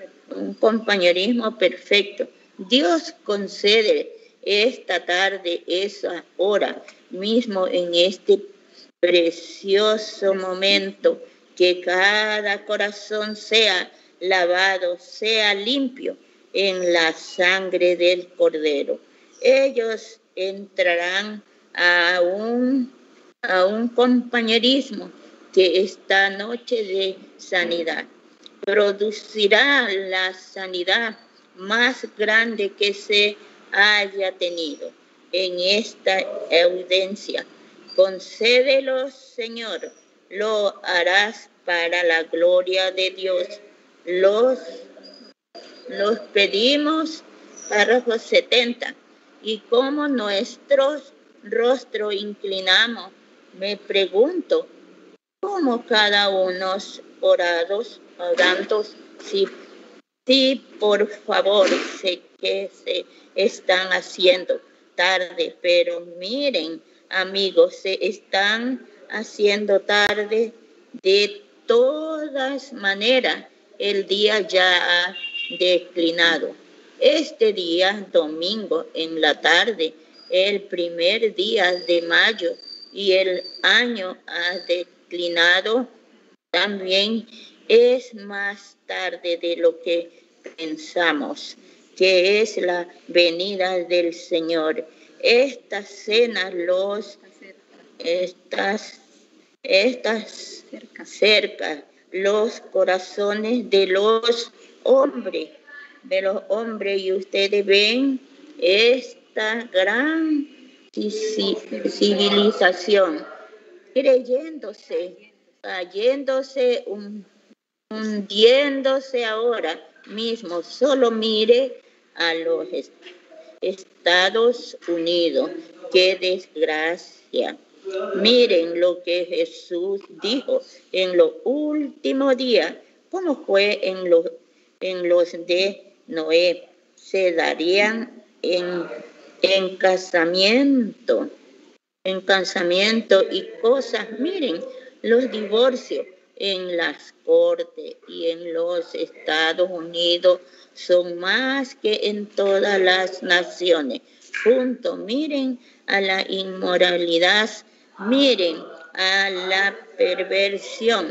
perfecto. Dios concede esta tarde, esa hora mismo, en este precioso momento, que cada corazón sea lavado, sea limpio en la sangre del Cordero. Ellos entrarán a un compañerismo que esta noche de sanidad producirá la sanidad más grande que se haya tenido en esta audiencia. Concédelo, Señor, lo harás para la gloria de Dios. Los pedimos, párrafo 70, y como nuestros rostros inclinamos, me pregunto, ¿cómo cada uno orando, si por favor, sé que se están haciendo tarde, pero miren, amigos, se están haciendo tarde. De todas maneras, el día ya ha declinado. Este día, domingo, en la tarde, el primer día de mayo, y el año ha inclinado también es más tarde de lo que pensamos, que es la venida del Señor. Esta cena estas cerca los corazones de los hombres, y ustedes ven esta gran civilización cayéndose, hundiéndose ahora mismo. Solo mire a los Estados Unidos. ¡Qué desgracia! Miren lo que Jesús dijo en los últimos días. ¿Cómo fue en los de Noé? Se darían en casamiento y cosas. Miren, los divorcios en las cortes y en los Estados Unidos son más que en todas las naciones. Juntos, miren a la inmoralidad, miren a la perversión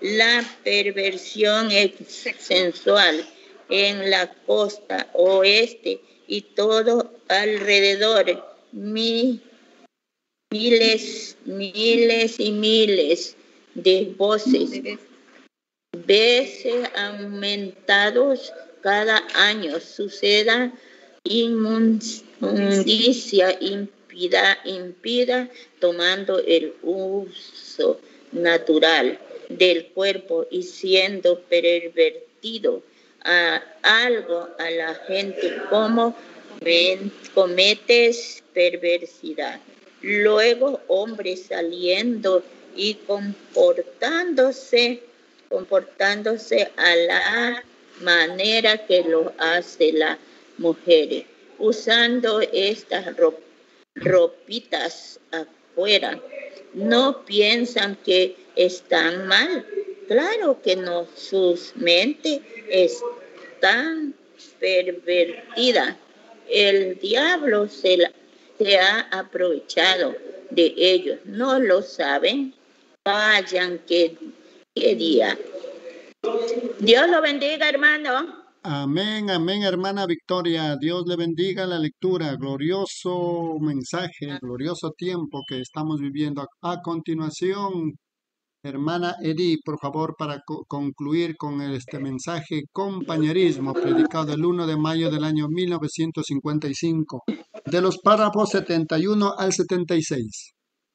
sensual en la costa oeste y todo alrededor. Miles y miles de veces aumentados cada año. Suceda inmundicia impida tomando el uso natural del cuerpo y siendo pervertido a la gente como cometes perversidad. Luego hombres saliendo y comportándose a la manera que lo hace las mujeres, usando estas ropitas afuera. No piensan que están mal. Claro que no, sus mentes están pervertidas. El diablo se ha aprovechado de ellos. ¿No lo saben? Vayan, qué día. Dios lo bendiga, hermano. Amén, amén, hermana Victoria. Dios le bendiga la lectura. Glorioso mensaje, glorioso tiempo que estamos viviendo. A continuación, hermana Edith, por favor, para concluir con este mensaje, compañerismo, predicado el 1 de mayo del año 1955, de los párrafos 71 al 76.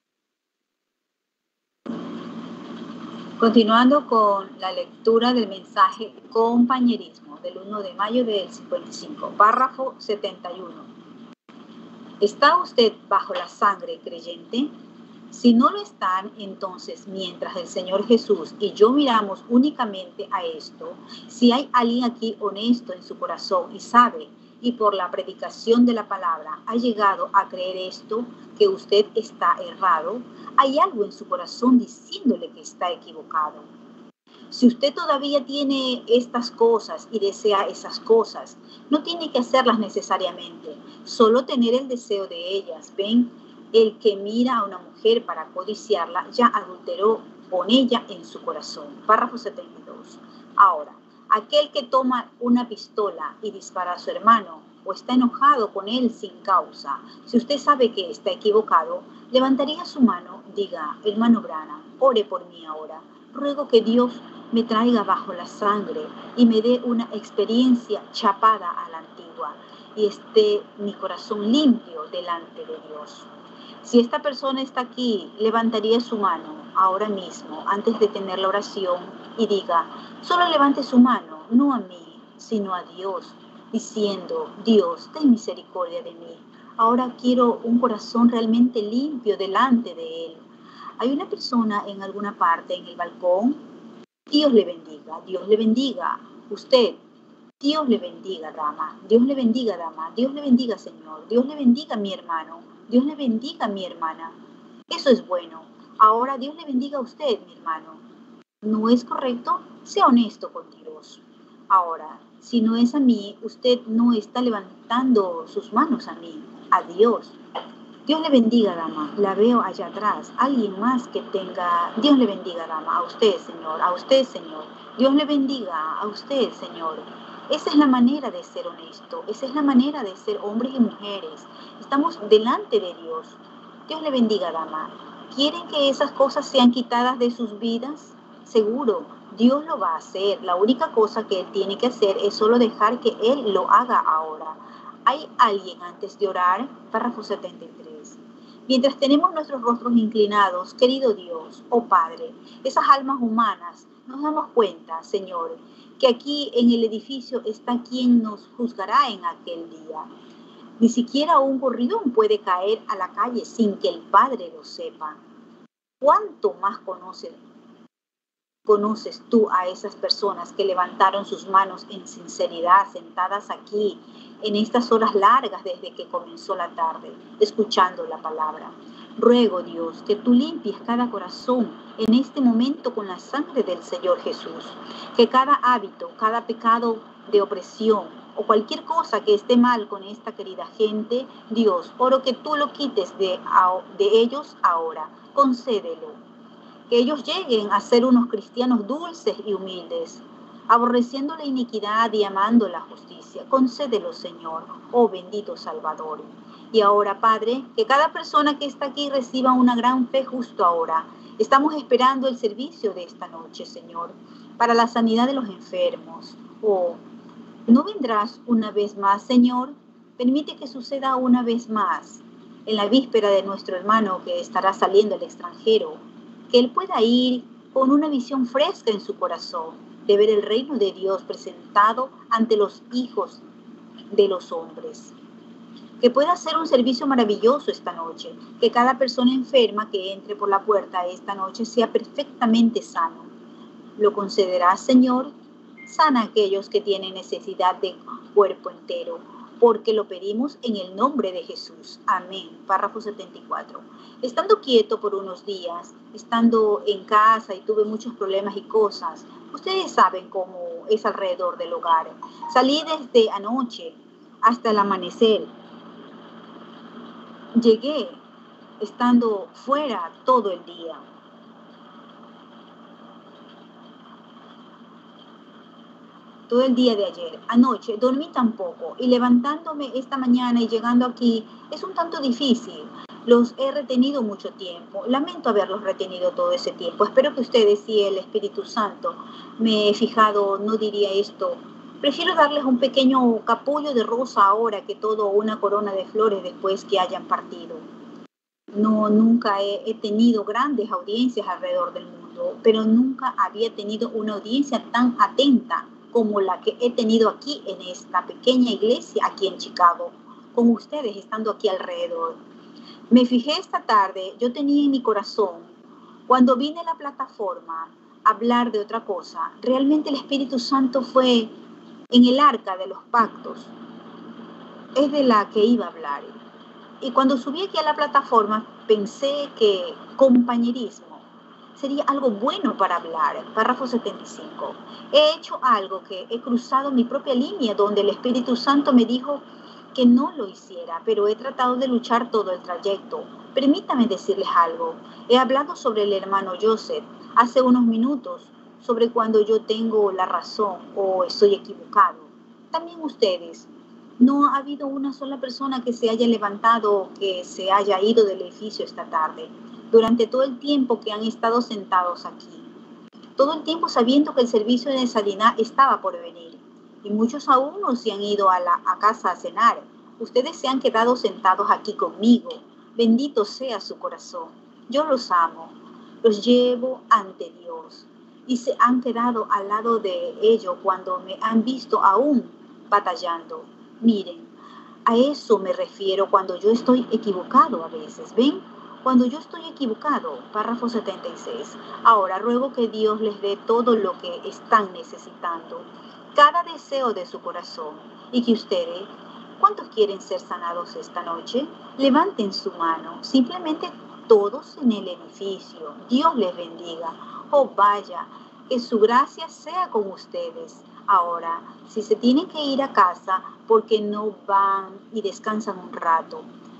Continuando con la lectura del mensaje compañerismo del 1 de mayo del 55, párrafo 71. ¿Está usted bajo la sangre, creyente? Si no lo están, entonces, mientras el Señor Jesús y yo miramos únicamente a esto, si hay alguien aquí honesto en su corazón y sabe, y por la predicación de la palabra ha llegado a creer esto, que usted está errado, hay algo en su corazón diciéndole que está equivocado. Si usted todavía tiene estas cosas y desea esas cosas, no tiene que hacerlas necesariamente, solo tener el deseo de ellas. ¿Ven? El que mira a una mujer para codiciarla ya adulteró con ella en su corazón. Párrafo 72. Ahora, aquel que toma una pistola y dispara a su hermano o está enojado con él sin causa, si usted sabe que está equivocado, levantaría su mano, diga: hermano Branham, ore por mí ahora. Ruego que Dios me traiga bajo la sangre y me dé una experiencia chapada a la antigua y esté mi corazón limpio delante de Dios. Si esta persona está aquí, levantaría su mano ahora mismo, antes de tener la oración, y diga: solo levante su mano, no a mí, sino a Dios, diciendo: Dios, ten misericordia de mí. Ahora quiero un corazón realmente limpio delante de Él. ¿Hay una persona en alguna parte en el balcón? Dios le bendiga, Dios le bendiga. Usted, Dios le bendiga, dama, Dios le bendiga, dama, Dios le bendiga, Señor, Dios le bendiga, mi hermano, Dios le bendiga, mi hermana. Eso es bueno. Ahora Dios le bendiga a usted, mi hermano. ¿No es correcto? Sea honesto con Dios. Ahora, si no es a mí, usted no está levantando sus manos a mí, a Dios. Dios le bendiga, dama. La veo allá atrás. Alguien más que tenga... Dios le bendiga, dama. A usted, Señor. A usted, Señor. Dios le bendiga. A usted, Señor. Esa es la manera de ser honesto. Esa es la manera de ser hombres y mujeres. Estamos delante de Dios. Dios le bendiga, dama. ¿Quieren que esas cosas sean quitadas de sus vidas? Seguro, Dios lo va a hacer. La única cosa que Él tiene que hacer es solo dejar que Él lo haga ahora. ¿Hay alguien antes de orar? Párrafo 73. Mientras tenemos nuestros rostros inclinados, querido Dios, oh Padre, esas almas humanas, nos damos cuenta, Señor, que aquí en el edificio está quien nos juzgará en aquel día. Ni siquiera un gorrión puede caer a la calle sin que el Padre lo sepa. ¿Cuánto más conoces tú a esas personas que levantaron sus manos en sinceridad, sentadas aquí en estas horas largas desde que comenzó la tarde, escuchando la palabra? Ruego, Dios, que tú limpies cada corazón en este momento con la sangre del Señor Jesús. Que cada hábito, cada pecado de opresión o cualquier cosa que esté mal con esta querida gente, Dios, oro que tú lo quites de ellos ahora. Concédelo. Que ellos lleguen a ser unos cristianos dulces y humildes, aborreciendo la iniquidad y amando la justicia. Concédelo, Señor, oh bendito Salvador. Y ahora, Padre, que cada persona que está aquí reciba una gran fe justo ahora. Estamos esperando el servicio de esta noche, Señor, para la sanidad de los enfermos. Oh, ¿no vendrás una vez más, Señor? Permite que suceda una vez más, en la víspera de nuestro hermano que estará saliendo al extranjero, que él pueda ir con una visión fresca en su corazón, de ver el reino de Dios presentado ante los hijos de los hombres. Que pueda hacer un servicio maravilloso esta noche, que cada persona enferma que entre por la puerta esta noche sea perfectamente sano. ¿Lo concederás, Señor? Sana a aquellos que tienen necesidad de cuerpo entero, porque lo pedimos en el nombre de Jesús. Amén. Párrafo 74. Estando quieto por unos días, estando en casa y tuve muchos problemas y cosas, ustedes saben cómo es alrededor del hogar. Salí desde anoche hasta el amanecer. Llegué estando fuera todo el día. Todo el día de ayer. Anoche dormí tan poco y levantándome esta mañana y llegando aquí es un tanto difícil. Los he retenido mucho tiempo. Lamento haberlos retenido todo ese tiempo. Espero que ustedes y el Espíritu Santo, me he fijado, no diría esto. Prefiero darles un pequeño capullo de rosa ahora que todo una corona de flores después que hayan partido. No, nunca he tenido grandes audiencias alrededor del mundo, pero nunca había tenido una audiencia tan atenta como la que he tenido aquí en esta pequeña iglesia aquí en Chicago, con ustedes estando aquí alrededor. Me fijé esta tarde, yo tenía en mi corazón, cuando vine a la plataforma a hablar de otra cosa, realmente el Espíritu Santo fue en el arca de los pactos, es de la que iba a hablar. Y cuando subí aquí a la plataforma, pensé que compañerismo sería algo bueno para hablar. Párrafo 75. He hecho algo que he cruzado mi propia línea donde el Espíritu Santo me dijo que no lo hiciera, pero he tratado de luchar todo el trayecto. Permítame decirles algo. He hablado sobre el hermano Joseph hace unos minutos, sobre cuando yo tengo la razón o estoy equivocado. También ustedes. No ha habido una sola persona que se haya levantado o que se haya ido del edificio esta tarde, durante todo el tiempo que han estado sentados aquí. Todo el tiempo sabiendo que el servicio de Saliná estaba por venir. Y muchos aún no se han ido a casa a cenar. Ustedes se han quedado sentados aquí conmigo. Bendito sea su corazón. Yo los amo. Los llevo ante Dios. Y se han quedado al lado de ellos cuando me han visto aún batallando. Miren, a eso me refiero cuando yo estoy equivocado a veces, ¿ven? Cuando yo estoy equivocado, párrafo 76. Ahora ruego que Dios les dé todo lo que están necesitando, cada deseo de su corazón, y que ustedes, ¿cuántos quieren ser sanados esta noche? Levanten su mano, simplemente todos en el edificio. Dios les bendiga. Oh, vaya, que su gracia sea con ustedes. Ahora, si se tienen que ir a casa porque no van y descansan un rato,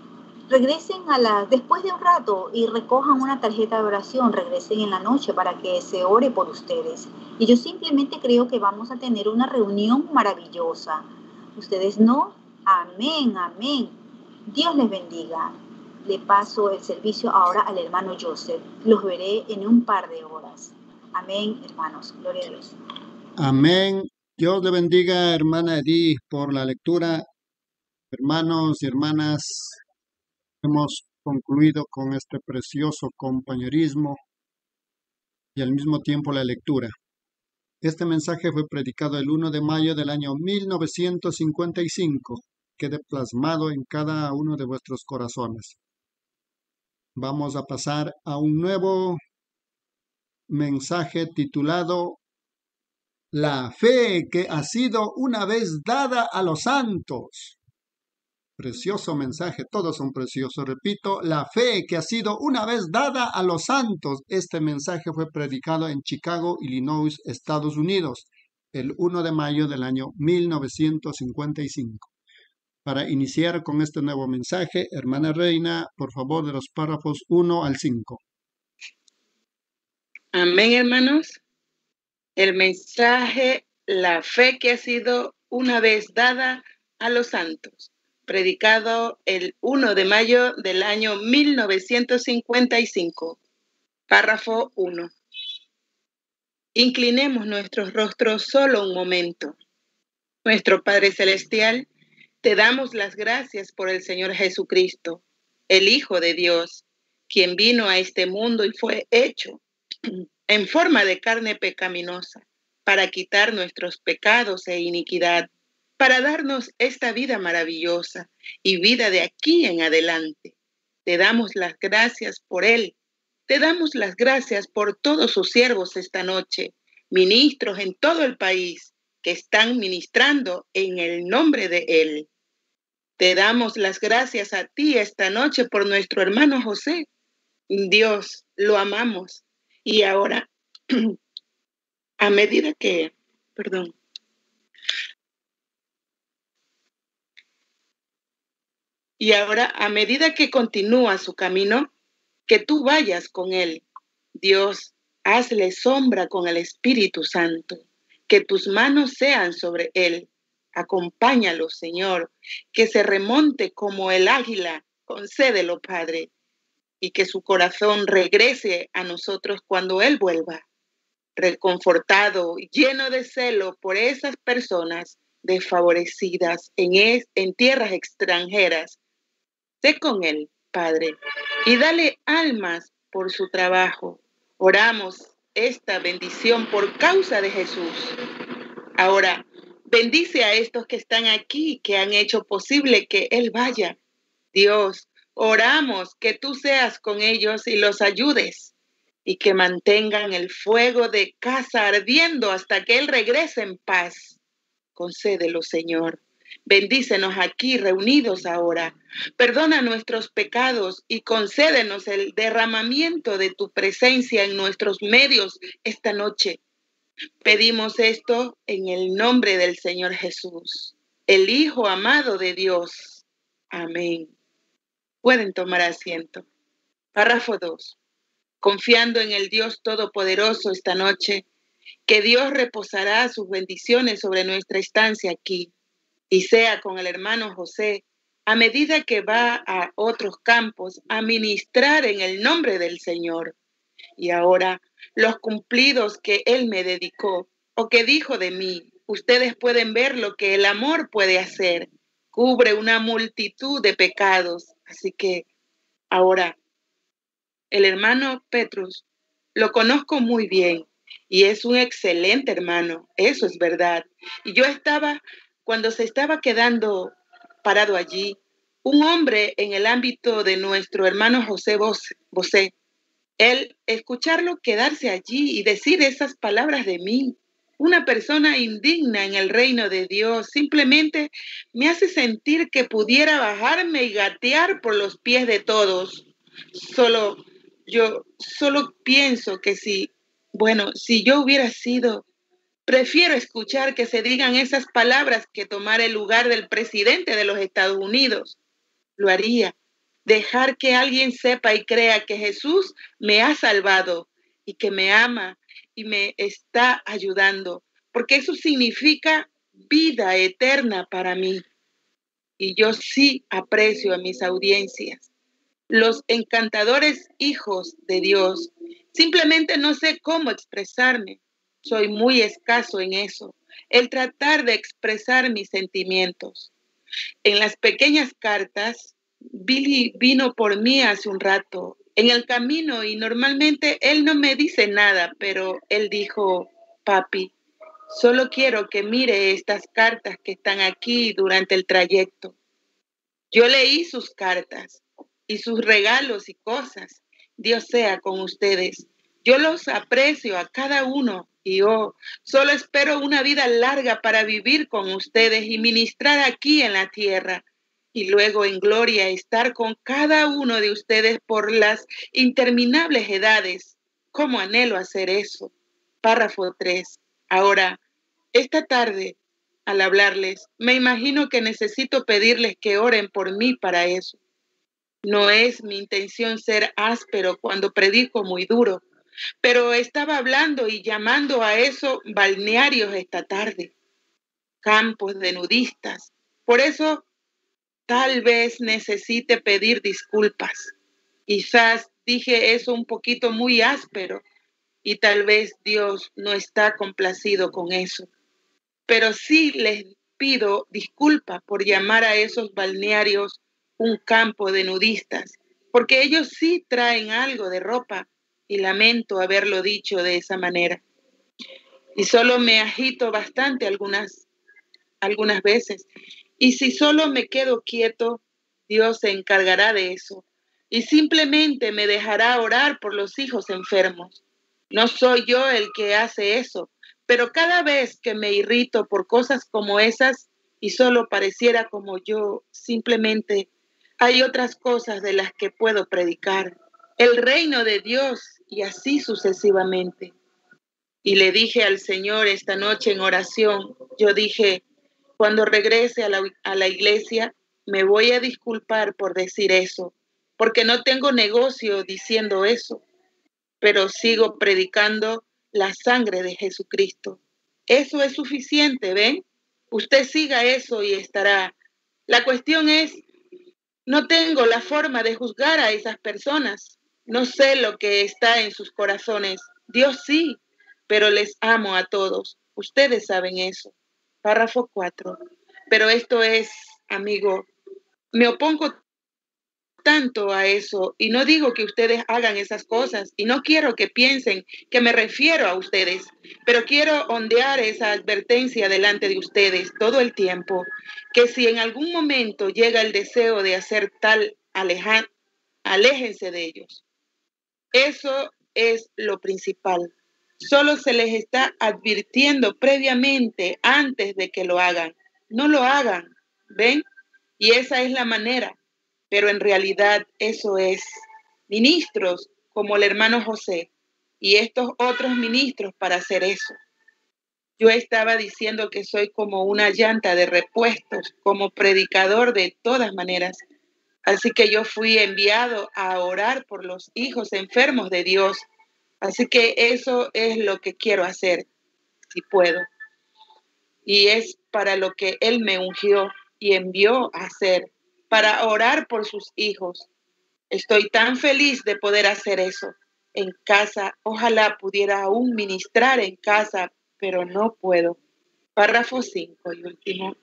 Regresen después de un rato y recojan una tarjeta de oración, regresen en la noche para que se ore por ustedes. Y yo simplemente creo que vamos a tener una reunión maravillosa. ¿Ustedes no? Amén, amén. Dios les bendiga. Le paso el servicio ahora al hermano Joseph. Los veré en un par de horas. Amén, hermanos. Gloria a Dios. Amén. Dios le bendiga, hermana Edith, por la lectura. Hermanos y hermanas, hemos concluido con este precioso compañerismo y al mismo tiempo la lectura. Este mensaje fue predicado el 1 de mayo del año 1955. Quede plasmado en cada uno de vuestros corazones. Vamos a pasar a un nuevo mensaje titulado La fe que ha sido una vez dada a los santos. Precioso mensaje, todos son preciosos. Repito, la fe que ha sido una vez dada a los santos. Este mensaje fue predicado en Chicago, Illinois, Estados Unidos, el 1 de mayo del año 1955. Para iniciar con este nuevo mensaje, hermana Reina, por favor, de los párrafos 1 al 5. Amén, hermanos. El mensaje, la fe que ha sido una vez dada a los santos, predicado el 1 de mayo del año 1955. Párrafo 1. Inclinemos nuestros rostros solo un momento. Nuestro Padre Celestial, te damos las gracias por el Señor Jesucristo, el Hijo de Dios, quien vino a este mundo y fue hecho en forma de carne pecaminosa, para quitar nuestros pecados e iniquidad, para darnos esta vida maravillosa y vida de aquí en adelante. Te damos las gracias por Él. Te damos las gracias por todos sus siervos esta noche, ministros en todo el país que están ministrando en el nombre de Él. Te damos las gracias a ti esta noche por nuestro hermano José. Dios, lo amamos. Y ahora, a medida que continúa su camino, que tú vayas con él. Dios, hazle sombra con el Espíritu Santo, que tus manos sean sobre él. Acompáñalo, Señor, que se remonte como el águila. Concédelo, Padre, y que su corazón regrese a nosotros cuando él vuelva, reconfortado, lleno de celo por esas personas desfavorecidas en tierras extranjeras. Sé con él, Padre, y dale almas por su trabajo. Oramos esta bendición por causa de Jesús. Ahora, bendice a estos que están aquí, que han hecho posible que él vaya. Dios, oramos que tú seas con ellos y los ayudes, y que mantengan el fuego de casa ardiendo hasta que él regrese en paz. Concédelo, Señor. Bendícenos aquí reunidos ahora. Perdona nuestros pecados y concédenos el derramamiento de tu presencia en nuestros medios esta noche. Pedimos esto en el nombre del Señor Jesús, el Hijo amado de Dios. Amén. Pueden tomar asiento. Párrafo 2. Confiando en el Dios Todopoderoso esta noche, que Dios reposará sus bendiciones sobre nuestra estancia aquí, y sea con el hermano José, a medida que va a otros campos a ministrar en el nombre del Señor. Y ahora, los cumplidos que él me dedicó, o que dijo de mí, ustedes pueden ver lo que el amor puede hacer. Cubre una multitud de pecados. Así que, ahora, el hermano Petrus, lo conozco muy bien y es un excelente hermano, eso es verdad. Y cuando se estaba quedando parado allí, un hombre en el ámbito de nuestro hermano José Bosé, él escucharlo quedarse allí y decir esas palabras de mí, una persona indigna en el reino de Dios, simplemente me hace sentir que pudiera bajarme y gatear por los pies de todos. Yo solo pienso que si yo hubiera sido, prefiero escuchar que se digan esas palabras que tomar el lugar del presidente de los Estados Unidos. Lo haría, dejar que alguien sepa y crea que Jesús me ha salvado y que me ama y me está ayudando, porque eso significa vida eterna para mí. Y yo sí aprecio a mis audiencias, los encantadores hijos de Dios. Simplemente no sé cómo expresarme. Soy muy escaso en eso, el tratar de expresar mis sentimientos. En las pequeñas cartas, Billy vino por mí hace un rato en el camino y normalmente él no me dice nada, pero él dijo, papi, solo quiero que mire estas cartas que están aquí durante el trayecto. Yo leí sus cartas y sus regalos y cosas. Dios sea con ustedes. Yo los aprecio a cada uno y yo solo espero una vida larga para vivir con ustedes y ministrar aquí en la tierra y luego en gloria estar con cada uno de ustedes por las interminables edades. ¿Cómo anhelo hacer eso? Párrafo 3. Ahora, esta tarde, al hablarles, me imagino que necesito pedirles que oren por mí para eso. No es mi intención ser áspero cuando predico muy duro, pero estaba hablando y llamando a eso balnearios esta tarde, campos de nudistas. Por eso, tal vez necesite pedir disculpas. Quizás dije eso un poquito muy áspero y tal vez Dios no está complacido con eso. Pero sí les pido disculpas por llamar a esos balnearios un campo de nudistas, porque ellos sí traen algo de ropa y lamento haberlo dicho de esa manera. Y solo me agito bastante algunas veces. Y si solo me quedo quieto, Dios se encargará de eso y simplemente me dejará orar por los hijos enfermos. No soy yo el que hace eso, pero cada vez que me irrito por cosas como esas y solo pareciera como yo, simplemente hay otras cosas de las que puedo predicar. El reino de Dios y así sucesivamente. Y le dije al Señor esta noche en oración, yo dije, cuando regrese a la iglesia, me voy a disculpar por decir eso, porque no tengo negocio diciendo eso, pero sigo predicando la sangre de Jesucristo. Eso es suficiente, ¿ven? Usted siga eso y estará. La cuestión es, no tengo la forma de juzgar a esas personas. No sé lo que está en sus corazones. Dios sí, pero les amo a todos. Ustedes saben eso. Párrafo 4. Pero esto es, amigo, me opongo tanto a eso y no digo que ustedes hagan esas cosas y no quiero que piensen que me refiero a ustedes, pero quiero ondear esa advertencia delante de ustedes todo el tiempo, que si en algún momento llega el deseo de hacer tal, aléjense de ellos. Eso es lo principal. Solo se les está advirtiendo previamente antes de que lo hagan. No lo hagan, ¿ven? Y esa es la manera. Pero en realidad eso es ministros como el hermano José y estos otros ministros para hacer eso. Yo estaba diciendo que soy como una llanta de repuestos, como predicador de todas maneras. Así que yo fui enviado a orar por los hijos enfermos de Dios. Así que eso es lo que quiero hacer, si puedo. Y es para lo que Él me ungió y envió a hacer, para orar por sus hijos. Estoy tan feliz de poder hacer eso en casa. Ojalá pudiera aún ministrar en casa, pero no puedo. Párrafo 5 y último.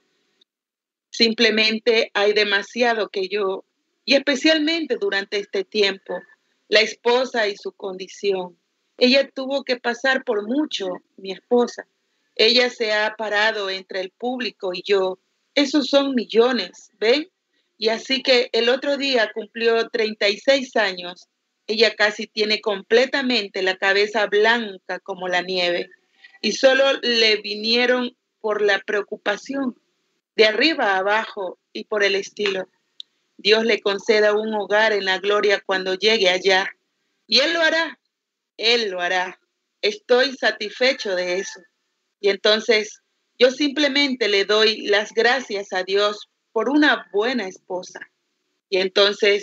Simplemente hay demasiado que yo, y especialmente durante este tiempo, la esposa y su condición. Ella tuvo que pasar por mucho, mi esposa. Ella se ha parado entre el público y yo. Esos son millones, ¿ven? Y así que el otro día cumplió 36 años. Ella casi tiene completamente la cabeza blanca como la nieve. Y solo le vinieron por la preocupación, de arriba a abajo y por el estilo. Dios le conceda un hogar en la gloria cuando llegue allá. Y Él lo hará. Él lo hará. Estoy satisfecho de eso. Y entonces yo simplemente le doy las gracias a Dios por una buena esposa. Y entonces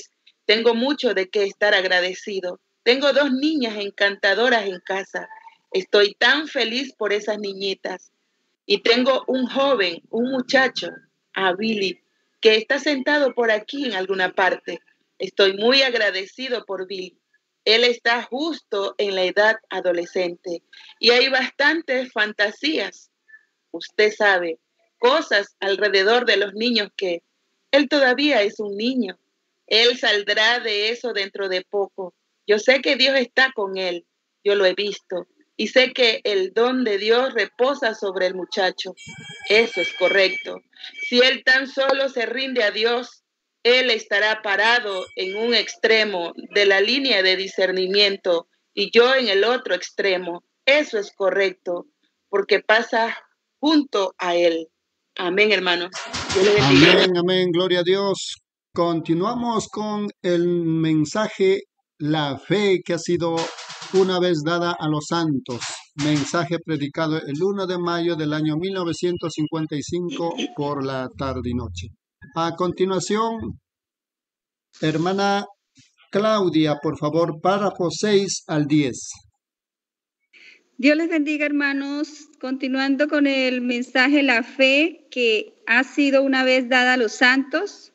Tengo mucho de qué estar agradecido. Tengo 2 niñas encantadoras en casa. Estoy tan feliz por esas niñitas. Y tengo un joven, un muchacho, a Billy, que está sentado por aquí en alguna parte. Estoy muy agradecido por Billy. Él está justo en la edad adolescente y hay bastantes fantasías. Usted sabe, cosas alrededor de los niños que él todavía es un niño. Él saldrá de eso dentro de poco. Yo sé que Dios está con él. Yo lo he visto. Y sé que el don de Dios reposa sobre el muchacho. Eso es correcto. Si él tan solo se rinde a Dios, él estará parado en un extremo de la línea de discernimiento y yo en el otro extremo. Eso es correcto, porque pasa junto a él. Amén, hermanos. Dios les bendiga. Amén, amén, gloria a Dios. Continuamos con el mensaje, la fe que ha sido una vez dada a los santos. Mensaje predicado el 1 de mayo del año 1955 por la tarde y noche. A continuación, hermana Claudia, por favor, párrafo 6 al 10. Dios les bendiga, hermanos. Continuando con el mensaje, la fe que ha sido una vez dada a los santos,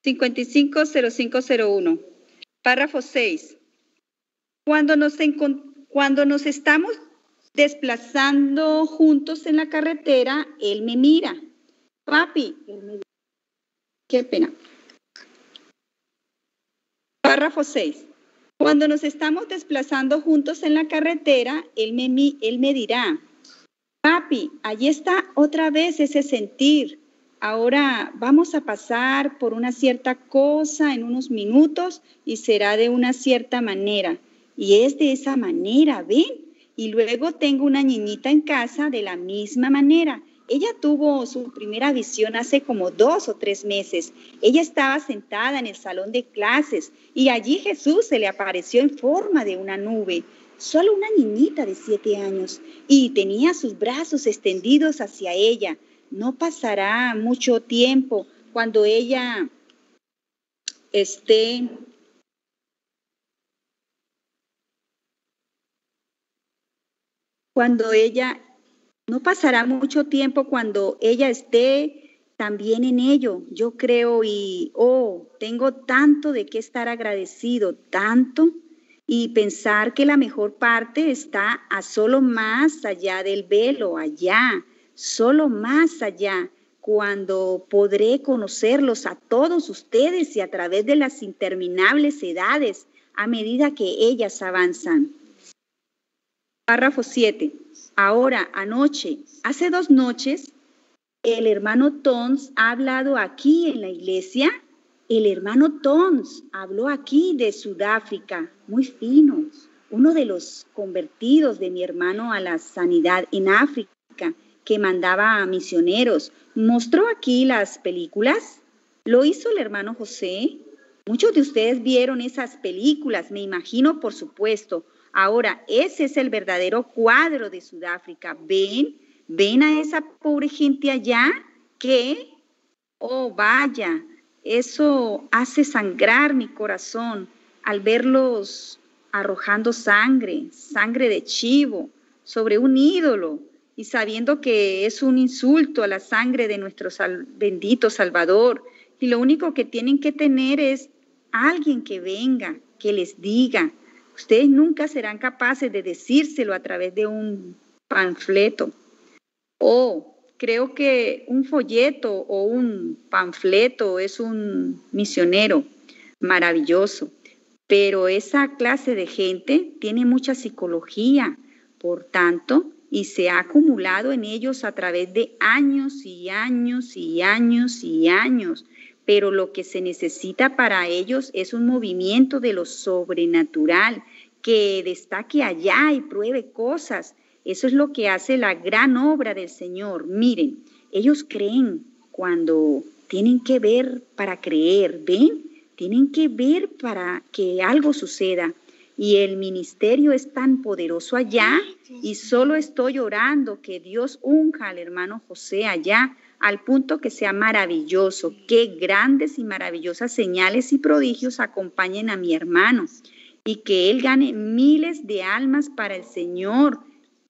550501. Párrafo 6. Cuando nos estamos desplazando juntos en la carretera, él me mira. Papi, qué pena. Párrafo 6. Cuando nos estamos desplazando juntos en la carretera, él me dirá, papi, allí está otra vez ese sentir. Ahora vamos a pasar por una cierta cosa en unos minutos y será de una cierta manera. Y es de esa manera, ¿ven? Y luego tengo una niñita en casa de la misma manera. Ella tuvo su primera visión hace como 2 o 3 meses. Ella estaba sentada en el salón de clases y allí Jesús se le apareció en forma de una nube. Solo una niñita de 7 años y tenía sus brazos extendidos hacia ella. No pasará mucho tiempo cuando ella esté no pasará mucho tiempo cuando ella esté también en ello. Yo creo tengo tanto de qué estar agradecido, tanto, y pensar que la mejor parte está a solo más allá del velo, allá, solo más allá, cuando podré conocerlos a todos ustedes y a través de las interminables edades a medida que ellas avanzan. Párrafo 7. Ahora, anoche, hace 2 noches, el hermano Tons ha hablado aquí en la iglesia. El hermano Tons habló aquí de Sudáfrica, muy fino, uno de los convertidos de mi hermano a la sanidad en África, que mandaba a misioneros. Mostró aquí las películas. Lo hizo el hermano José. Muchos de ustedes vieron esas películas, me imagino, por supuesto. Ahora, ese es el verdadero cuadro de Sudáfrica. ¿Ven a esa pobre gente allá? ¿Qué? Oh, vaya, eso hace sangrar mi corazón al verlos arrojando sangre de chivo sobre un ídolo y sabiendo que es un insulto a la sangre de nuestro bendito Salvador. Y lo único que tienen que tener es alguien que venga, que les diga. Ustedes nunca serán capaces de decírselo a través de un panfleto. Creo que un folleto o un panfleto es un misionero maravilloso, pero esa clase de gente tiene mucha psicología, por tanto, y se ha acumulado en ellos a través de años y años y años y años. Pero lo que se necesita para ellos es un movimiento de lo sobrenatural, que destaque allá y pruebe cosas. Eso es lo que hace la gran obra del Señor. Miren, ellos creen cuando tienen que ver para creer, ¿ven? Tienen que ver para que algo suceda. y el ministerio es tan poderoso allá y solo estoy orando que Dios unja al hermano José allá al punto que sea maravilloso, que grandes y maravillosas señales y prodigios acompañen a mi hermano y que él gane miles de almas para el Señor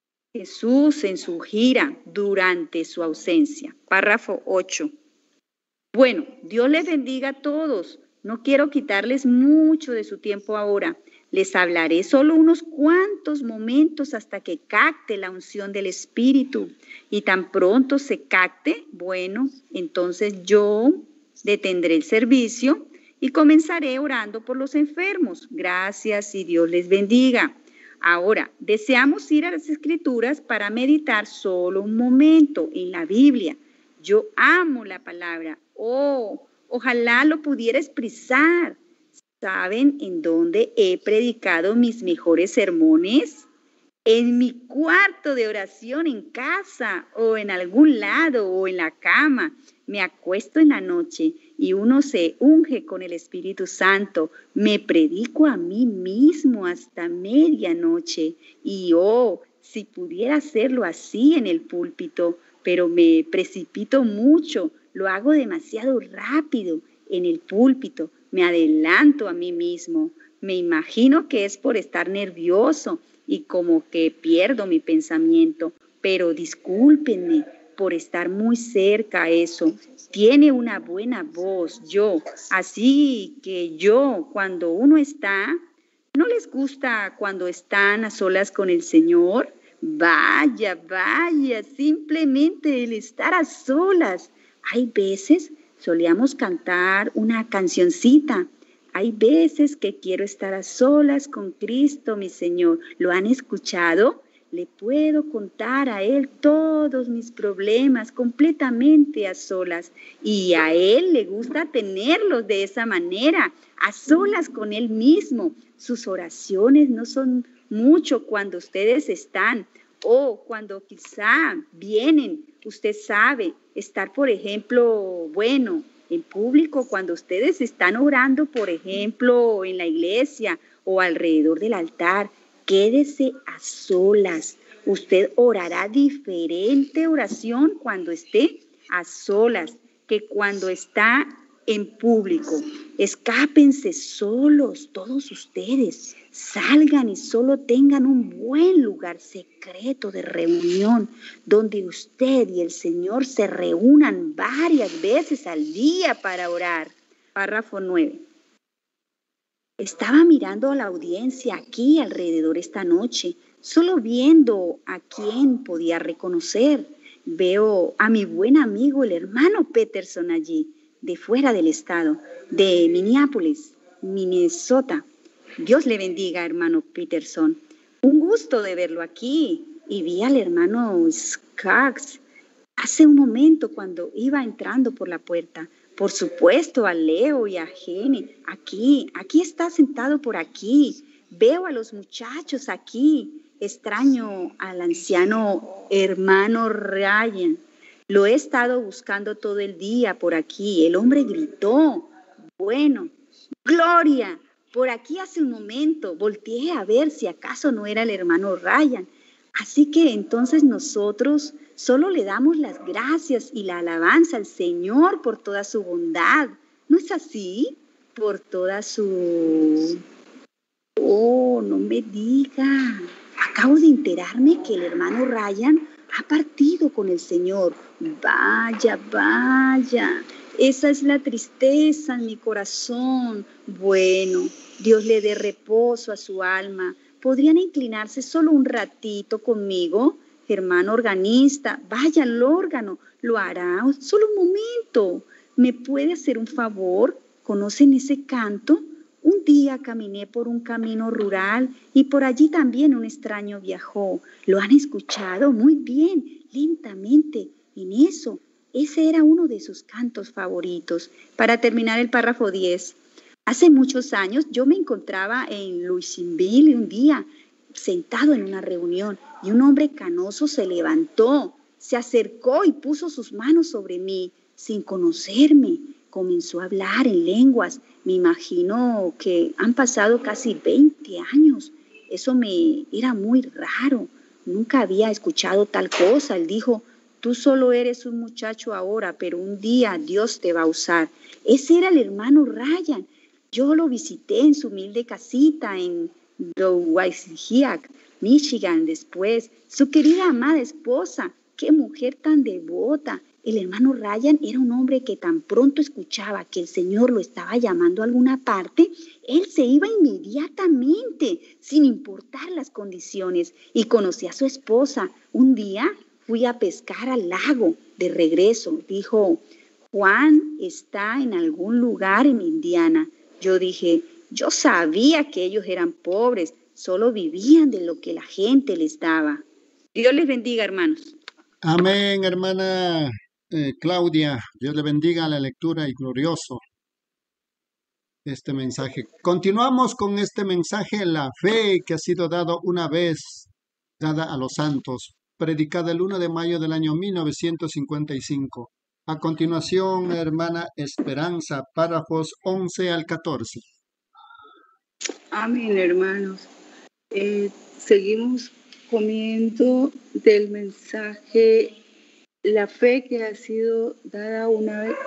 Jesús en su gira durante su ausencia. Párrafo 8. Bueno, Dios les bendiga a todos. No quiero quitarles mucho de su tiempo ahora. Les hablaré solo unos cuantos momentos hasta que capte la unción del Espíritu. Y tan pronto se capte, bueno, entonces yo detendré el servicio y comenzaré orando por los enfermos. Gracias y Dios les bendiga. Ahora, deseamos ir a las Escrituras para meditar solo un momento en la Biblia. Yo amo la palabra. Ojalá lo pudiera expresar. ¿Saben en dónde he predicado mis mejores sermones? En mi cuarto de oración en casa o en algún lado o en la cama. Me acuesto en la noche y uno se unge con el Espíritu Santo. Me predico a mí mismo hasta medianoche. Y si pudiera hacerlo así en el púlpito, pero me precipito mucho. Lo hago demasiado rápido en el púlpito. Me adelanto a mí mismo. Me imagino que es por estar nervioso y como que pierdo mi pensamiento. Pero discúlpenme por estar muy cerca a eso. Tiene una buena voz, Así que cuando uno está, ¿no les gusta cuando están a solas con el Señor? Vaya, simplemente el estar a solas. Hay veces solíamos cantar una cancioncita. Hay veces que quiero estar a solas con Cristo, mi Señor. ¿Lo han escuchado? Le puedo contar a Él todos mis problemas completamente a solas. Y a Él le gusta tenerlos de esa manera, a solas con Él mismo. Sus oraciones no son mucho cuando ustedes están o cuando quizá vienen. Usted sabe, estar, por ejemplo, en público, cuando ustedes están orando, por ejemplo, en la iglesia o alrededor del altar, quédese a solas. Usted orará diferente oración cuando esté a solas que cuando está en público. Escápense solos, todos ustedes. Salgan y solo tengan un buen lugar secreto de reunión donde usted y el Señor se reúnan varias veces al día para orar. Párrafo 9. Estaba mirando a la audiencia aquí alrededor esta noche, solo viendo a quién podía reconocer. Veo a mi buen amigo, el hermano Peterson allí, de fuera del estado, de Minneapolis, Minnesota. Dios le bendiga, hermano Peterson. Un gusto de verlo aquí. Y vi al hermano Skaggs hace un momento cuando iba entrando por la puerta. Por supuesto, a Leo y a Jenny. Aquí está sentado por aquí. Veo a los muchachos aquí. Extraño al anciano hermano Ryan. Lo he estado buscando todo el día por aquí. El hombre gritó. Bueno, Gloria, por aquí hace un momento. Volteé a ver si acaso no era el hermano Ryan. Así que entonces nosotros solo le damos las gracias y la alabanza al Señor por toda su bondad. ¿No es así? Por toda su... no me diga. Acabo de enterarme que el hermano Ryan ha partido con el Señor. Vaya. Esa es la tristeza en mi corazón. Bueno, Dios le dé reposo a su alma. ¿Podrían inclinarse solo un ratito conmigo? Hermano organista, vaya al órgano. ¿Lo hará? Solo un momento. ¿Me puede hacer un favor? ¿Conocen ese canto? Un día caminé por un camino rural y por allí también un extraño viajó. ¿Lo han escuchado? Muy bien, lentamente. En eso, ese era uno de sus cantos favoritos. Para terminar el párrafo 10. Hace muchos años yo me encontraba en Louisville un día, sentado en una reunión, y un hombre canoso se levantó, se acercó y puso sus manos sobre mí, sin conocerme. comenzó a hablar en lenguas. Me imagino que han pasado casi 20 años. Eso me era muy raro. Nunca había escuchado tal cosa. Él dijo, tú solo eres un muchacho ahora, pero un día Dios te va a usar. Ese era el hermano Ryan. Yo lo visité en su humilde casita en Dowagiac, Michigan. Después, su querida amada esposa. ¡Qué mujer tan devota! El hermano Ryan era un hombre que tan pronto escuchaba que el Señor lo estaba llamando a alguna parte, él se iba inmediatamente, sin importar las condiciones, y conocí a su esposa. Un día fui a pescar al lago. De regreso, dijo, Juan está en algún lugar en Indiana. Yo dije, yo sabía que ellos eran pobres, solo vivían de lo que la gente les daba. Dios les bendiga, hermanos. Amén, hermana Claudia. Dios le bendiga la lectura y glorioso este mensaje. Continuamos con este mensaje, la fe que ha sido dado una vez, dada a los santos, predicada el 1 de mayo del año 1955. A continuación, hermana Esperanza, párrafos 11 al 14. Amén, hermanos. Seguimos comiendo del mensaje, la fe que ha sido dada una vez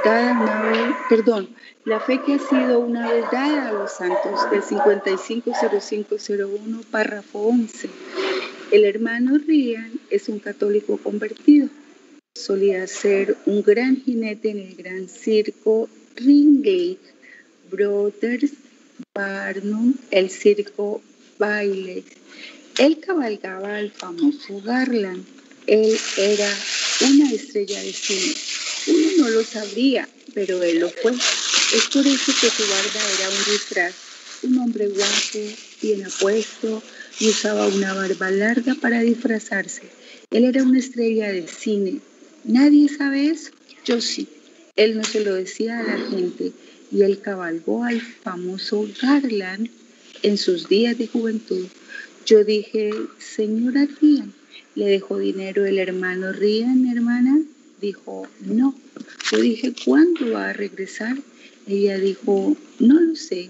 dada a los santos, del 550501, párrafo 11. El hermano Ryan es un católico convertido. Solía ser un gran jinete en el gran circo Ringling Brothers Barnum, el circo Bailey. Él cabalgaba al famoso Garland. Él era una estrella de cine. Uno no lo sabría, pero él lo fue. Es por eso que su barba era un disfraz. Un hombre guapo, bien apuesto, y usaba una barba larga para disfrazarse. Él era una estrella de cine. ¿Nadie sabe eso? Yo sí. Él no se lo decía a la gente, y él cabalgó al famoso Garland en sus días de juventud. Yo dije, señora Ryan, ¿le dejó dinero el hermano Ryan, hermana? Dijo, no. Yo dije, ¿cuándo va a regresar? Ella dijo, no lo sé.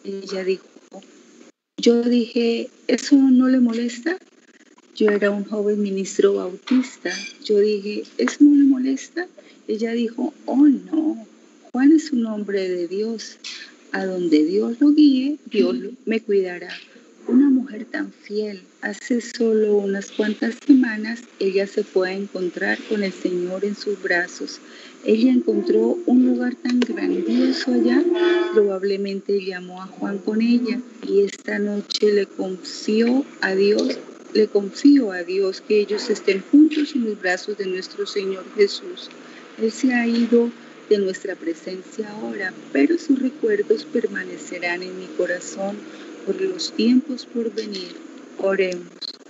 Yo dije, ¿eso no le molesta? Yo era un joven ministro bautista. Yo dije, ¿eso no le molesta? Ella dijo, oh no, Juan es un hombre de Dios. A donde Dios lo guíe, Dios me cuidará. Una mujer tan fiel. Hace solo unas cuantas semanas, ella se fue a encontrar con el Señor en sus brazos. Ella encontró un lugar tan grandioso allá, probablemente llamó a Juan con ella, y esta noche le confío a Dios que ellos estén juntos en los brazos de nuestro Señor Jesús. Él se ha ido de nuestra presencia ahora, pero sus recuerdos permanecerán en mi corazón por los tiempos por venir. Oremos.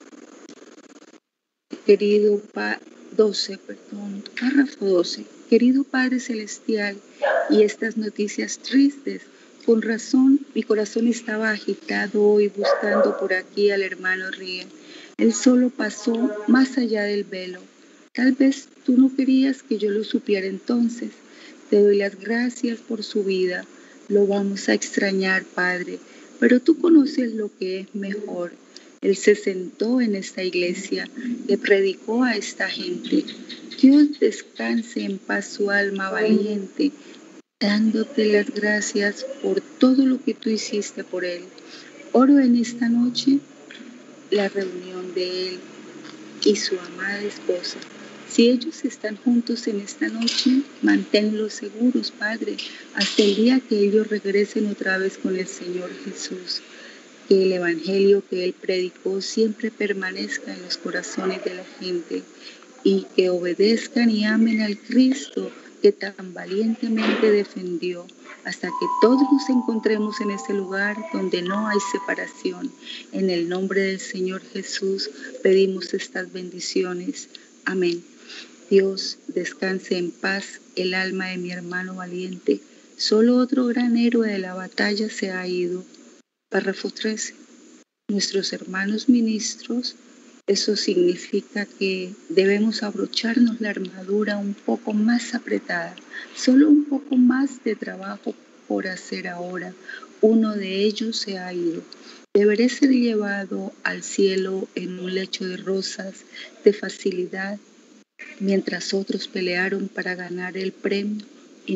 Párrafo 12. Querido Padre Celestial, y estas noticias tristes, con razón mi corazón estaba agitado hoy buscando por aquí al hermano Ryan. Él solo pasó más allá del velo. Tal vez tú no querías que yo lo supiera entonces. Te doy las gracias por su vida. Lo vamos a extrañar, Padre, pero tú conoces lo que es mejor. Él se sentó en esta iglesia, le predicó a esta gente. Dios descanse en paz su alma valiente, dándote las gracias por todo lo que tú hiciste por él. Oro en esta noche la reunión de él y su amada esposa. Si ellos están juntos en esta noche, manténlos seguros, Padre, hasta el día que ellos regresen otra vez con el Señor Jesús. Que el evangelio que él predicó siempre permanezca en los corazones de la gente y que obedezcan y amen al Cristo que tan valientemente defendió, hasta que todos nos encontremos en ese lugar donde no hay separación. En el nombre del Señor Jesús pedimos estas bendiciones. Amén. Dios, descanse en paz el alma de mi hermano valiente. Solo otro gran héroe de la batalla se ha ido. Párrafo 13. Nuestros hermanos ministros Eso significa que debemos abrocharnos la armadura un poco más apretada, solo un poco más de trabajo por hacer ahora. Uno de ellos se ha ido. Deberé ser llevado al cielo en un lecho de rosas, de facilidad, mientras otros pelearon para ganar el premio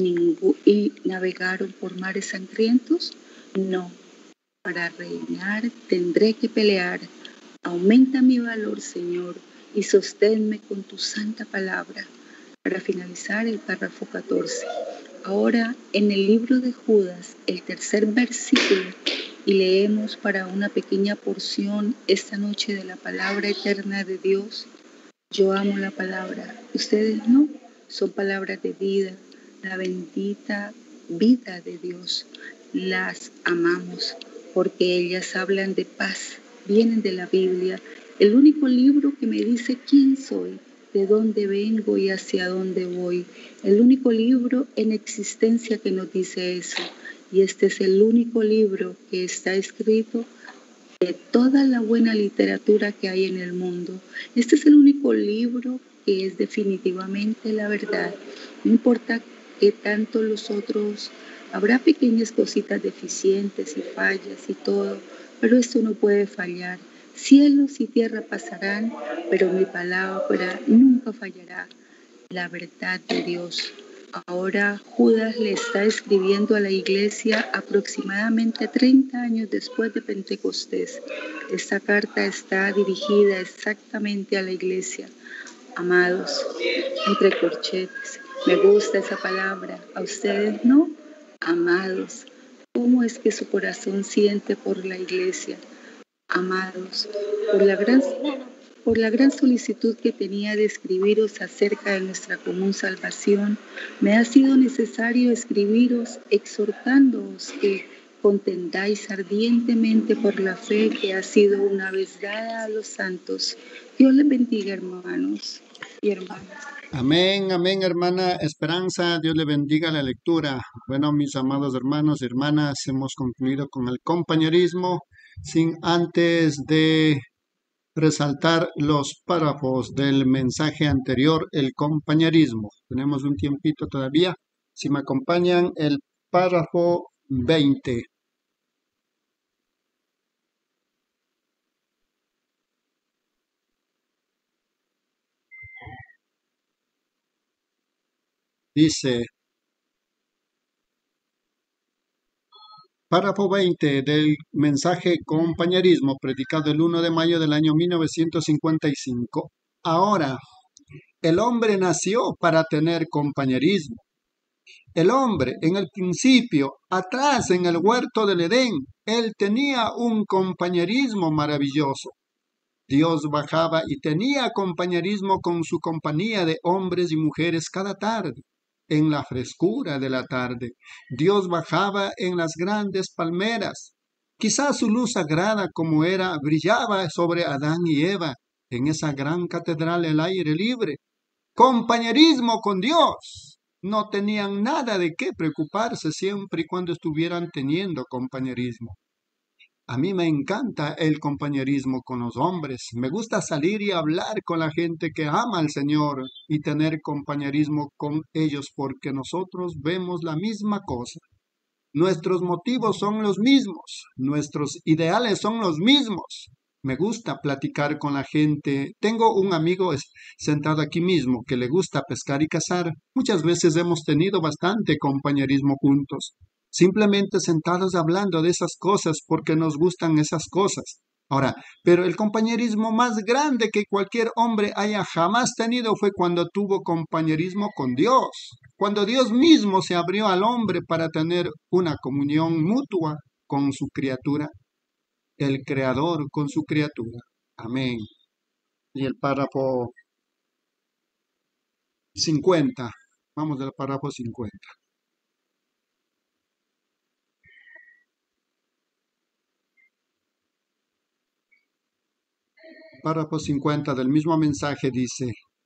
y navegaron por mares sangrientos. No, para reinar tendré que pelear. Aumenta mi valor, Señor, y sosténme con tu santa palabra. Para finalizar el párrafo 14. Ahora en el libro de Judas, el tercer versículo, y leemos para una pequeña porción esta noche de la palabra eterna de Dios. Yo amo la palabra, ustedes no, son palabras de vida, la bendita vida de Dios. Las amamos porque ellas hablan de paz, vienen de la Biblia, el único libro que me dice quién soy, de dónde vengo y hacia dónde voy. El único libro en existencia que nos dice eso. Y este es el único libro que está escrito de toda la buena literatura que hay en el mundo. Este es el único libro que es definitivamente la verdad. No importa que tanto los otros, habrá pequeñas cositas deficientes y fallas y todo, pero esto no puede fallar. Cielos y tierra pasarán, pero mi palabra nunca fallará. La verdad de Dios. Ahora Judas le está escribiendo a la iglesia aproximadamente 30 años después de Pentecostés. Esta carta está dirigida exactamente a la iglesia. Amados, entre corchetes, me gusta esa palabra. ¿A ustedes no? Amados, ¿cómo es que su corazón siente por la iglesia? Amados, por la gran solicitud que tenía de escribiros acerca de nuestra común salvación, me ha sido necesario escribiros exhortándoos que contendáis ardientemente por la fe que ha sido una vez dada a los santos. Dios les bendiga, hermanos y hermanas. Amén, amén, hermana Esperanza. Dios le bendiga la lectura. Bueno, mis amados hermanos y hermanas, hemos concluido con el compañerismo sin antes de resaltar los párrafos del mensaje anterior, el compañerismo. Tenemos un tiempito todavía. Si me acompañan, el párrafo 20. Dice, párrafo 20 del mensaje compañerismo predicado el 1 de mayo del año 1955. Ahora, el hombre nació para tener compañerismo. El hombre, en el principio, atrás en el huerto del Edén, él tenía un compañerismo maravilloso. Dios bajaba y tenía compañerismo con su compañía de hombres y mujeres cada tarde. En la frescura de la tarde, Dios bajaba en las grandes palmeras. Quizás su luz sagrada como era, brillaba sobre Adán y Eva en esa gran catedral al aire libre. Compañerismo con Dios. No tenían nada de qué preocuparse siempre y cuando estuvieran teniendo compañerismo. A mí me encanta el compañerismo con los hombres. Me gusta salir y hablar con la gente que ama al Señor y tener compañerismo con ellos porque nosotros vemos la misma cosa. Nuestros motivos son los mismos, nuestros ideales son los mismos. Me gusta platicar con la gente. Tengo un amigo sentado aquí mismo que le gusta pescar y cazar. Muchas veces hemos tenido bastante compañerismo juntos. Simplemente sentados hablando de esas cosas porque nos gustan esas cosas. Ahora, pero el compañerismo más grande que cualquier hombre haya jamás tenido fue cuando tuvo compañerismo con Dios. Cuando Dios mismo se abrió al hombre para tener una comunión mutua con su criatura. El Creador con su criatura. Amén. Y el párrafo 50. Vamos al párrafo 50. Párrafo 50 del mismo mensaje dice,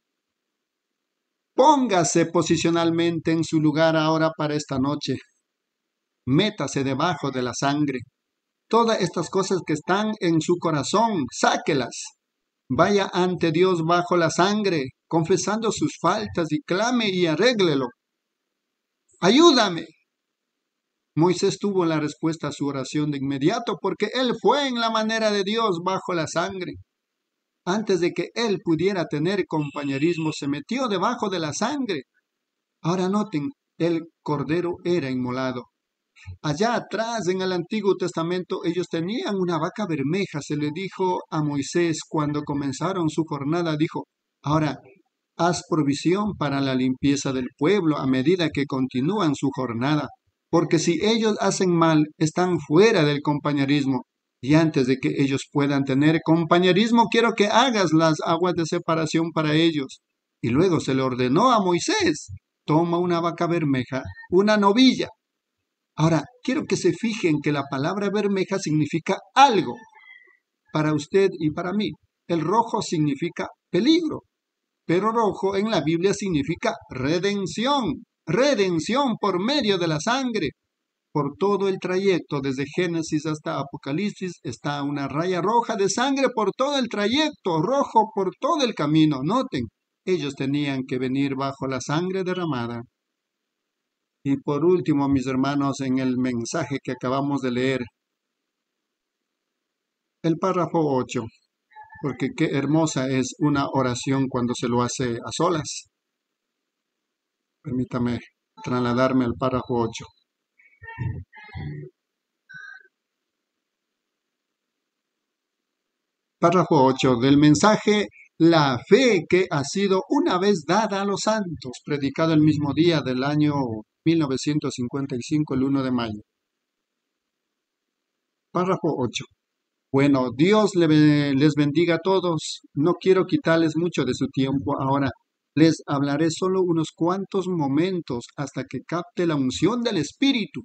póngase posicionalmente en su lugar ahora para esta noche. Métase debajo de la sangre. Todas estas cosas que están en su corazón, sáquelas. Vaya ante Dios bajo la sangre, confesando sus faltas y clame y arréglelo. ¡Ayúdame! Moisés tuvo la respuesta a su oración de inmediato porque él fue en la manera de Dios bajo la sangre. Antes de que él pudiera tener compañerismo, se metió debajo de la sangre. Ahora noten, el cordero era inmolado. Allá atrás, en el Antiguo Testamento, ellos tenían una vaca bermeja. Se le dijo a Moisés cuando comenzaron su jornada, dijo, ahora, haz provisión para la limpieza del pueblo a medida que continúan su jornada, porque si ellos hacen mal, están fuera del compañerismo. Y antes de que ellos puedan tener compañerismo, quiero que hagas las aguas de separación para ellos. Y luego se le ordenó a Moisés, toma una vaca bermeja, una novilla. Ahora, quiero que se fijen que la palabra bermeja significa algo para usted y para mí. El rojo significa peligro, pero rojo en la Biblia significa redención. Redención por medio de la sangre. Por todo el trayecto, desde Génesis hasta Apocalipsis, está una raya roja de sangre por todo el trayecto, rojo por todo el camino. Noten, ellos tenían que venir bajo la sangre derramada. Y por último, mis hermanos, en el mensaje que acabamos de leer, el párrafo 8, porque qué hermosa es una oración cuando se lo hace a solas. Permítame trasladarme al párrafo 8. Párrafo 8 del mensaje La fe que ha sido una vez dada a los santos, predicado el mismo día del año 1955, el 1 de mayo. Párrafo 8. Bueno, Dios les bendiga a todos. No quiero quitarles mucho de su tiempo ahora. Les hablaré solo unos cuantos momentos hasta que capte la unción del Espíritu.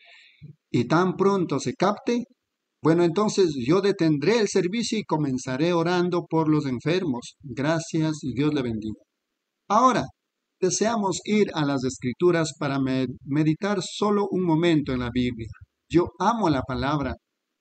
Y tan pronto se capte, bueno, entonces yo detendré el servicio y comenzaré orando por los enfermos. Gracias y Dios le bendiga. Ahora, deseamos ir a las Escrituras para meditar solo un momento en la Biblia. Yo amo la palabra.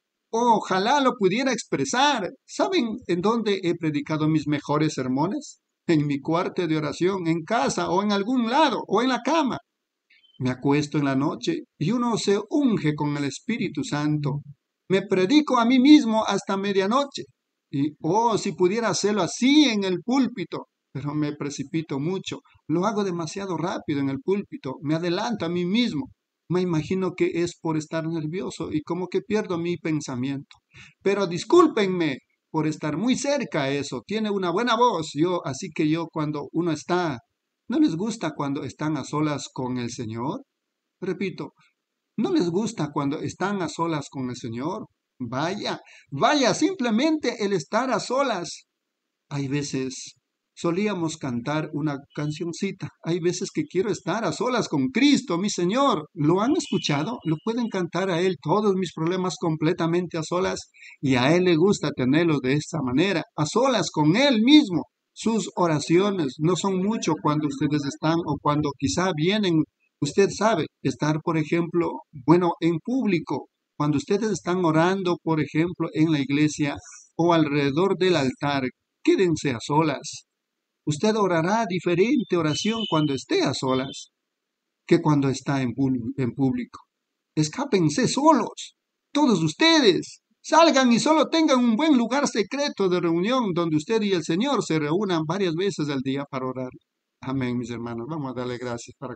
Ojalá lo pudiera expresar. ¿Saben en dónde he predicado mis mejores sermones? En mi cuarto de oración, en casa o en algún lado o en la cama. Me acuesto en la noche y uno se unge con el Espíritu Santo. Me predico a mí mismo hasta medianoche. Y, si pudiera hacerlo así en el púlpito, pero me precipito mucho. Lo hago demasiado rápido en el púlpito. Me adelanto a mí mismo. Me imagino que es por estar nervioso y como que pierdo mi pensamiento. Pero discúlpenme por estar muy cerca a eso. Tiene una buena voz. Así que cuando uno está, ¿no les gusta cuando están a solas con el Señor? Repito, ¿no les gusta cuando están a solas con el Señor? Vaya, simplemente el estar a solas. Hay veces solíamos cantar una cancioncita. Hay veces que quiero estar a solas con Cristo, mi Señor. ¿Lo han escuchado? ¿Lo pueden cantar a Él todos mis problemas completamente a solas? Y a Él le gusta tenerlos de esta manera, a solas con Él mismo. Sus oraciones no son mucho cuando ustedes están o cuando quizá vienen. Usted sabe, estar, por ejemplo, en público, cuando ustedes están orando, por ejemplo, en la iglesia o alrededor del altar, quédense a solas. Usted orará diferente oración cuando esté a solas que cuando está en público. Escápense solos, todos ustedes. Salgan y solo tengan un buen lugar secreto de reunión donde usted y el Señor se reúnan varias veces al día para orar. Amén, mis hermanos. Vamos a darle gracias para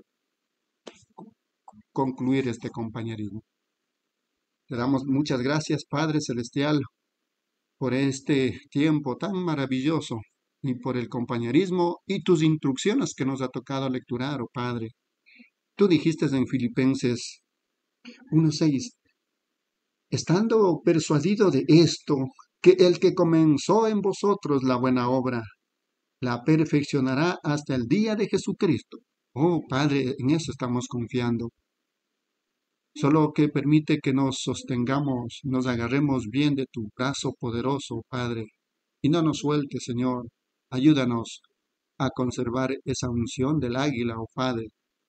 concluir este compañerismo. Te damos muchas gracias, Padre Celestial, por este tiempo tan maravilloso y por el compañerismo y tus instrucciones que nos ha tocado lecturar, oh Padre. Tú dijiste en Filipenses 1:6, estando persuadido de esto, que el que comenzó en vosotros la buena obra, la perfeccionará hasta el día de Jesucristo. Oh Padre, en eso estamos confiando. Solo que permite que nos sostengamos, nos agarremos bien de tu brazo poderoso, Padre, y no nos suelte, Señor. Ayúdanos a conservar esa unción del águila, oh Padre.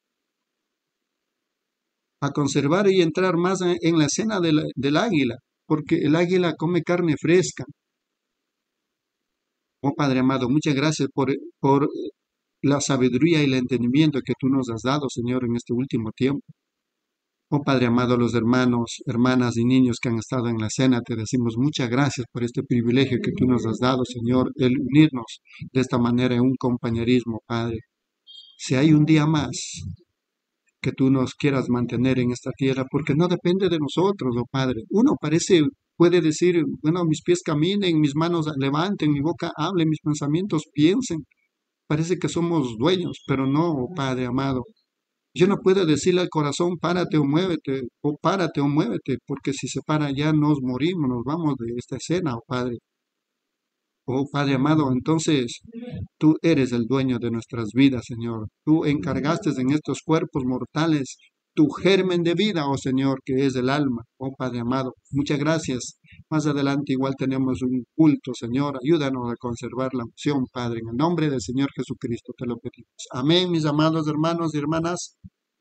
A conservar y entrar más en la escena del águila, porque el águila come carne fresca. Oh Padre amado, muchas gracias por la sabiduría y el entendimiento que tú nos has dado, Señor, en este último tiempo. Oh Padre amado, los hermanos, hermanas y niños que han estado en la cena, te decimos muchas gracias por este privilegio que tú nos has dado, Señor, el unirnos de esta manera en un compañerismo, Padre. Si hay un día más que tú nos quieras mantener en esta tierra, porque no depende de nosotros, oh Padre. Uno puede decir, bueno, mis pies caminen, mis manos levanten, mi boca hable, mis pensamientos piensen. Parece que somos dueños, pero no, oh Padre amado. Yo no puedo decirle al corazón, párate o muévete, porque si se para ya nos morimos, nos vamos de esta escena, oh Padre. Oh Padre amado, entonces tú eres el dueño de nuestras vidas, Señor. Tú encargaste en estos cuerpos mortales tu germen de vida, oh Señor, que es el alma, oh Padre amado. Muchas gracias. Más adelante igual tenemos un culto, Señor. Ayúdanos a conservar la unción, Padre. En el nombre del Señor Jesucristo te lo pedimos. Amén, mis amados hermanos y hermanas.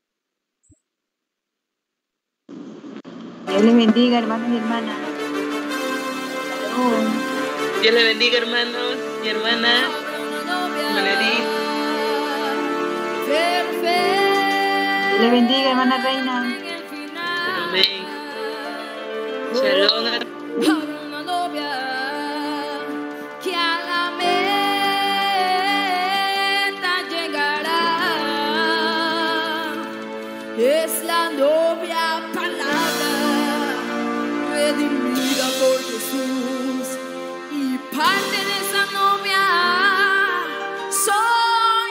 Dios les bendiga, hermanos y hermanas. Dios le bendiga, hermanos y hermanas. Hermana Edith. Dios le bendiga, hermana Reina. Amén. Shalom. Una novia que a la meta llegará. Es la novia palabra redimida por Jesús, y parte de esa novia soy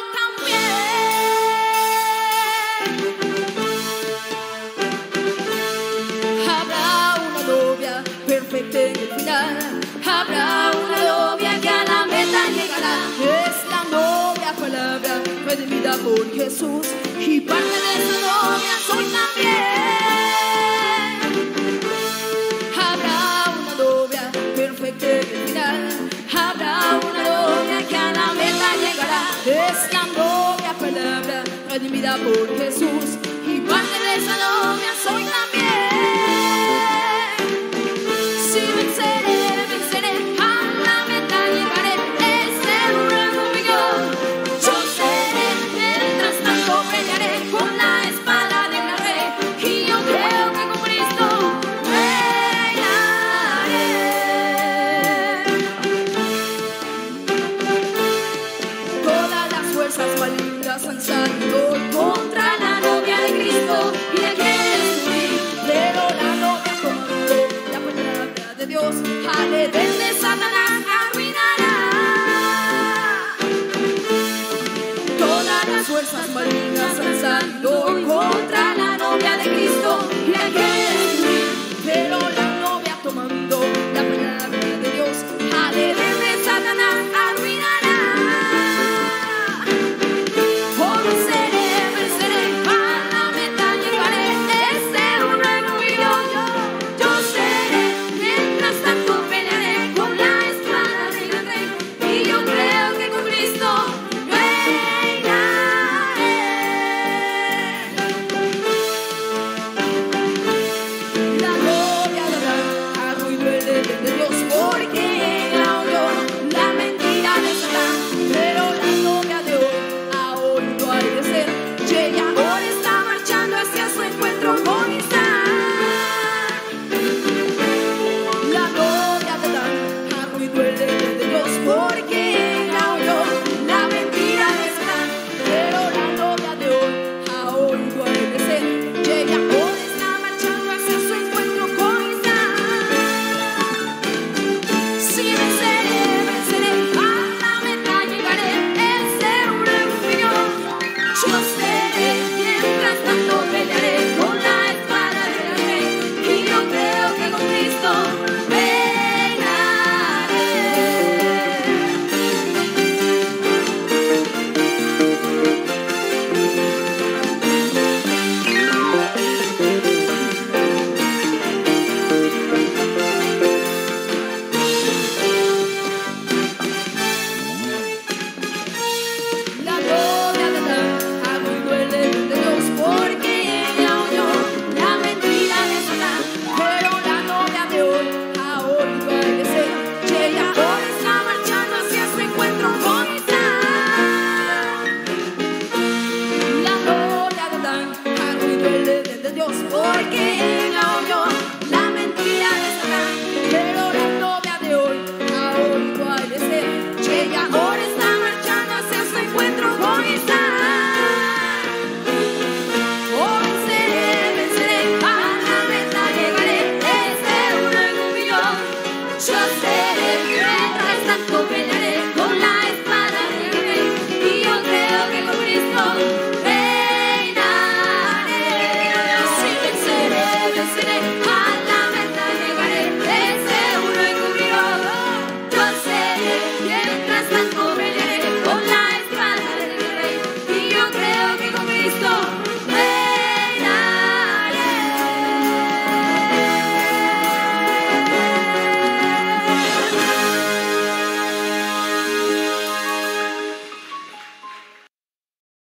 también. Habrá una novia perfecta en el final, habrá una novia que a la meta llegará. Es la novia palabra redimida por Jesús, y parte de esa novia soy también. Habrá una novia perfecta en el final, habrá una novia que a la meta llegará. Es la novia palabra redimida por Jesús, y parte de esa novia soy también.